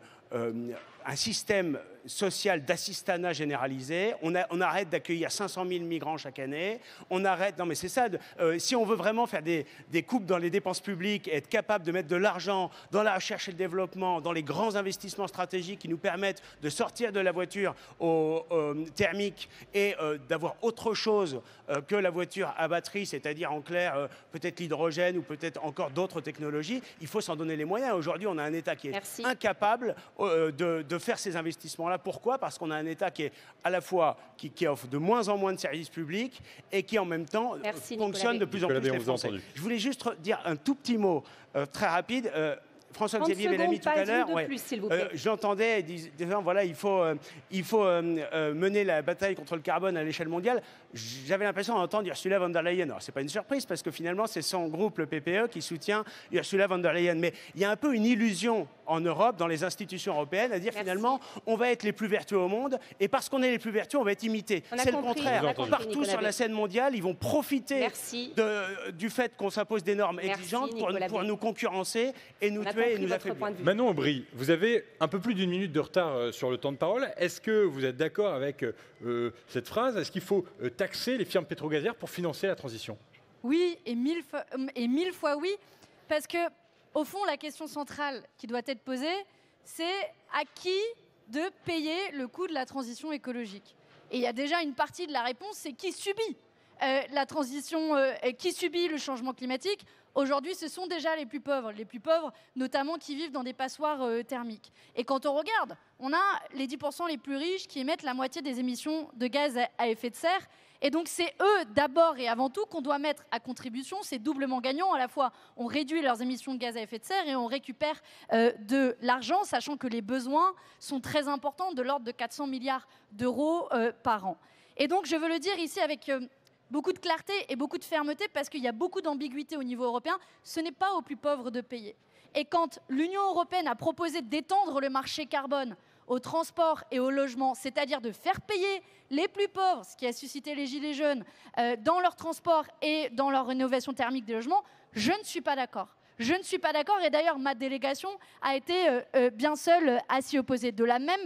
un système social d'assistanat généralisé. On, a, on arrête d'accueillir cinq cent mille migrants chaque année. On arrête. Non, mais c'est ça. De, euh, si on veut vraiment faire des, des coupes dans les dépenses publiques et être capable de mettre de l'argent dans la recherche et le développement, dans les grands investissements stratégiques qui nous permettent de sortir de la voiture au, au thermique et euh, d'avoir autre chose euh, que la voiture à batterie, c'est-à-dire en clair euh, peut-être l'hydrogène ou peut-être encore d'autres technologies, il faut s'en donner les moyens. Aujourd'hui, on a un État qui est Merci. incapable euh, de, de faire ces investissements-là. Pourquoi? Parce qu'on a un État qui est à la fois qui, qui offre de moins en moins de services publics et qui en même temps Merci, fonctionne de plus en Nicolas plus Bay, les Français. Je voulais juste dire un tout petit mot euh, très rapide. Euh, François-Xavier Bellamy tout à l'heure, ouais, euh, j'entendais disant voilà il faut euh, il faut euh, euh, mener la bataille contre le carbone à l'échelle mondiale. J'avais l'impression d'entendre Ursula von der Leyen. Alors c'est pas une surprise parce que finalement c'est son groupe le P P E qui soutient Ursula von der Leyen. Mais il y a un peu une illusion en Europe, dans les institutions européennes, à dire Merci. Finalement on va être les plus vertueux au monde et parce qu'on est les plus vertueux on va être imité. C'est le contraire. Partout Nicolas sur Bay. La scène mondiale ils vont profiter de, du fait qu'on s'impose des normes Merci, exigeantes pour, pour nous concurrencer et nous tuer. Et nous Manon Aubry, vous avez un peu plus d'une minute de retard sur le temps de parole. Est-ce que vous êtes d'accord avec euh, cette phrase? Est-ce qu'il faut euh, taxer les firmes pétrogazières pour financer la transition? Oui, et mille, fois, et mille fois oui, parce que au fond, la question centrale qui doit être posée, c'est à qui de payer le coût de la transition écologique. Et il y a déjà une partie de la réponse, c'est qui subit euh, la transition, euh, qui subit le changement climatique. Aujourd'hui, ce sont déjà les plus pauvres, les plus pauvres notamment qui vivent dans des passoires euh, thermiques. Et quand on regarde, on a les dix pour cent les plus riches qui émettent la moitié des émissions de gaz à, à effet de serre. Et donc c'est eux d'abord et avant tout qu'on doit mettre à contribution. C'est doublement gagnant. À la fois, on réduit leurs émissions de gaz à effet de serre et on récupère euh, de l'argent, sachant que les besoins sont très importants, de l'ordre de quatre cents milliards d'euros euh, par an. Et donc je veux le dire ici avec... Euh, beaucoup de clarté et beaucoup de fermeté parce qu'il y a beaucoup d'ambiguïté au niveau européen. Ce n'est pas aux plus pauvres de payer. Et quand l'Union européenne a proposé d'étendre le marché carbone au transport et au logement, c'est-à-dire de faire payer les plus pauvres, ce qui a suscité les gilets jaunes, euh, dans leur transport et dans leur rénovation thermique des logements, je ne suis pas d'accord. Je ne suis pas d'accord et d'ailleurs ma délégation a été euh, euh, bien seule à s'y opposer. De la même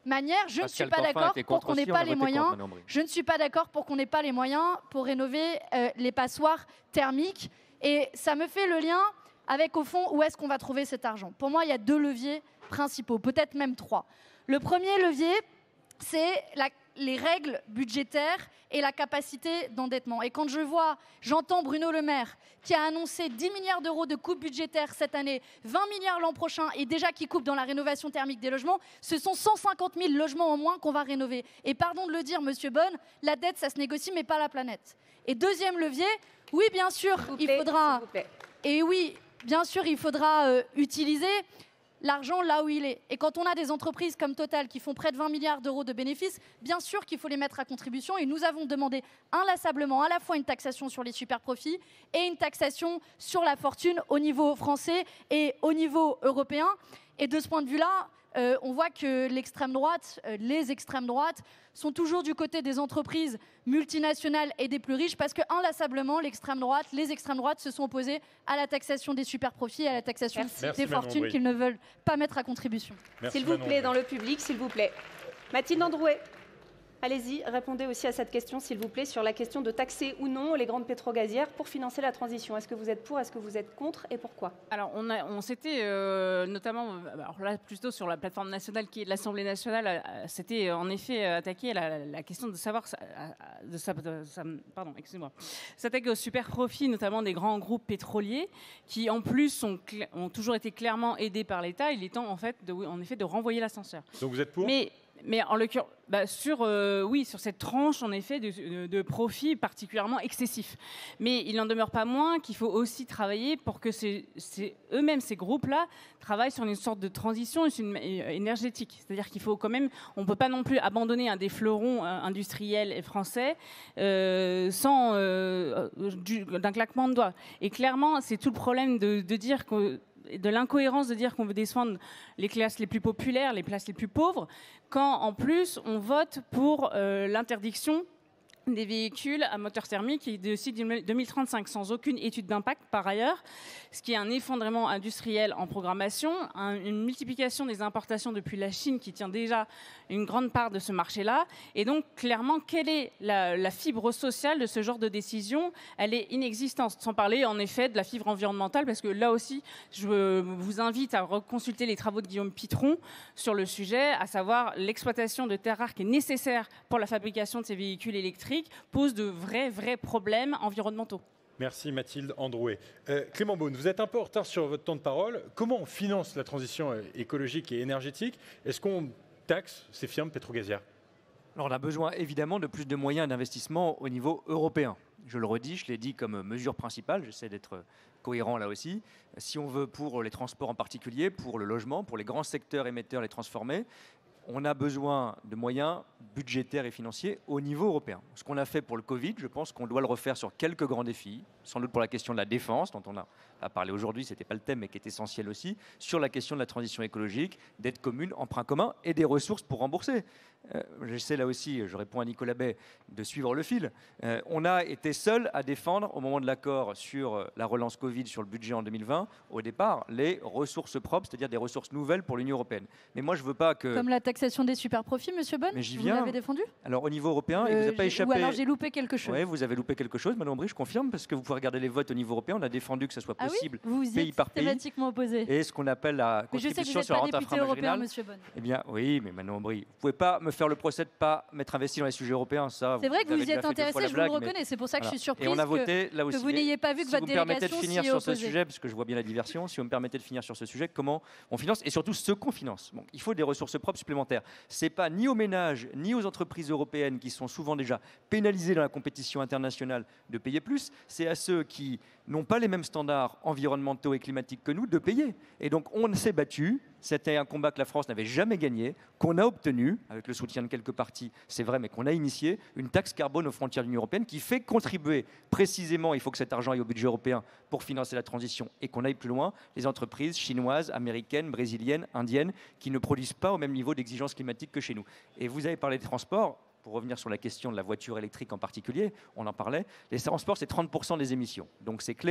manière, je ne suis Pascal pas Canfin d'accord était pour contre qu'on n'ait aussi, on pas a les voté moyens. contre, Manon Bry. Je ne suis pas d'accord pour qu'on n'ait pas les moyens pour rénover euh, les passoires thermiques. Et ça me fait le lien avec, au fond, où est-ce qu'on va trouver cet argent. Pour moi, il y a deux leviers principaux, peut-être même trois. Le premier levier, c'est la, les règles budgétaires et la capacité d'endettement. Et quand je vois, j'entends Bruno Le Maire qui a annoncé dix milliards d'euros de coupes budgétaires cette année, vingt milliards l'an prochain, et déjà qui coupe dans la rénovation thermique des logements, ce sont cent cinquante mille logements en moins qu'on va rénover. Et pardon de le dire, Monsieur Bonne, la dette, ça se négocie, mais pas la planète. Et deuxième levier, oui, bien sûr, il plaît, faudra... s'il vous plaît. Et oui, bien sûr, il faudra euh, utiliser l'argent là où il est. Et quand on a des entreprises comme Total qui font près de vingt milliards d'euros de bénéfices, bien sûr qu'il faut les mettre à contribution. Et nous avons demandé inlassablement à la fois une taxation sur les super-profits et une taxation sur la fortune au niveau français et au niveau européen. Et de ce point de vue-là, euh, on voit que l'extrême droite, euh, les extrêmes droites, sont toujours du côté des entreprises multinationales et des plus riches parce que, inlassablement, l'extrême droite, les extrêmes droites se sont opposées à la taxation des super-profits et à la taxation Merci. des Merci, Manon fortunes Bry. qu'ils ne veulent pas mettre à contribution. Merci, S'il vous Manon plaît, Bry. dans le public, s'il vous plaît. Mathilde Androuet, allez-y, répondez aussi à cette question, s'il vous plaît, sur la question de taxer ou non les grandes pétrogazières pour financer la transition. Est-ce que vous êtes pour, est-ce que vous êtes contre et pourquoi? Alors, on, a- on s'était euh, notamment, euh, alors là, plutôt sur la plateforme nationale qui est de l'Assemblée nationale, euh, c'était euh, en effet euh, attaqué à la, la question de savoir, sa- à- de, sa- de sa- pardon, excusez-moi, s'attaquer aux super profits, notamment des grands groupes pétroliers, qui en plus sont cla- ont toujours été clairement aidés par l'État. Il est temps, en fait, de, en effet, de renvoyer l'ascenseur. Donc vous êtes pour? Mais, mais en l'occurrence, bah, sur, euh, oui, sur cette tranche, en effet, de, de, de profit particulièrement excessif. Mais il n'en demeure pas moins qu'il faut aussi travailler pour que ces, ces- eux-mêmes, ces groupes-là, travaillent sur une sorte de transition une- euh, énergétique. C'est-à-dire qu'il faut quand même, on ne peut pas non plus abandonner un des fleurons euh, industriels et français euh, sans euh, du- d'un claquement de doigts. Et clairement, c'est tout le problème de, de dire que de l'incohérence de dire qu'on veut descendre les classes les plus populaires, les classes les plus pauvres, quand en plus on vote pour euh, l'interdiction des véhicules à moteur thermique d'ici deux mille trente-cinq, sans aucune étude d'impact par ailleurs, ce qui est un effondrement industriel en programmation, un- une multiplication des importations depuis la Chine qui tient déjà une grande part de ce marché-là. Et donc, clairement, quelle est la, la fibre sociale de ce genre de décision? Elle est inexistante, sans parler en effet de la fibre environnementale, parce que là aussi, je vous invite à reconsulter les travaux de Guillaume Pitron sur le sujet, à savoir l'exploitation de terres rares qui est nécessaire pour la fabrication de ces véhicules électriques pose de vrais, vrais problèmes environnementaux. Merci Mathilde Androuet. Euh, Clément Beaune, vous êtes un peu en retard sur votre temps de parole. Comment on finance la transition euh, écologique et énergétique? Est-ce qu'on taxe ces firmes pétrogazières? Alors, on a besoin évidemment de plus de moyens d'investissement au niveau européen. Je le redis, je l'ai dit comme mesure principale, j'essaie d'être cohérent là aussi. Si on veut, pour les transports en particulier, pour le logement, pour les grands secteurs émetteurs, les transformer, on a besoin de moyens budgétaires et financiers au niveau européen. Ce qu'on a fait pour le Covid, je pense qu'on doit le refaire sur quelques grands défis, sans doute pour la question de la défense, dont on a, a parlé aujourd'hui, ce n'était pas le thème, mais qui est essentiel aussi, sur la question de la transition écologique, dette commune, emprunt commun et des ressources pour rembourser. Euh, J'essaie là aussi, je réponds à Nicolas Bay, de suivre le fil. Euh, on a été seul à défendre, au moment de l'accord sur la relance Covid, sur le budget en deux mille vingt, au départ, les ressources propres, c'est-à-dire des ressources nouvelles pour l'Union européenne. Mais moi, je ne veux pas que... Comme la taxation des super-profits, Monsieur Bonne, Mais j'y vous viens. l'avez défendu? Alors, au niveau européen, il ne vous Euh, a pas j'ai- échappé... Ou alors j'ai loupé quelque chose. Oui, vous avez loupé quelque chose, Madame Aubry, je confirme, parce que vous pouvez regarder les votes au niveau européen. On a défendu que ce soit Ah oui, possible, vous y pays êtes par pays, systématiquement opposé. et ce qu'on appelle la Mais je sais que vous contribution n'êtes sur la pas rente député européen, inframarginale. Monsieur Bonne. Eh bien, oui, mais Madame Aubry, vous ne pouvez pas me faire le procès de ne pas m'être investi dans les sujets européens. Ça, C'est vrai que vous avez y déjà êtes fait deux fois intéressé, la je vous blague, le mais reconnais. C'est pour ça que je voilà. suis surprise Et on a que- voté là aussi. que vous n'ayez pas vu que si votre vous me permettez de délégation finir s'y est sur ce opposée. sujet, parce que je vois bien la diversion, si vous me permettez de finir sur ce sujet, comment on finance et surtout ce qu'on finance. Bon, il faut des ressources propres supplémentaires. Ce n'est pas ni aux ménages ni aux entreprises européennes qui sont souvent déjà pénalisées dans la compétition internationale de payer plus, c'est à ceux qui n'ont pas les mêmes standards environnementaux et climatiques que nous de payer. Et donc on s'est battu, c'était un combat que la France n'avait jamais gagné, qu'on a obtenu, avec le soutien de quelques partis, c'est vrai, mais qu'on a initié, une taxe carbone aux frontières de l'Union européenne qui fait contribuer précisément, il faut que cet argent aille au budget européen pour financer la transition et qu'on aille plus loin, les entreprises chinoises, américaines, brésiliennes, indiennes, qui ne produisent pas au même niveau d'exigence climatique que chez nous. Et vous avez parlé des transports. Pour revenir sur la question de la voiture électrique en particulier, on en parlait, les transports, c'est trente pour cent des émissions. Donc c'est clé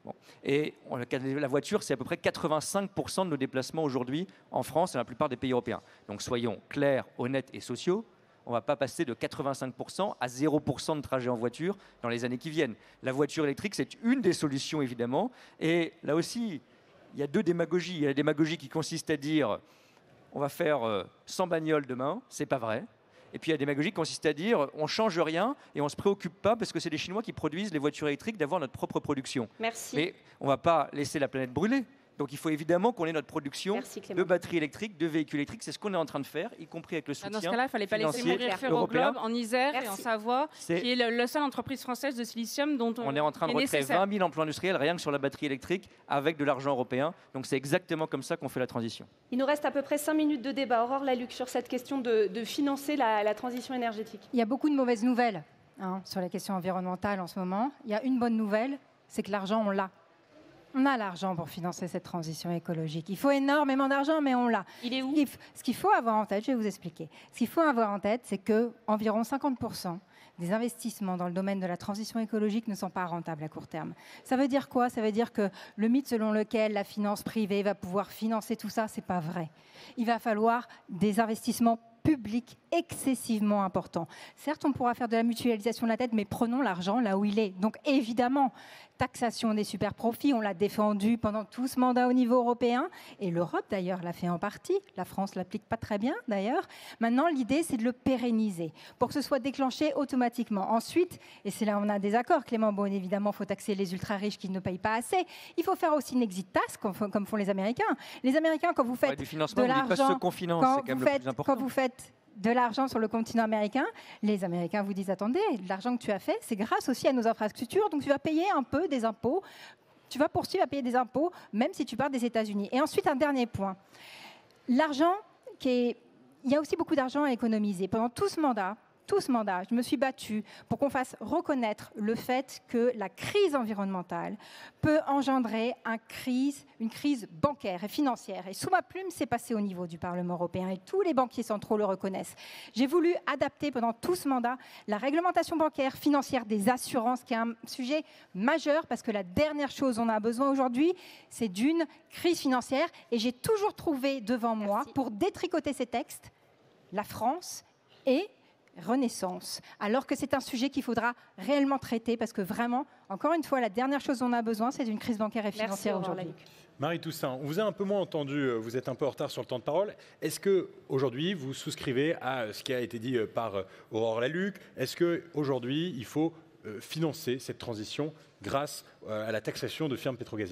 Bon. Et on, la voiture, c'est à peu près quatre-vingt-cinq pour cent de nos déplacements aujourd'hui en France et dans la plupart des pays européens. Donc soyons clairs, honnêtes et sociaux. On ne va pas passer de quatre-vingt-cinq pour cent à zéro pour cent de trajets en voiture dans les années qui viennent. La voiture électrique, c'est une des solutions, évidemment. Et là aussi, il y a deux démagogies. Il y a la démagogie qui consiste à dire on va faire euh, cent bagnoles demain, c'est pas vrai. Et puis il y a la démagogie qui consiste à dire on ne change rien et on ne se préoccupe pas parce que c'est les Chinois qui produisent les voitures électriques d'avoir notre propre production. Merci. Mais on ne va pas laisser la planète brûler. Donc il faut évidemment qu'on ait notre production de batteries électriques, de véhicules électriques. C'est ce qu'on est en train de faire, y compris avec le soutien. Dans ce cas-là, il ne fallait pas laisser mourir Ferroglobe en Isère Merci. et en Savoie, qui est le, la seule entreprise française de silicium dont on, on est en train de recréer vingt mille emplois industriels rien que sur la batterie électrique avec de l'argent européen. Donc c'est exactement comme ça qu'on fait la transition. Il nous reste à peu près cinq minutes de débat. Aurore Lalucq, sur cette question de, de financer la, la transition énergétique. Il y a beaucoup de mauvaises nouvelles hein, sur la question environnementale en ce moment. Il y a une bonne nouvelle, c'est que l'argent, on l'a. On a l'argent pour financer cette transition écologique. Il faut énormément d'argent, mais on l'a. Il est où ? Ce qu'il faut avoir en tête, je vais vous expliquer. Ce qu'il faut avoir en tête, c'est que environ cinquante pour cent des investissements dans le domaine de la transition écologique ne sont pas rentables à court terme. Ça veut dire quoi ? Ça veut dire que le mythe selon lequel la finance privée va pouvoir financer tout ça, c'est pas vrai. Il va falloir des investissements public excessivement important. Certes, on pourra faire de la mutualisation de la dette, mais prenons l'argent là où il est. Donc évidemment, taxation des super profits, on l'a défendu pendant tout ce mandat au niveau européen, et l'Europe d'ailleurs l'a fait en partie. La France l'applique pas très bien d'ailleurs. Maintenant, l'idée, c'est de le pérenniser pour que ce soit déclenché automatiquement. Ensuite, et c'est là où on a des accords, Clément Beaune, évidemment, il faut taxer les ultra-riches qui ne payent pas assez. Il faut faire aussi une exit tax, comme font les Américains. Les Américains, quand vous faites ouais, de l'argent, quand, quand vous faites de l'argent sur le continent américain, les Américains vous disent attendez, l'argent que tu as fait, c'est grâce aussi à nos infrastructures, donc tu vas payer un peu des impôts, tu vas poursuivre à payer des impôts, même si tu pars des États-Unis. Et ensuite, un dernier point. L'argent, qui est... il y a aussi beaucoup d'argent à économiser. Pendant tout ce mandat, tout ce mandat, je me suis battue pour qu'on fasse reconnaître le fait que la crise environnementale peut engendrer un crise, une crise bancaire et financière. Et sous ma plume, c'est passé au niveau du Parlement européen et tous les banquiers centraux le reconnaissent. J'ai voulu adapter pendant tout ce mandat la réglementation bancaire, financière des assurances, qui est un sujet majeur parce que la dernière chose dont on a besoin aujourd'hui, c'est d'une crise financière. Et j'ai toujours trouvé devant moi, Merci. pour détricoter ces textes, la France et Renaissance, alors que c'est un sujet qu'il faudra réellement traiter parce que vraiment, encore une fois, la dernière chose dont on a besoin, c'est d'une crise bancaire et financière aujourd'hui. Marie Toussaint, on vous a un peu moins entendu, vous êtes un peu en retard sur le temps de parole. Est-ce qu'aujourd'hui, vous souscrivez à ce qui a été dit par Aurore Lalucq ? Est-ce qu'aujourd'hui, il faut financer cette transition grâce à la taxation de firmes pétrogazières ?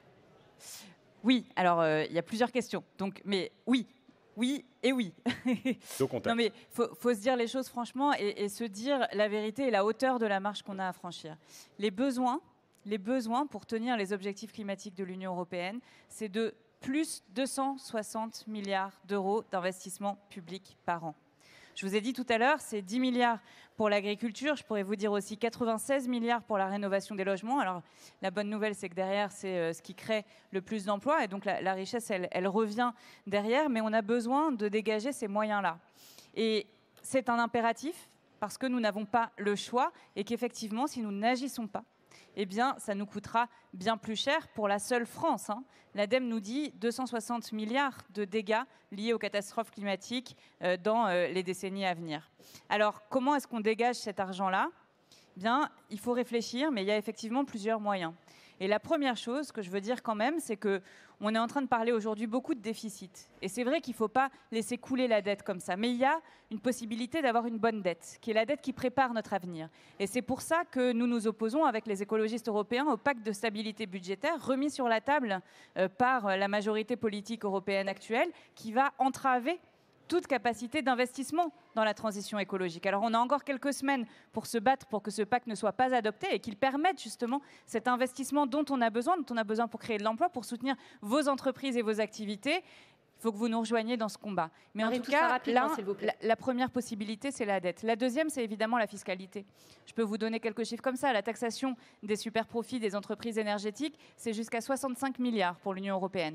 Oui, alors il euh, y a plusieurs questions. Donc, mais oui. Oui et oui. Non mais faut, faut se dire les choses franchement et, et se dire la vérité et la hauteur de la marche qu'on a à franchir. Les besoins, les besoins pour tenir les objectifs climatiques de l'Union européenne, c'est de plus deux cent soixante milliards d'euros d'investissement public par an. Je vous ai dit tout à l'heure, c'est dix milliards pour l'agriculture. Je pourrais vous dire aussi quatre-vingt-seize milliards pour la rénovation des logements. Alors, la bonne nouvelle, c'est que derrière, c'est euh, ce qui crée le plus d'emplois. Et donc, la, la richesse, elle, elle revient derrière. Mais on a besoin de dégager ces moyens-là. Et c'est un impératif parce que nous n'avons pas le choix et qu'effectivement, si nous n'agissons pas, eh bien, ça nous coûtera bien plus cher pour la seule France. Hein. L'ADEME nous dit deux cent soixante milliards de dégâts liés aux catastrophes climatiques euh, dans euh, les décennies à venir. Alors, comment est-ce qu'on dégage cet argent-là ? Eh bien, il faut réfléchir, mais il y a effectivement plusieurs moyens. Et la première chose que je veux dire quand même, c'est qu'on est en train de parler aujourd'hui beaucoup de déficit. Et c'est vrai qu'il ne faut pas laisser couler la dette comme ça. Mais il y a une possibilité d'avoir une bonne dette, qui est la dette qui prépare notre avenir. Et c'est pour ça que nous nous opposons avec les écologistes européens au pacte de stabilité budgétaire remis sur la table euh, par la majorité politique européenne actuelle, qui va entraver toute capacité d'investissement dans la transition écologique. Alors on a encore quelques semaines pour se battre pour que ce pacte ne soit pas adopté et qu'il permette justement cet investissement dont on a besoin, dont on a besoin pour créer de l'emploi, pour soutenir vos entreprises et vos activités. Il faut que vous nous rejoigniez dans ce combat. Mais en tout cas, là, la, la première possibilité, c'est la dette. La deuxième, c'est évidemment la fiscalité. Je peux vous donner quelques chiffres comme ça. La taxation des super-profits des entreprises énergétiques, c'est jusqu'à soixante-cinq milliards pour l'Union européenne.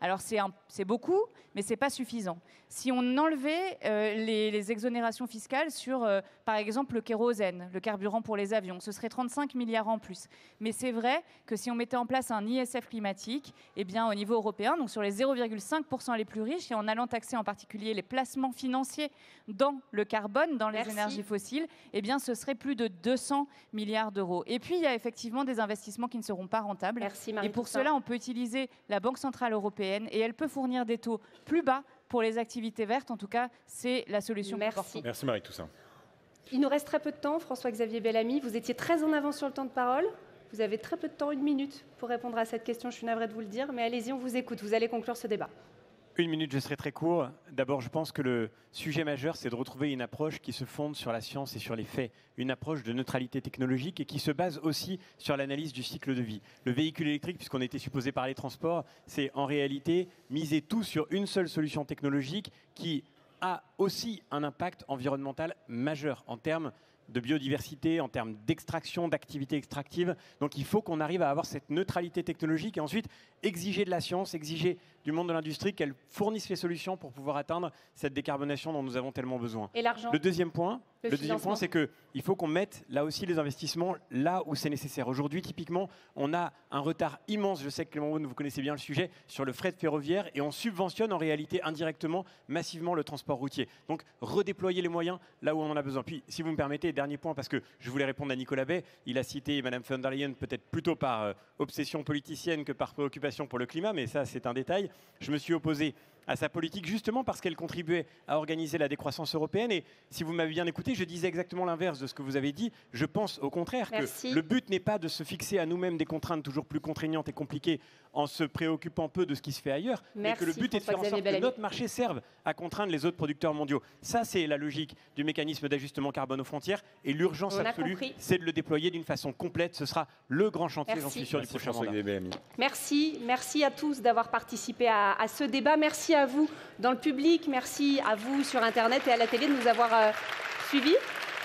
Alors c'est beaucoup, mais ce n'est pas suffisant. Si on enlevait euh, les, les exonérations fiscales sur, euh, par exemple, le kérosène, le carburant pour les avions, ce serait trente-cinq milliards en plus. Mais c'est vrai que si on mettait en place un I S F climatique, eh bien, au niveau européen, donc sur les zéro virgule cinq pour cent les plus riches, et en allant taxer en particulier les placements financiers dans le carbone, dans les Merci. énergies fossiles, eh bien, ce serait plus de deux cents milliards d'euros. Et puis, il y a effectivement des investissements qui ne seront pas rentables. Merci, et pour cela, on peut utiliser la Banque centrale européenne et elle peut fournir des taux plus bas pour les activités vertes. En tout cas, c'est la solution. Merci. Merci Marie Toussaint. Il nous reste très peu de temps. François-Xavier Bellamy, vous étiez très en avance sur le temps de parole. Vous avez très peu de temps, une minute, pour répondre à cette question. Je suis navrée de vous le dire, mais allez-y, on vous écoute. Vous allez conclure ce débat. Une minute, je serai très court. D'abord, je pense que le sujet majeur, c'est de retrouver une approche qui se fonde sur la science et sur les faits, une approche de neutralité technologique et qui se base aussi sur l'analyse du cycle de vie. Le véhicule électrique, puisqu'on était supposé parler transport, c'est en réalité miser tout sur une seule solution technologique qui a aussi un impact environnemental majeur en termes de biodiversité, en termes d'extraction, d'activité extractive. Donc il faut qu'on arrive à avoir cette neutralité technologique et ensuite exiger de la science, exiger du monde de l'industrie qu'elle fournisse les solutions pour pouvoir atteindre cette décarbonation dont nous avons tellement besoin. Et l'argent ? Le deuxième point, Le le deuxième point, c'est qu'il faut qu'on mette là aussi les investissements là où c'est nécessaire. Aujourd'hui, typiquement, on a un retard immense, je sais que Clément Beaune, vous connaissez bien le sujet, sur le fret ferroviaire et on subventionne en réalité indirectement, massivement le transport routier. Donc redéployer les moyens là où on en a besoin. Puis, si vous me permettez, dernier point, parce que je voulais répondre à Nicolas Bay, il a cité Madame von der Leyen peut-être plutôt par euh, obsession politicienne que par préoccupation pour le climat, mais ça c'est un détail. Je me suis opposé à sa politique justement parce qu'elle contribuait à organiser la décroissance européenne. Et si vous m'avez bien écouté, je disais exactement l'inverse de ce que vous avez dit. Je pense au contraire Merci. que le but n'est pas de se fixer à nous-mêmes des contraintes toujours plus contraignantes et compliquées en se préoccupant peu de ce qui se fait ailleurs, Merci, mais que le but est de faire en sorte que notre marché serve à contraindre les autres producteurs mondiaux. Ça, c'est la logique du mécanisme d'ajustement carbone aux frontières. Et l'urgence absolue, c'est de le déployer d'une façon complète. Ce sera le grand chantier, j'en suis sûr, Merci du prochain mandat. Merci, merci à tous d'avoir participé à, à ce débat. Merci à vous dans le public, merci à vous sur Internet et à la télé de nous avoir euh, suivis.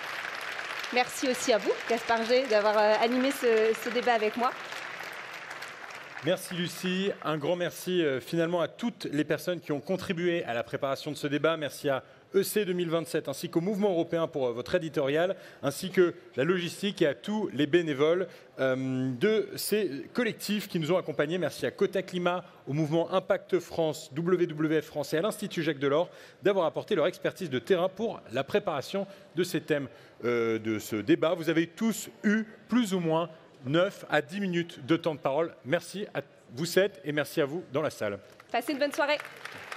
Merci aussi à vous, Gaspard G, d'avoir euh, animé ce, ce débat avec moi. Merci Lucie, un grand merci euh, finalement à toutes les personnes qui ont contribué à la préparation de ce débat. Merci à E C deux mille vingt-sept ainsi qu'au Mouvement européen pour euh, votre éditorial, ainsi que la logistique et à tous les bénévoles euh, de ces collectifs qui nous ont accompagnés. Merci à Cota Climat, au Mouvement Impact France, W W F France et à l'Institut Jacques Delors d'avoir apporté leur expertise de terrain pour la préparation de ces thèmes euh, de ce débat. Vous avez tous eu plus ou moins neuf à dix minutes de temps de parole. Merci à vous sept et merci à vous dans la salle. Passez une bonne soirée.